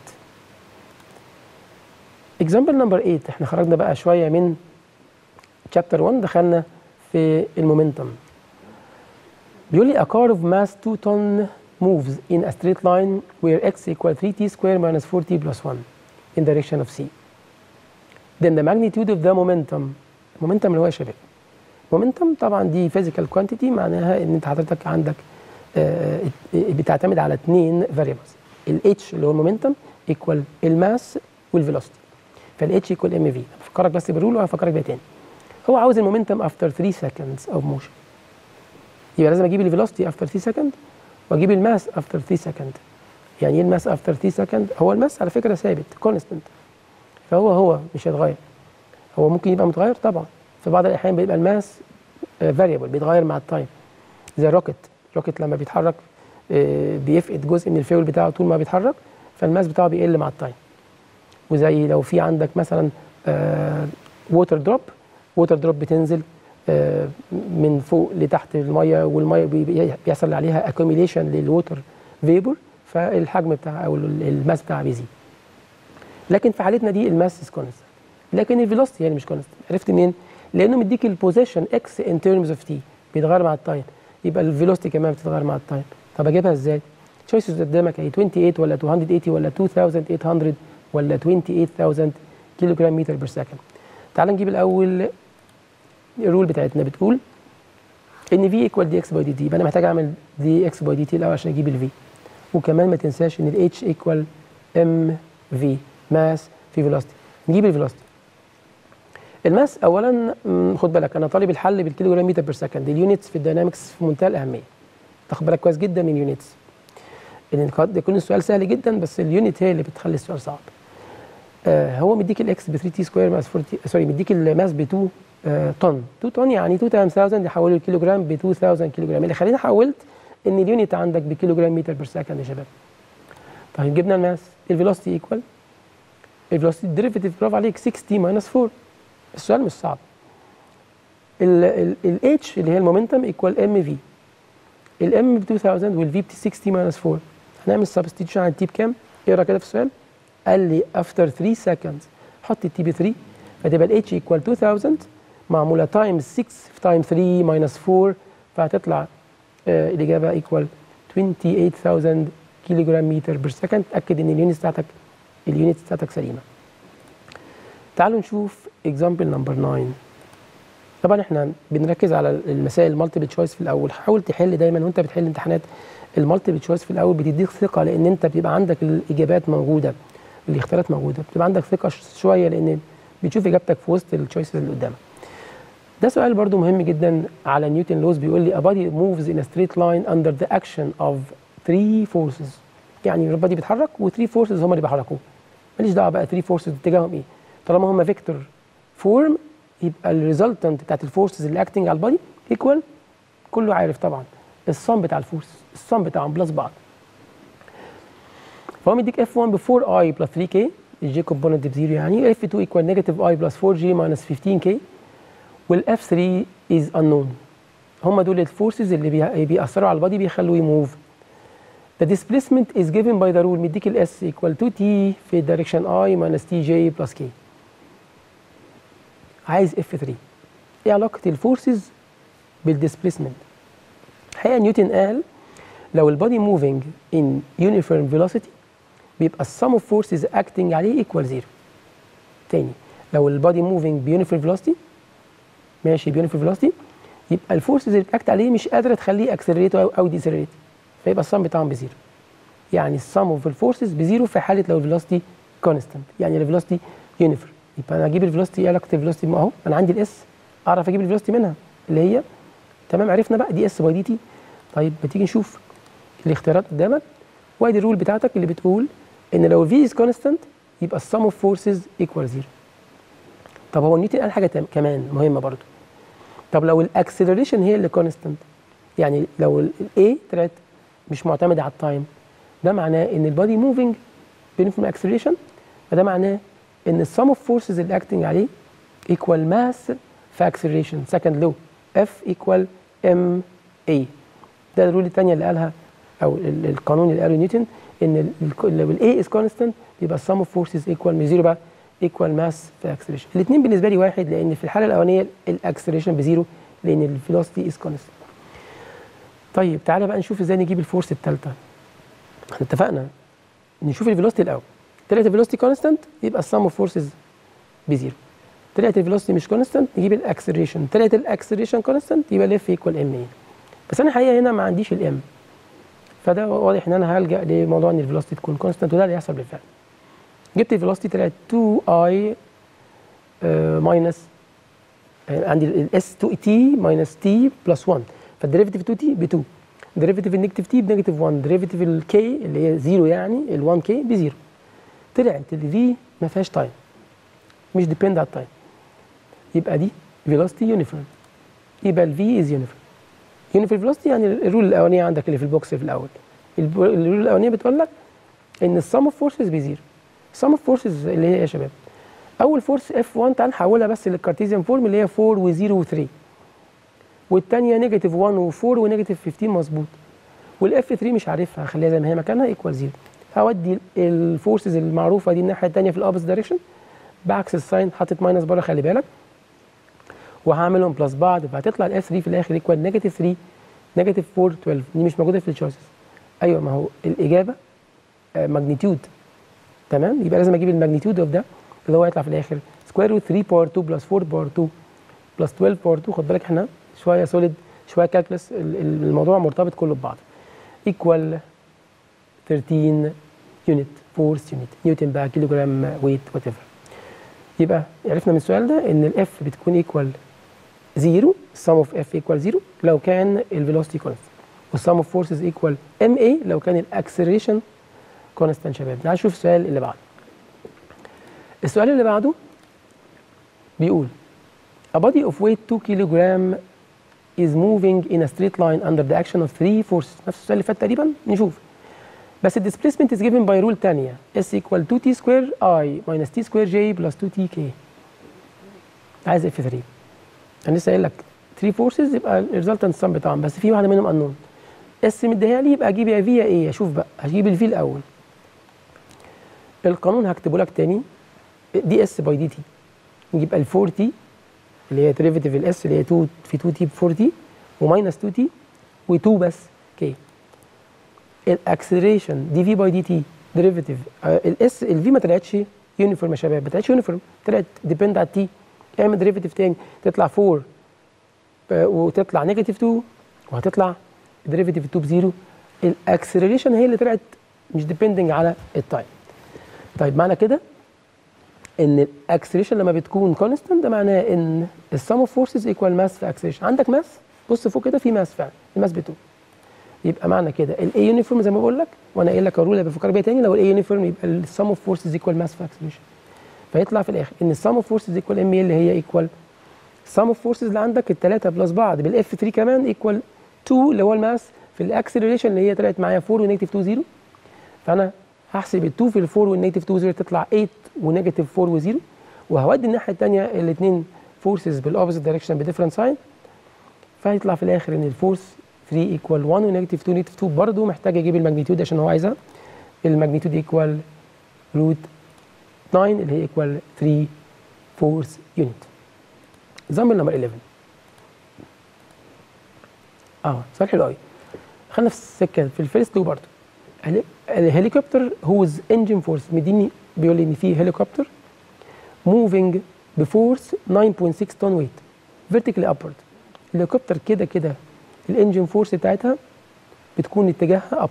اكزامبل نمبر تمانية احنا خرجنا بقى شويه من شابتر واحد، دخلنا في المومنتم. بيقول لي a car of mass two ton moves in a straight line where x equal ثري تي square minus فور تي plus one in direction of c. Then the magnitude of the momentum. momentum اللي هو يا شباب، momentum طبعا دي physical quantity، معناها ان انت حضرتك عندك آه بتعتمد على اثنين variables. ال h اللي هو المومنتم equal الماس والفيلوسيتي. فال h equal mv. بفكرك بس بالرول وهفكرك بيها تاني. هو عاوز المومنتم after ثري seconds of motion. يبقى لازم اجيب الفيلوسيتي after ثري seconds واجيب الماس after ثري seconds. يعني ايه الماس after ثري seconds؟ هو الماس على فكره ثابت كونستنت، فهو هو مش هيتغير. هو ممكن يبقى متغير طبعا، في بعض الاحيان بيبقى الماس فاريبل بيتغير مع التايم، زي الروكت. الروكت لما بيتحرك بيفقد جزء من الفيول بتاعه طول ما بيتحرك، فالماس بتاعه بيقل مع التايم. وزي لو في عندك مثلا ووتر دروب، ووتر دروب بتنزل من فوق لتحت الميه، والميه بيحصل عليها اكوميليشن للووتر فيبر، فالحجم بتاعها او الماس بتاعها بيزيد. لكن في حالتنا دي الماس از كونستنت، لكن الفيلوسيتي هي اللي مش كونستنت. عرفت منين؟ لانه مديك البوزيشن اكس ان ترمز اوف تي، بيتغير مع التايم، يبقى الفيلوسيتي كمان بتتغير مع التايم. طب اجيبها ازاي؟ تشويسز قدامك اهي ثمانية وعشرين ولا مئتين وثمانين ولا ألفين وثمانمائة ولا ثمانية وعشرين ألف كيلو جرام متر بير سكند. تعال نجيب الاول الرول بتاعتنا بتقول ان في ايكوال دي اكس باي دي تي، يبقى انا محتاج اعمل دي اكس باي دي تي الاول عشان اجيب الفي. وكمان ما تنساش ان الاتش ايكوال ام في ماس في فيلوسيتي. نجيب الفيلوسيتي. الماس اولا خد بالك انا طالب الحل بالكيلو جرام متر بير سكند، اليونتس في الداينامكس في منتهى الاهميه. تاخد بالك كويس جدا من اليونتس. ان قد يكون السؤال سهل جدا بس اليونت هي اللي بتخلي السؤال صعب. آه هو مديك الاكس ب ثري تي سكوير ماس فور تي، سوري مديك الماس ب تو آه طن، تو طن يعني تو تايمز ألف يحولوا الكيلو جرام ب تو ألف كيلو جرام، اللي خليني حولت ان اليونت عندك بكيلو جرام متر بير سكند يا شباب. طيب جبنا الماس، الفيلوسيتي ايكوال الفيلوسيتي الديريفيتيف برافو عليك ستين ماينس فور. السؤال مش صعب. الاتش اللي هي المومنتم ايكوال ام في، الام ب تو ألف والفي ب ستين ماينس فور. هنعمل سبستيتيوشن على التي بكام؟ اقرا كده في السؤال. قال لي افتر ثري سكندز حط التي ب ثري، فتبقى الاتش ايكوال تو ألف معموله تايمز ستة في تايم ثري ماينس فور، فهتطلع آه الاجابه ايكوال ثمانية وعشرين ألف كيلو جرام متر بير سكند. اتاكد ان اليونت بتاعتك اليونت بتاعتك سليمه. تعالوا نشوف اكزامبل نمبر تسعة. طبعا احنا بنركز على المسائل المالتيبل تشويس في الاول. حاول تحل دايما وانت بتحل امتحانات المالتيبل تشويس في الاول، بتديك ثقه لان انت بيبقى عندك الاجابات موجوده، الاختيارات موجوده، بتبقى عندك ثقه شويه لان بتشوف اجابتك في وسط التشويسز اللي قدامك. ده سؤال برضو مهم جدا على نيوتن لوز، بيقول لي a body moves in a straight line under the action of three forces. يعني البادي بيتحرك و3 فورسز هم اللي بيحركوه. ماليش دعوه بقى ثري فورسز اتجاههم ايه، طالما هم فيكتور فورم يبقى الريزلتنت بتاعت الفورسز اللي اكتنج على البادي ايكوال، كله عارف طبعا الصم بتاع الفورس، الصم بتاعهم بلس بعض. فهو مديك اف واحد ب فور اي بلس ثري كي، الجي كومبوننت بزيرو يعني، اف تو ايكوال نيجاتيف اي بلس فور جي ماينس فيفتين كي، والاف ثري از انون. هم دول الفورسز اللي بي... بيأثروا على البادي بيخلوه يموف. The displacement is given by the rule مديك الاس ايكوال تو تي في الدايركشن اي ماينس تي جي بلس كي. عايز اف ثري. ايه علاقه الفورسز بالديسبيسمنت؟ الحقيقه نيوتن قال لو البادي موفينج ان يونيفورم فيلوسيتي بيبقى السم اوف فورسز اكتنج عليه ايكوال زيرو. تاني، لو البادي موفينج بيونيفورم فيلوسيتي ماشي بيونيفورم فيلوسيتي يبقى الفورسز اللي بتاكت عليه مش قادره تخليه اكسلريت او او ديسلريت، فيبقى السم بتاعهم بزيرو. يعني السم اوف الفورسز بزيرو في حاله لو الفيلوسيتي كونستانت، يعني الفيلوسيتي يونيفورم. يبقى انا اجيب الفيلوسيتي، ايه علاقه الفيلوسيتي؟ اهو انا عندي الاس، اعرف اجيب الفيلوسيتي منها اللي هي تمام، عرفنا بقى دي اس باي دي تي. طيب ما تيجي نشوف الاختيارات قدامك، وادي الرول بتاعتك اللي بتقول ان لو في از كونستانت يبقى السم اوف فورسز ايكوال زيرو. طب هو نيوتن قال حاجه كمان مهمه برضو. طب لو الاكسلريشن هي اللي كونستانت، يعني لو الاي طلعت مش معتمده على التايم، ده معناه ان البادي موفينج بيونيفورم اكسلريشن، فده معناه ان السم اوف فورسز اللي اكتنج عليه ايكوال ماس في اكسلريشن سكند لو اف ايكوال ام اي. ده الرول الثانيه اللي قالها او القانون اللي قاله نيوتن، ان لو الاي از كونستانت يبقى السم اوف فورسز ايكوال من زيرو بقى ايكوال ماس في اكسلريشن. الاثنين بالنسبه لي واحد، لان في الحاله الاولانيه الاكسلريشن بزيرو لان الفيلوسيتي از كونستانت. طيب تعالى بقى نشوف ازاي نجيب الفورس الثالثه. احنا اتفقنا نشوف الفيلوسيتي الاول. طلعت الفيلوسيتي كونستانت يبقى السم اوف فورسز بزيرو. طلعت الفيلوسيتي مش كونستانت نجيب الاكسلريشن. طلعت الاكسلريشن كونستانت يبقى الاف ايكوال ام اي. بس انا الحقيقه هنا ما عنديش الام، فده واضح ان انا هلجا لموضوع ان الفيلوسيتي تكون كونستانت، وده اللي هيحصل بالفعل. جبت الفيلوسيتي طلعت تو اي ماينس عندي الاس تو تي ماينس تي بلس واحد، فالديريفيتيف تو تي ب اتنين، ديريفيتيف النيجاتيف تي بنيجاتيف واحد، ديريفيتيف الكي اللي هي زيرو يعني ال واحد كي بزيرو. طلعت الفي ما فيهاش تايم، مش ديبند على التايم، يبقى دي فيلوسيتي يونيفورم، يبقى الفي از يونيفورم. يونيفورم فيلوسيتي يعني الرول الاولانيه عندك اللي في البوكس في الاول، الرول الاولانيه بتقول لك ان السم اوف فورسز بزيرو. السم اوف فورسز اللي هي ايه يا شباب؟ اول فورس اف واحد تعال نحولها بس للكارتيزيان فورم اللي هي اربعة و0 و3، والثانيه نيجاتيف واحد و4 ونيجاتيف خمستاشر مظبوط، والاف ثري مش عارفها هخليها زي ما هي مكانها ايكوال زيرو. هودي الفورسز المعروفه دي الناحيه الثانيه في الابس دايركشن بعكس الساين، حاطط ماينس بره خلي بالك، وهعملهم بلس بعض، فهتطلع الاف ثري في الاخر ايكوال نيجاتيف ثري نيجاتيف فور اتناشر. دي مش موجوده في التشويسز. ايوه ما هو الاجابه ماجنتيود. تمام، يبقى لازم اجيب الماجنتيود اوف ده اللي هو يطلع في الاخر سكوير روت ثري باور تو بلس فور باور تو بلس اتناشر باور تو. خد بالك احنا شويه سوليد شويه كالكلس، الموضوع مرتبط كله ببعض. ايكوال ثيرتين يونت فورس يونت نيوتن بقى كيلو جرام ويت وات ايفر. يبقى عرفنا من السؤال ده ان الاف بتكون ايكوال زيرو، السم اوف اف ايكوال زيرو لو كان الفيلوسيتي كونستنت، والسم اوف فورسز ايكوال ام اي لو كان الاكسلريشن كونستنت. شباب تعالوا نشوف السؤال اللي بعده. السؤال اللي بعده بيقول a body of weight two kilogram is moving in a straight line under the action of three forces. نفس السؤال اللي فات تقريبا. نشوف بس ال displacement is given by rule تانية S equal two t square I minus t square j plus two t k. عايز اف ثري. انا لسه قايل لك three forces يبقى الريزلتنت سم بتاعهم، بس في واحده منهم unknown. اس مديها لي يبقى اجيب يا في يا ايه. اشوف بقى هجيب الفي الاول. القانون هكتبه لك تاني دي اس باي دي تي. نجيب ال فور تي اللي هي ديريفيتيف الاس اللي هي اتنين في اتنين تي ب فور تي وماينس اتنين تي و2 بس كي. الاكسلريشن دي في باي دي تي ديريفيتيف الاس الفي ما طلعتش يونيفورم يا شباب، ما طلعتش يونيفورم، طلعت ديبند على التي. اعمل ديريفيتيف تاني تطلع فور وتطلع نيجاتيف اتنين وهتطلع ديريفيتيف اتنين بزيرو. الاكسلريشن هي اللي طلعت مش ديبندنج على التايم. طيب معنى كده ان الاكسلريشن لما بتكون كونستنت ده معناه ان السم اوف فورسز ايكوال ماس في اكسلريشن. عندك ماس، بص فوق كده في ماس فعلا، الماس ب اتنين. يبقى معنى كده الاي يونيفورم زي ما بقول لك، وانا قايل لك الرول بفكر بيها تاني، لو الاي يونيفورم يبقى السم اوف فورسز ايكوال ماس في اكسلريشن. فيطلع في الاخر ان السم اوف فورسز ايكوال ام اي اللي هي ايكوال السم اوف فورسز اللي عندك الثلاثه بلس بعض بالاف ثري كمان ايكوال اتنين اللي هو الماس في الاكسلريشن اللي هي طلعت معايا اربعة ونيجاتيف اتنين زيرو. فانا هحسب ال اتنين في ال اربعة والنيجاتيف اتنين زيرو تطلع تمانية ونيجاتيف اربعة وزيرو، وهودي الناحيه الثانيه الاثنين فورسز بالاوبوزيت دايركشن بديفرنت ساين. فهيطلع في الاخر ان الفورس ثري ايكوال واحد ونيجاتيف اتنين نيجاتيف اتنين. برضه محتاج اجيب الماجنتيود عشان هو عايزها. الماجنتيود ايكوال روت تسعة اللي هي ايكوال ثري فورس يونت. اكزامبل نمبر احداشر. اه سؤال حلو قوي. خلينا في السكه في الفيرست لو برضه. الهليكوبتر هوز انجن فورس مديني بيقول لي ان في هليكوبتر موفينج بفورس تسعة فاصلة ستة طن ويت فيرتيكالي ابورد. الهليكوبتر كده كده الانجن فورس بتاعتها بتكون اتجاهها ابورد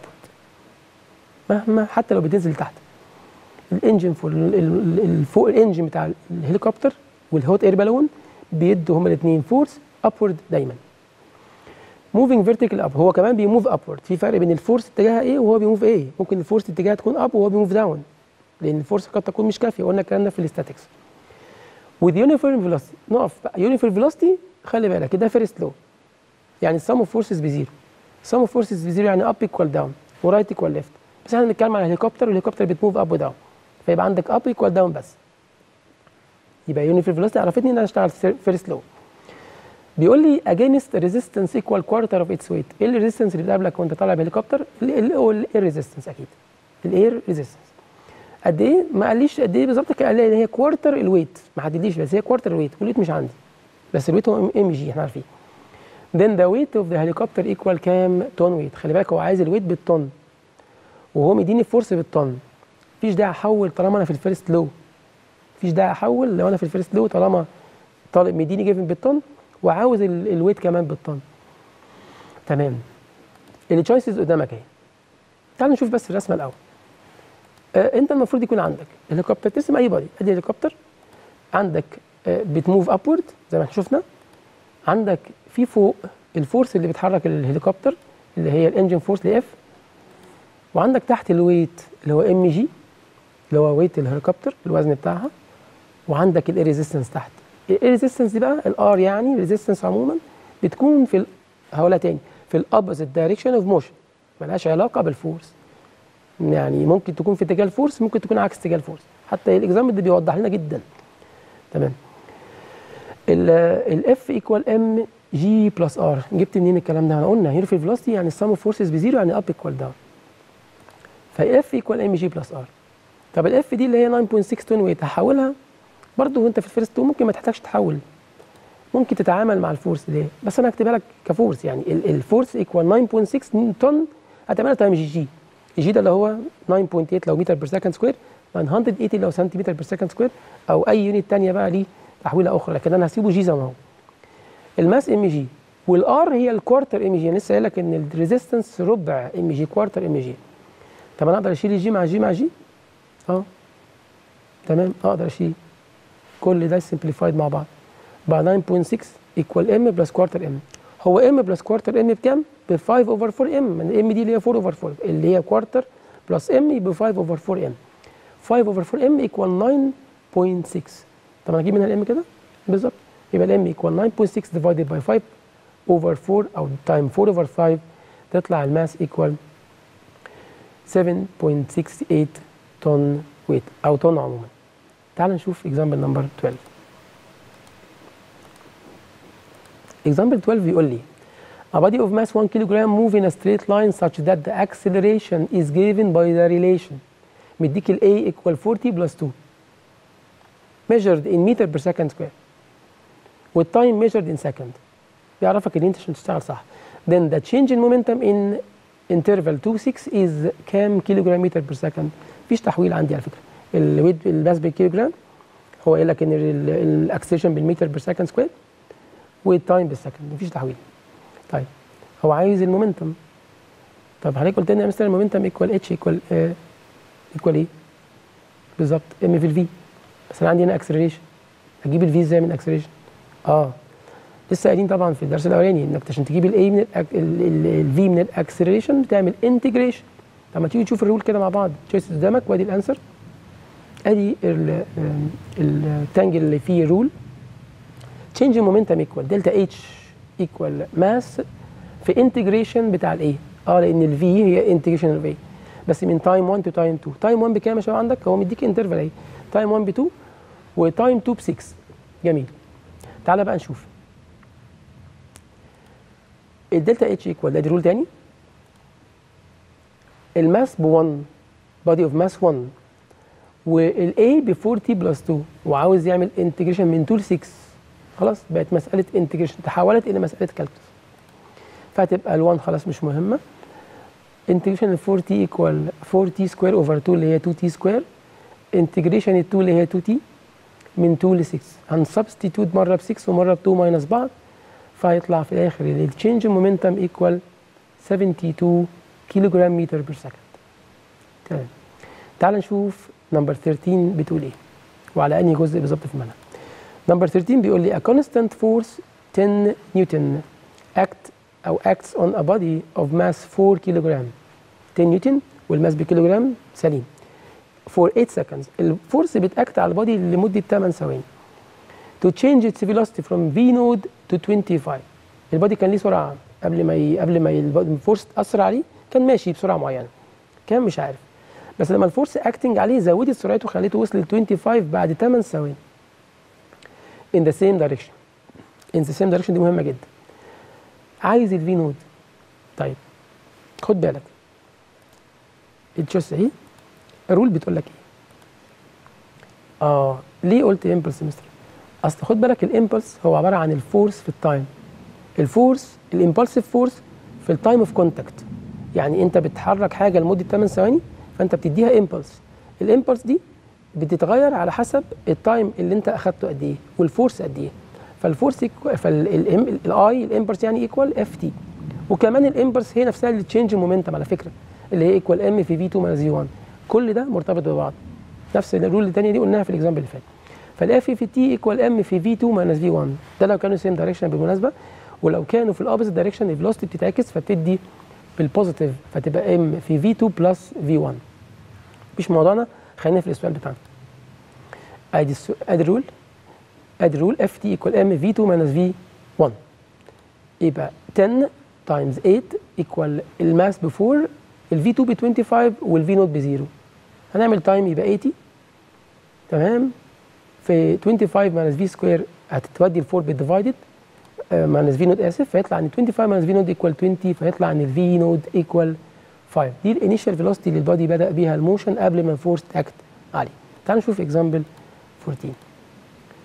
مهما حتى لو بتنزل تحت. الانجن فوق الانجن بتاع الهليكوبتر والهوت اير بالون بيدوا هما الاثنين فورس ابورد دايما. موفينج فيرتيكال اب هو كمان بيموف ابورد. في فرق بين الفورس اتجاهها ايه وهو بيموف ايه. ممكن الفورس اتجاهها تكون اب وهو بيموف داون لان الفورس قد تكون مش كافيه. قلنا الكلام ده في الاستاتكس. with uniform velocity. نقف بقى uniform velocity. خلي بالك ده فيرست لو يعني السم اوف فورسز بزيرو. السم اوف فورسز بزيرو يعني اب ايكوال داون ورايت ايكوال ليفت. بس احنا بنتكلم على الهليكوبتر والهليكوبتر بتموف اب وداون فيبقى عندك اب ايكوال داون بس. يبقى يونيفورم فيلوسيتي عرفتني ان انا اشتغل فيرست لو. بيقول لي against resistance equal quarter of its weight. ايه الريزيستنس اللي بتقابلك وانت طالع بهليكوبتر؟ الاير ريزيستنس اكيد. الاير ريزيستنس قد ايه؟ ما قاليش قد ايه بالظبط، قال لي هي كوارتر الويت، ما حددليش بس هي كوارتر الويت والويت مش عندي بس الويت هو ام جي احنا عارفين. then the weight of the helicopter equal كام؟ طن ويت. خلي بالك هو عايز الويت بالطن وهو مديني الفورس بالطن. مفيش داعي احول طالما انا في الفيرست لو. مفيش داعي احول لو انا في الفيرست لو طالما طالب مديني جيفن بالطن وعاوز الويت كمان بالطن. تمام. التشويسز قدامك اهي. تعال نشوف بس الرسمه الاول. آه انت المفروض يكون عندك الهليكوبتر ترسم اي بادي. ادي الهليكوبتر عندك آه بتموف ابورد زي ما احنا شفنا. عندك في فوق الفورس اللي بتحرك الهليكوبتر اللي هي الانجن فورس اللي اف، وعندك تحت الويت اللي هو ام جي اللي هو ويت الهليكوبتر الوزن بتاعها، وعندك الاير ريزيستنس تحت. الاير ريزيستنس دي بقى الار يعني ريزيستنس عموما بتكون في هقولها تاني في الابوزيت دايركشن اوف موشن، ملهاش علاقه بالفورس. يعني ممكن تكون في اتجاه الفورس ممكن تكون عكس اتجاه الفورس. حتى الاكزامبل ده بيوضح لنا جدا. تمام. الاف ايكوال ام جي بلس ار. جبت منين الكلام ده؟ احنا قلنا يونيفورم فيلوسيتي يعني السم اوف فورسز بزيرو يعني اب ايكوال داون. فاف ايكوال ام جي بلس ار. طب الاف دي اللي هي تسعة فاصلة ستة طن ويت هحولها برضه وانت في الفيرست تو ممكن ما تحتاجش تحول. ممكن تتعامل مع الفورس دي، بس انا هكتبها لك كفورس. يعني الفورس ايكوال تسعة فاصلة ستة طن، هتعملها تايم جي جي. الجي ده اللي هو تسعة فاصلة ثمانية لو متر بير سكند سكوير، تسعمائة وثمانين لو سنتيمتر بير سكند سكوير، او اي يونت ثانيه بقى ليه تحويله اخرى، لكن انا هسيبه جي زي ما هو. الماس ام جي، والار هي الكوارتر ام جي. انا لسه قايل لك ان الريزيستنس ربع ام جي، كوارتر ام جي. طب انا اقدر اشيل الجي مع جي مع جي؟ اه تمام، اقدر اشيل كل ده سمبليفايد مع بعض بقى تسعة فاصلة ستة ايكوال ام بلس كوارتر ام. هو ام بلس كوارتر ام بكام؟ ب خمسة اوفر أربعة ام. الام دي اللي هي أربعة اوفر أربعة، اللي هي كوارتر بلس ام يبقى خمسة اوفر أربعة ام. خمسة اوفر أربعة ام ايكوال تسعة فاصلة ستة. طب انا اجيب منها الام كده بالظبط، يبقى الام ايكوال تسعة فاصلة ستة ديفايدد باي خمسة اوفر أربعة او تايم أربعة اوفر خمسة، تطلع الماس ايكوال سبعة فاصلة ستة ثمانية طن ويت او طن عموما. تعال نشوف اكزامبل نمبر اثناشر. اكزامبل اثناشر بيقول لي a body of mass one kilogram move in a straight line such that the acceleration is given by the relation. مديك ال A equal forty plus two measured in meter per second square والtime measured in second. بيعرفك ان انت عشان تشتغل صح. Then the change in momentum in interval two six is كام كيلوغرام متر per second. مفيش تحويل عندي على فكره. الويت الماس بالكيلوجرام، هو قايل لك ان الاكسلريشن بالمتر per second square والتايم بالسكند، مفيش تحويل. طيب هو عايز المومنتم. طب حضرتك قلت لنا يا مستر المومنتم ايكوال اتش ايكوال ايكوال ايه؟ بالظبط ام في الفي. بس انا عندي هنا اكسلريشن، اجيب الفي ازاي من اكسلريشن؟ اه لسه قايلين طبعا في الدرس الاولاني انك عشان تجيب الاي من الفي من الاكسلريشن بتعمل انتجريشن. طب ما تيجي نشوف الرول كده مع بعض. تشويس قدامك وادي الانسر، ادي التانجل اللي فيه رول. change in momentum equal delta h equal mass في integration بتاع الايه؟ اه لان الفي هي integration of a، بس من تايم واحد to تايم اتنين. تايم واحد بكام يا شباب عندك؟ هو مديك انترفال اهي، تايم واحد ب اتنين وتايم اتنين ب ستة. جميل. تعالى بقى نشوف الدلتا اتش ايكوال، ده دي رول تاني. الماس ب واحد، body of mass واحد، والاي ب أربعين بلس اتنين، وعاوز يعمل انتجريشن من اتنين ل ستة. خلاص بقت مساله انتجريشن، تحولت الى مساله كالكولس. فهتبقى ال1 خلاص مش مهمه. انتجريشن ال أربعين ايكوال أربعة تي سكوير اوفر اتنين اللي هي اتنين تي سكوير. انتجريشن ال اتنين اللي هي اتنين تي من اتنين ل ستة. هنسبستيتيوت مره ب ستة ومره ب اتنين ماينس بعض، فهيطلع في الاخر التشينج مومنتم ايكوال اتنين وسبعين كيلو جرام متر بير سكند. تمام. تعال نشوف نمبر تلتاشر بتقول ايه وعلى انهي جزء بالظبط في المنهج. نمبر تلتاشر بيقول لي a constant force عشرة نيوتن act او acts on a body of mass أربعة كيلوغرام. عشرة نيوتن والماس بكيلوغرام سليم for ثمانية seconds. الفورس بتاكت على البادي لمده ثمانية ثواني. to change its velocity from v node to خمسة وعشرين. البادي كان ليه سرعه قبل ما ي... قبل ما الفورس تاثر عليه كان ماشي بسرعه معينه، كان مش عارف، بس لما الفورس اكتنج عليه زودت سرعته خليته وصل ل خمسة وعشرين بعد ثمانية ثواني. in the same direction. in the same direction دي مهمه جدا. عايز الفي نود. طيب خد بالك التشويس اهي، الرول بتقول لك ايه؟ اه ليه قلت امبلس مستر؟ اصل خد بالك الامبلس هو عباره عن الفورس في التايم. الفورس الامبلسيف فورس في التايم اوف كونتاكت، يعني انت بتحرك حاجه لمده ثمانية ثواني فانت بتديها امبلس. الامبلس دي بتتغير على حسب التايم اللي انت اخدته قد ايه والفورس قد ايه. فالفورس فالاي الامبلس يعني ايكوال اف تي، وكمان الامبلس هي نفسها اللي تشينج مومنتم على فكره، اللي هي ايكوال ام في في اتنين ماينس في واحد. كل ده مرتبط ببعض، نفس الرول الثانيه دي قلناها في الاكزامبل اللي فات. فالاف في تي ايكوال ام في في اتنين ماينس في واحد، ده لو كانوا سيم دايركشن بالمناسبه، ولو كانوا في الابوزيت دايركشن الفيلوسيتي بتتعكس فبتدي بالبوزيتيف فتبقى ام في في اتنين بلس في واحد. مش موضوعنا، خلينا في السؤال بتاعنا. ادي ادي الرول، ادي الرول اف تي ايكوال ام في اتنين ماينس في واحد، يبقى عشرة تايمز ثمانية ايكوال الماس ب أربعة، الفي اتنين ب خمسة وعشرين والفي نوت بزيرو. هنعمل تايم يبقى ثمانين. تمام. في خمسة وعشرين ماينس في سكوير هتتودي ل أربعة بالديفايدد ماينس في نوت اسف، فيطلع ان خمسة وعشرين ماينس في نوت ايكوال عشرين، فيطلع ان الفي نوت ايكوال خمسة. دي الانيشال فيلوسيتي اللي البادي بدا بيها الموشن قبل ما الفورس تاكت عليه. تعالوا نشوف اكزامبل أربعتاشر.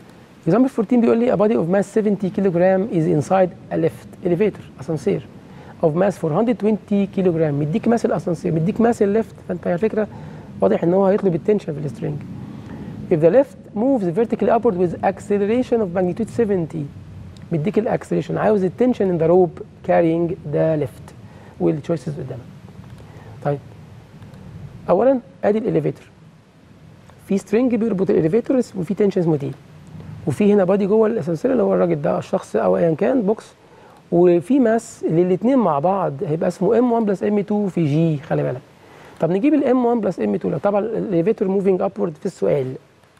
example fourteen بيقول لي a body of mass seventy kilogram is inside a lift elevator اسانسير of mass four hundred twenty kilogram. مديك ماس الاسانسير، مديك ماس الليفت، فانت على فكره واضح ان هو هيطلب التنشن في السترينج. if the lift moves vertically upward with acceleration of magnitude seventy مديك الاكسلريشن، عاوز التنشن in the rope carrying the lift والتشويسز قدامك. طيب اولا ادي الاليفيتور، في سترينج بيربط الاليفيتورز وفي تنشن اسمه تي، وفي هنا بادي جوه الاسانسير اللي هو الراجل ده الشخص او ايا كان بوكس، وفي ماس للاثنين مع بعض هيبقى اسمه ام واحد بلس ام اتنين في جي. خلي بالك. طب نجيب الام واحد بلس ام اتنين، لو طبعا الاليفيتور موفينج ابورد في السؤال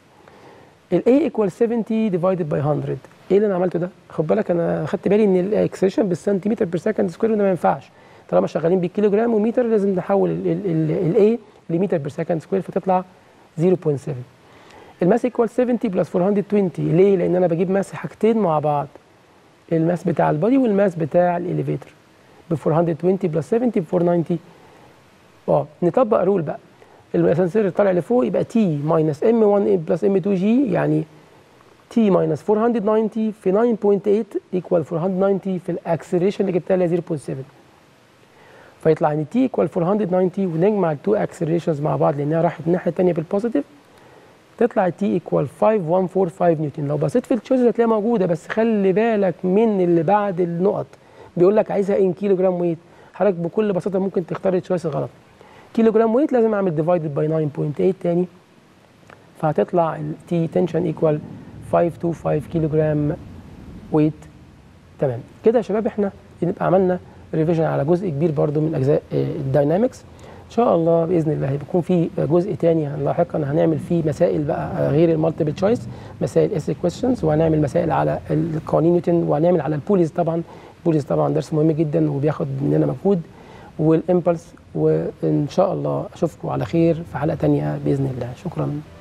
الاي ايكوال سبعين ديفايدد باي مية. ايه اللي انا عملته ده؟ خد بالك انا خدت بالي ان الاكسلريشن بالسنتيمتر بير سكند سكوير وده ما ينفعش، طالما شغالين بالكيلو جرام ومتر لازم نحول الاي لمتر بير سكند سكوير فتطلع صفر فاصلة سبعة. الماس ايكوال سبعين بلس أربعمية وعشرين. ليه؟ لان انا بجيب ماس حاجتين مع بعض، الماس بتاع البادي والماس بتاع الاليفيتور ب أربعمية وعشرين بلس سبعين ب أربعمية وتسعين. اه نطبق رول بقى، الاسانسير طالع لفوق يبقى تي ماينس ام واحد بلس ام اتنين جي، يعني تي ماينس أربعمية وتسعين في تسعة فاصلة تمانية ايكوال أربعمية وتسعين في الاكسلريشن اللي جبتها اللي هي صفر فاصلة سبعة، فيطلع ان تي ايكوال أربعمية وتسعين ونجمع التو اكسلريشنز مع بعض لانها راحت الناحيه الثانيه بالبوزيتيف، تطلع تي ايكوال خمسة فاصلة مية وأربعين نيوتن. لو بصيت في التشويز هتلاقيها موجوده، بس خلي بالك من اللي بعد النقط، بيقول لك عايزها ان كيلو جرام ويت، حضرتك بكل بساطه ممكن تختار التشويز غلط. كيلو جرام ويت لازم اعمل ديفايدد باي تسعة فاصلة تمانية تاني، فهتطلع التي تنشن ايكوال خمسمية وخمسة وعشرين كيلو جرام ويت. تمام كده يا شباب، احنا نبقى عملنا ريفيجن على جزء كبير برضو من اجزاء الداينامكس. ان شاء الله باذن الله هيكون في جزء تاني لاحقا هنعمل فيه مسائل بقى غير المالتيبل تشويس، مسائل اس كويستشنز، وهنعمل مسائل على القوانين نيوتن، وهنعمل على البوليز. طبعا البوليز طبعا درس مهم جدا وبياخد مننا مجهود، والامبلس. وان شاء الله اشوفكم على خير في حلقه تانيه باذن الله. شكرا.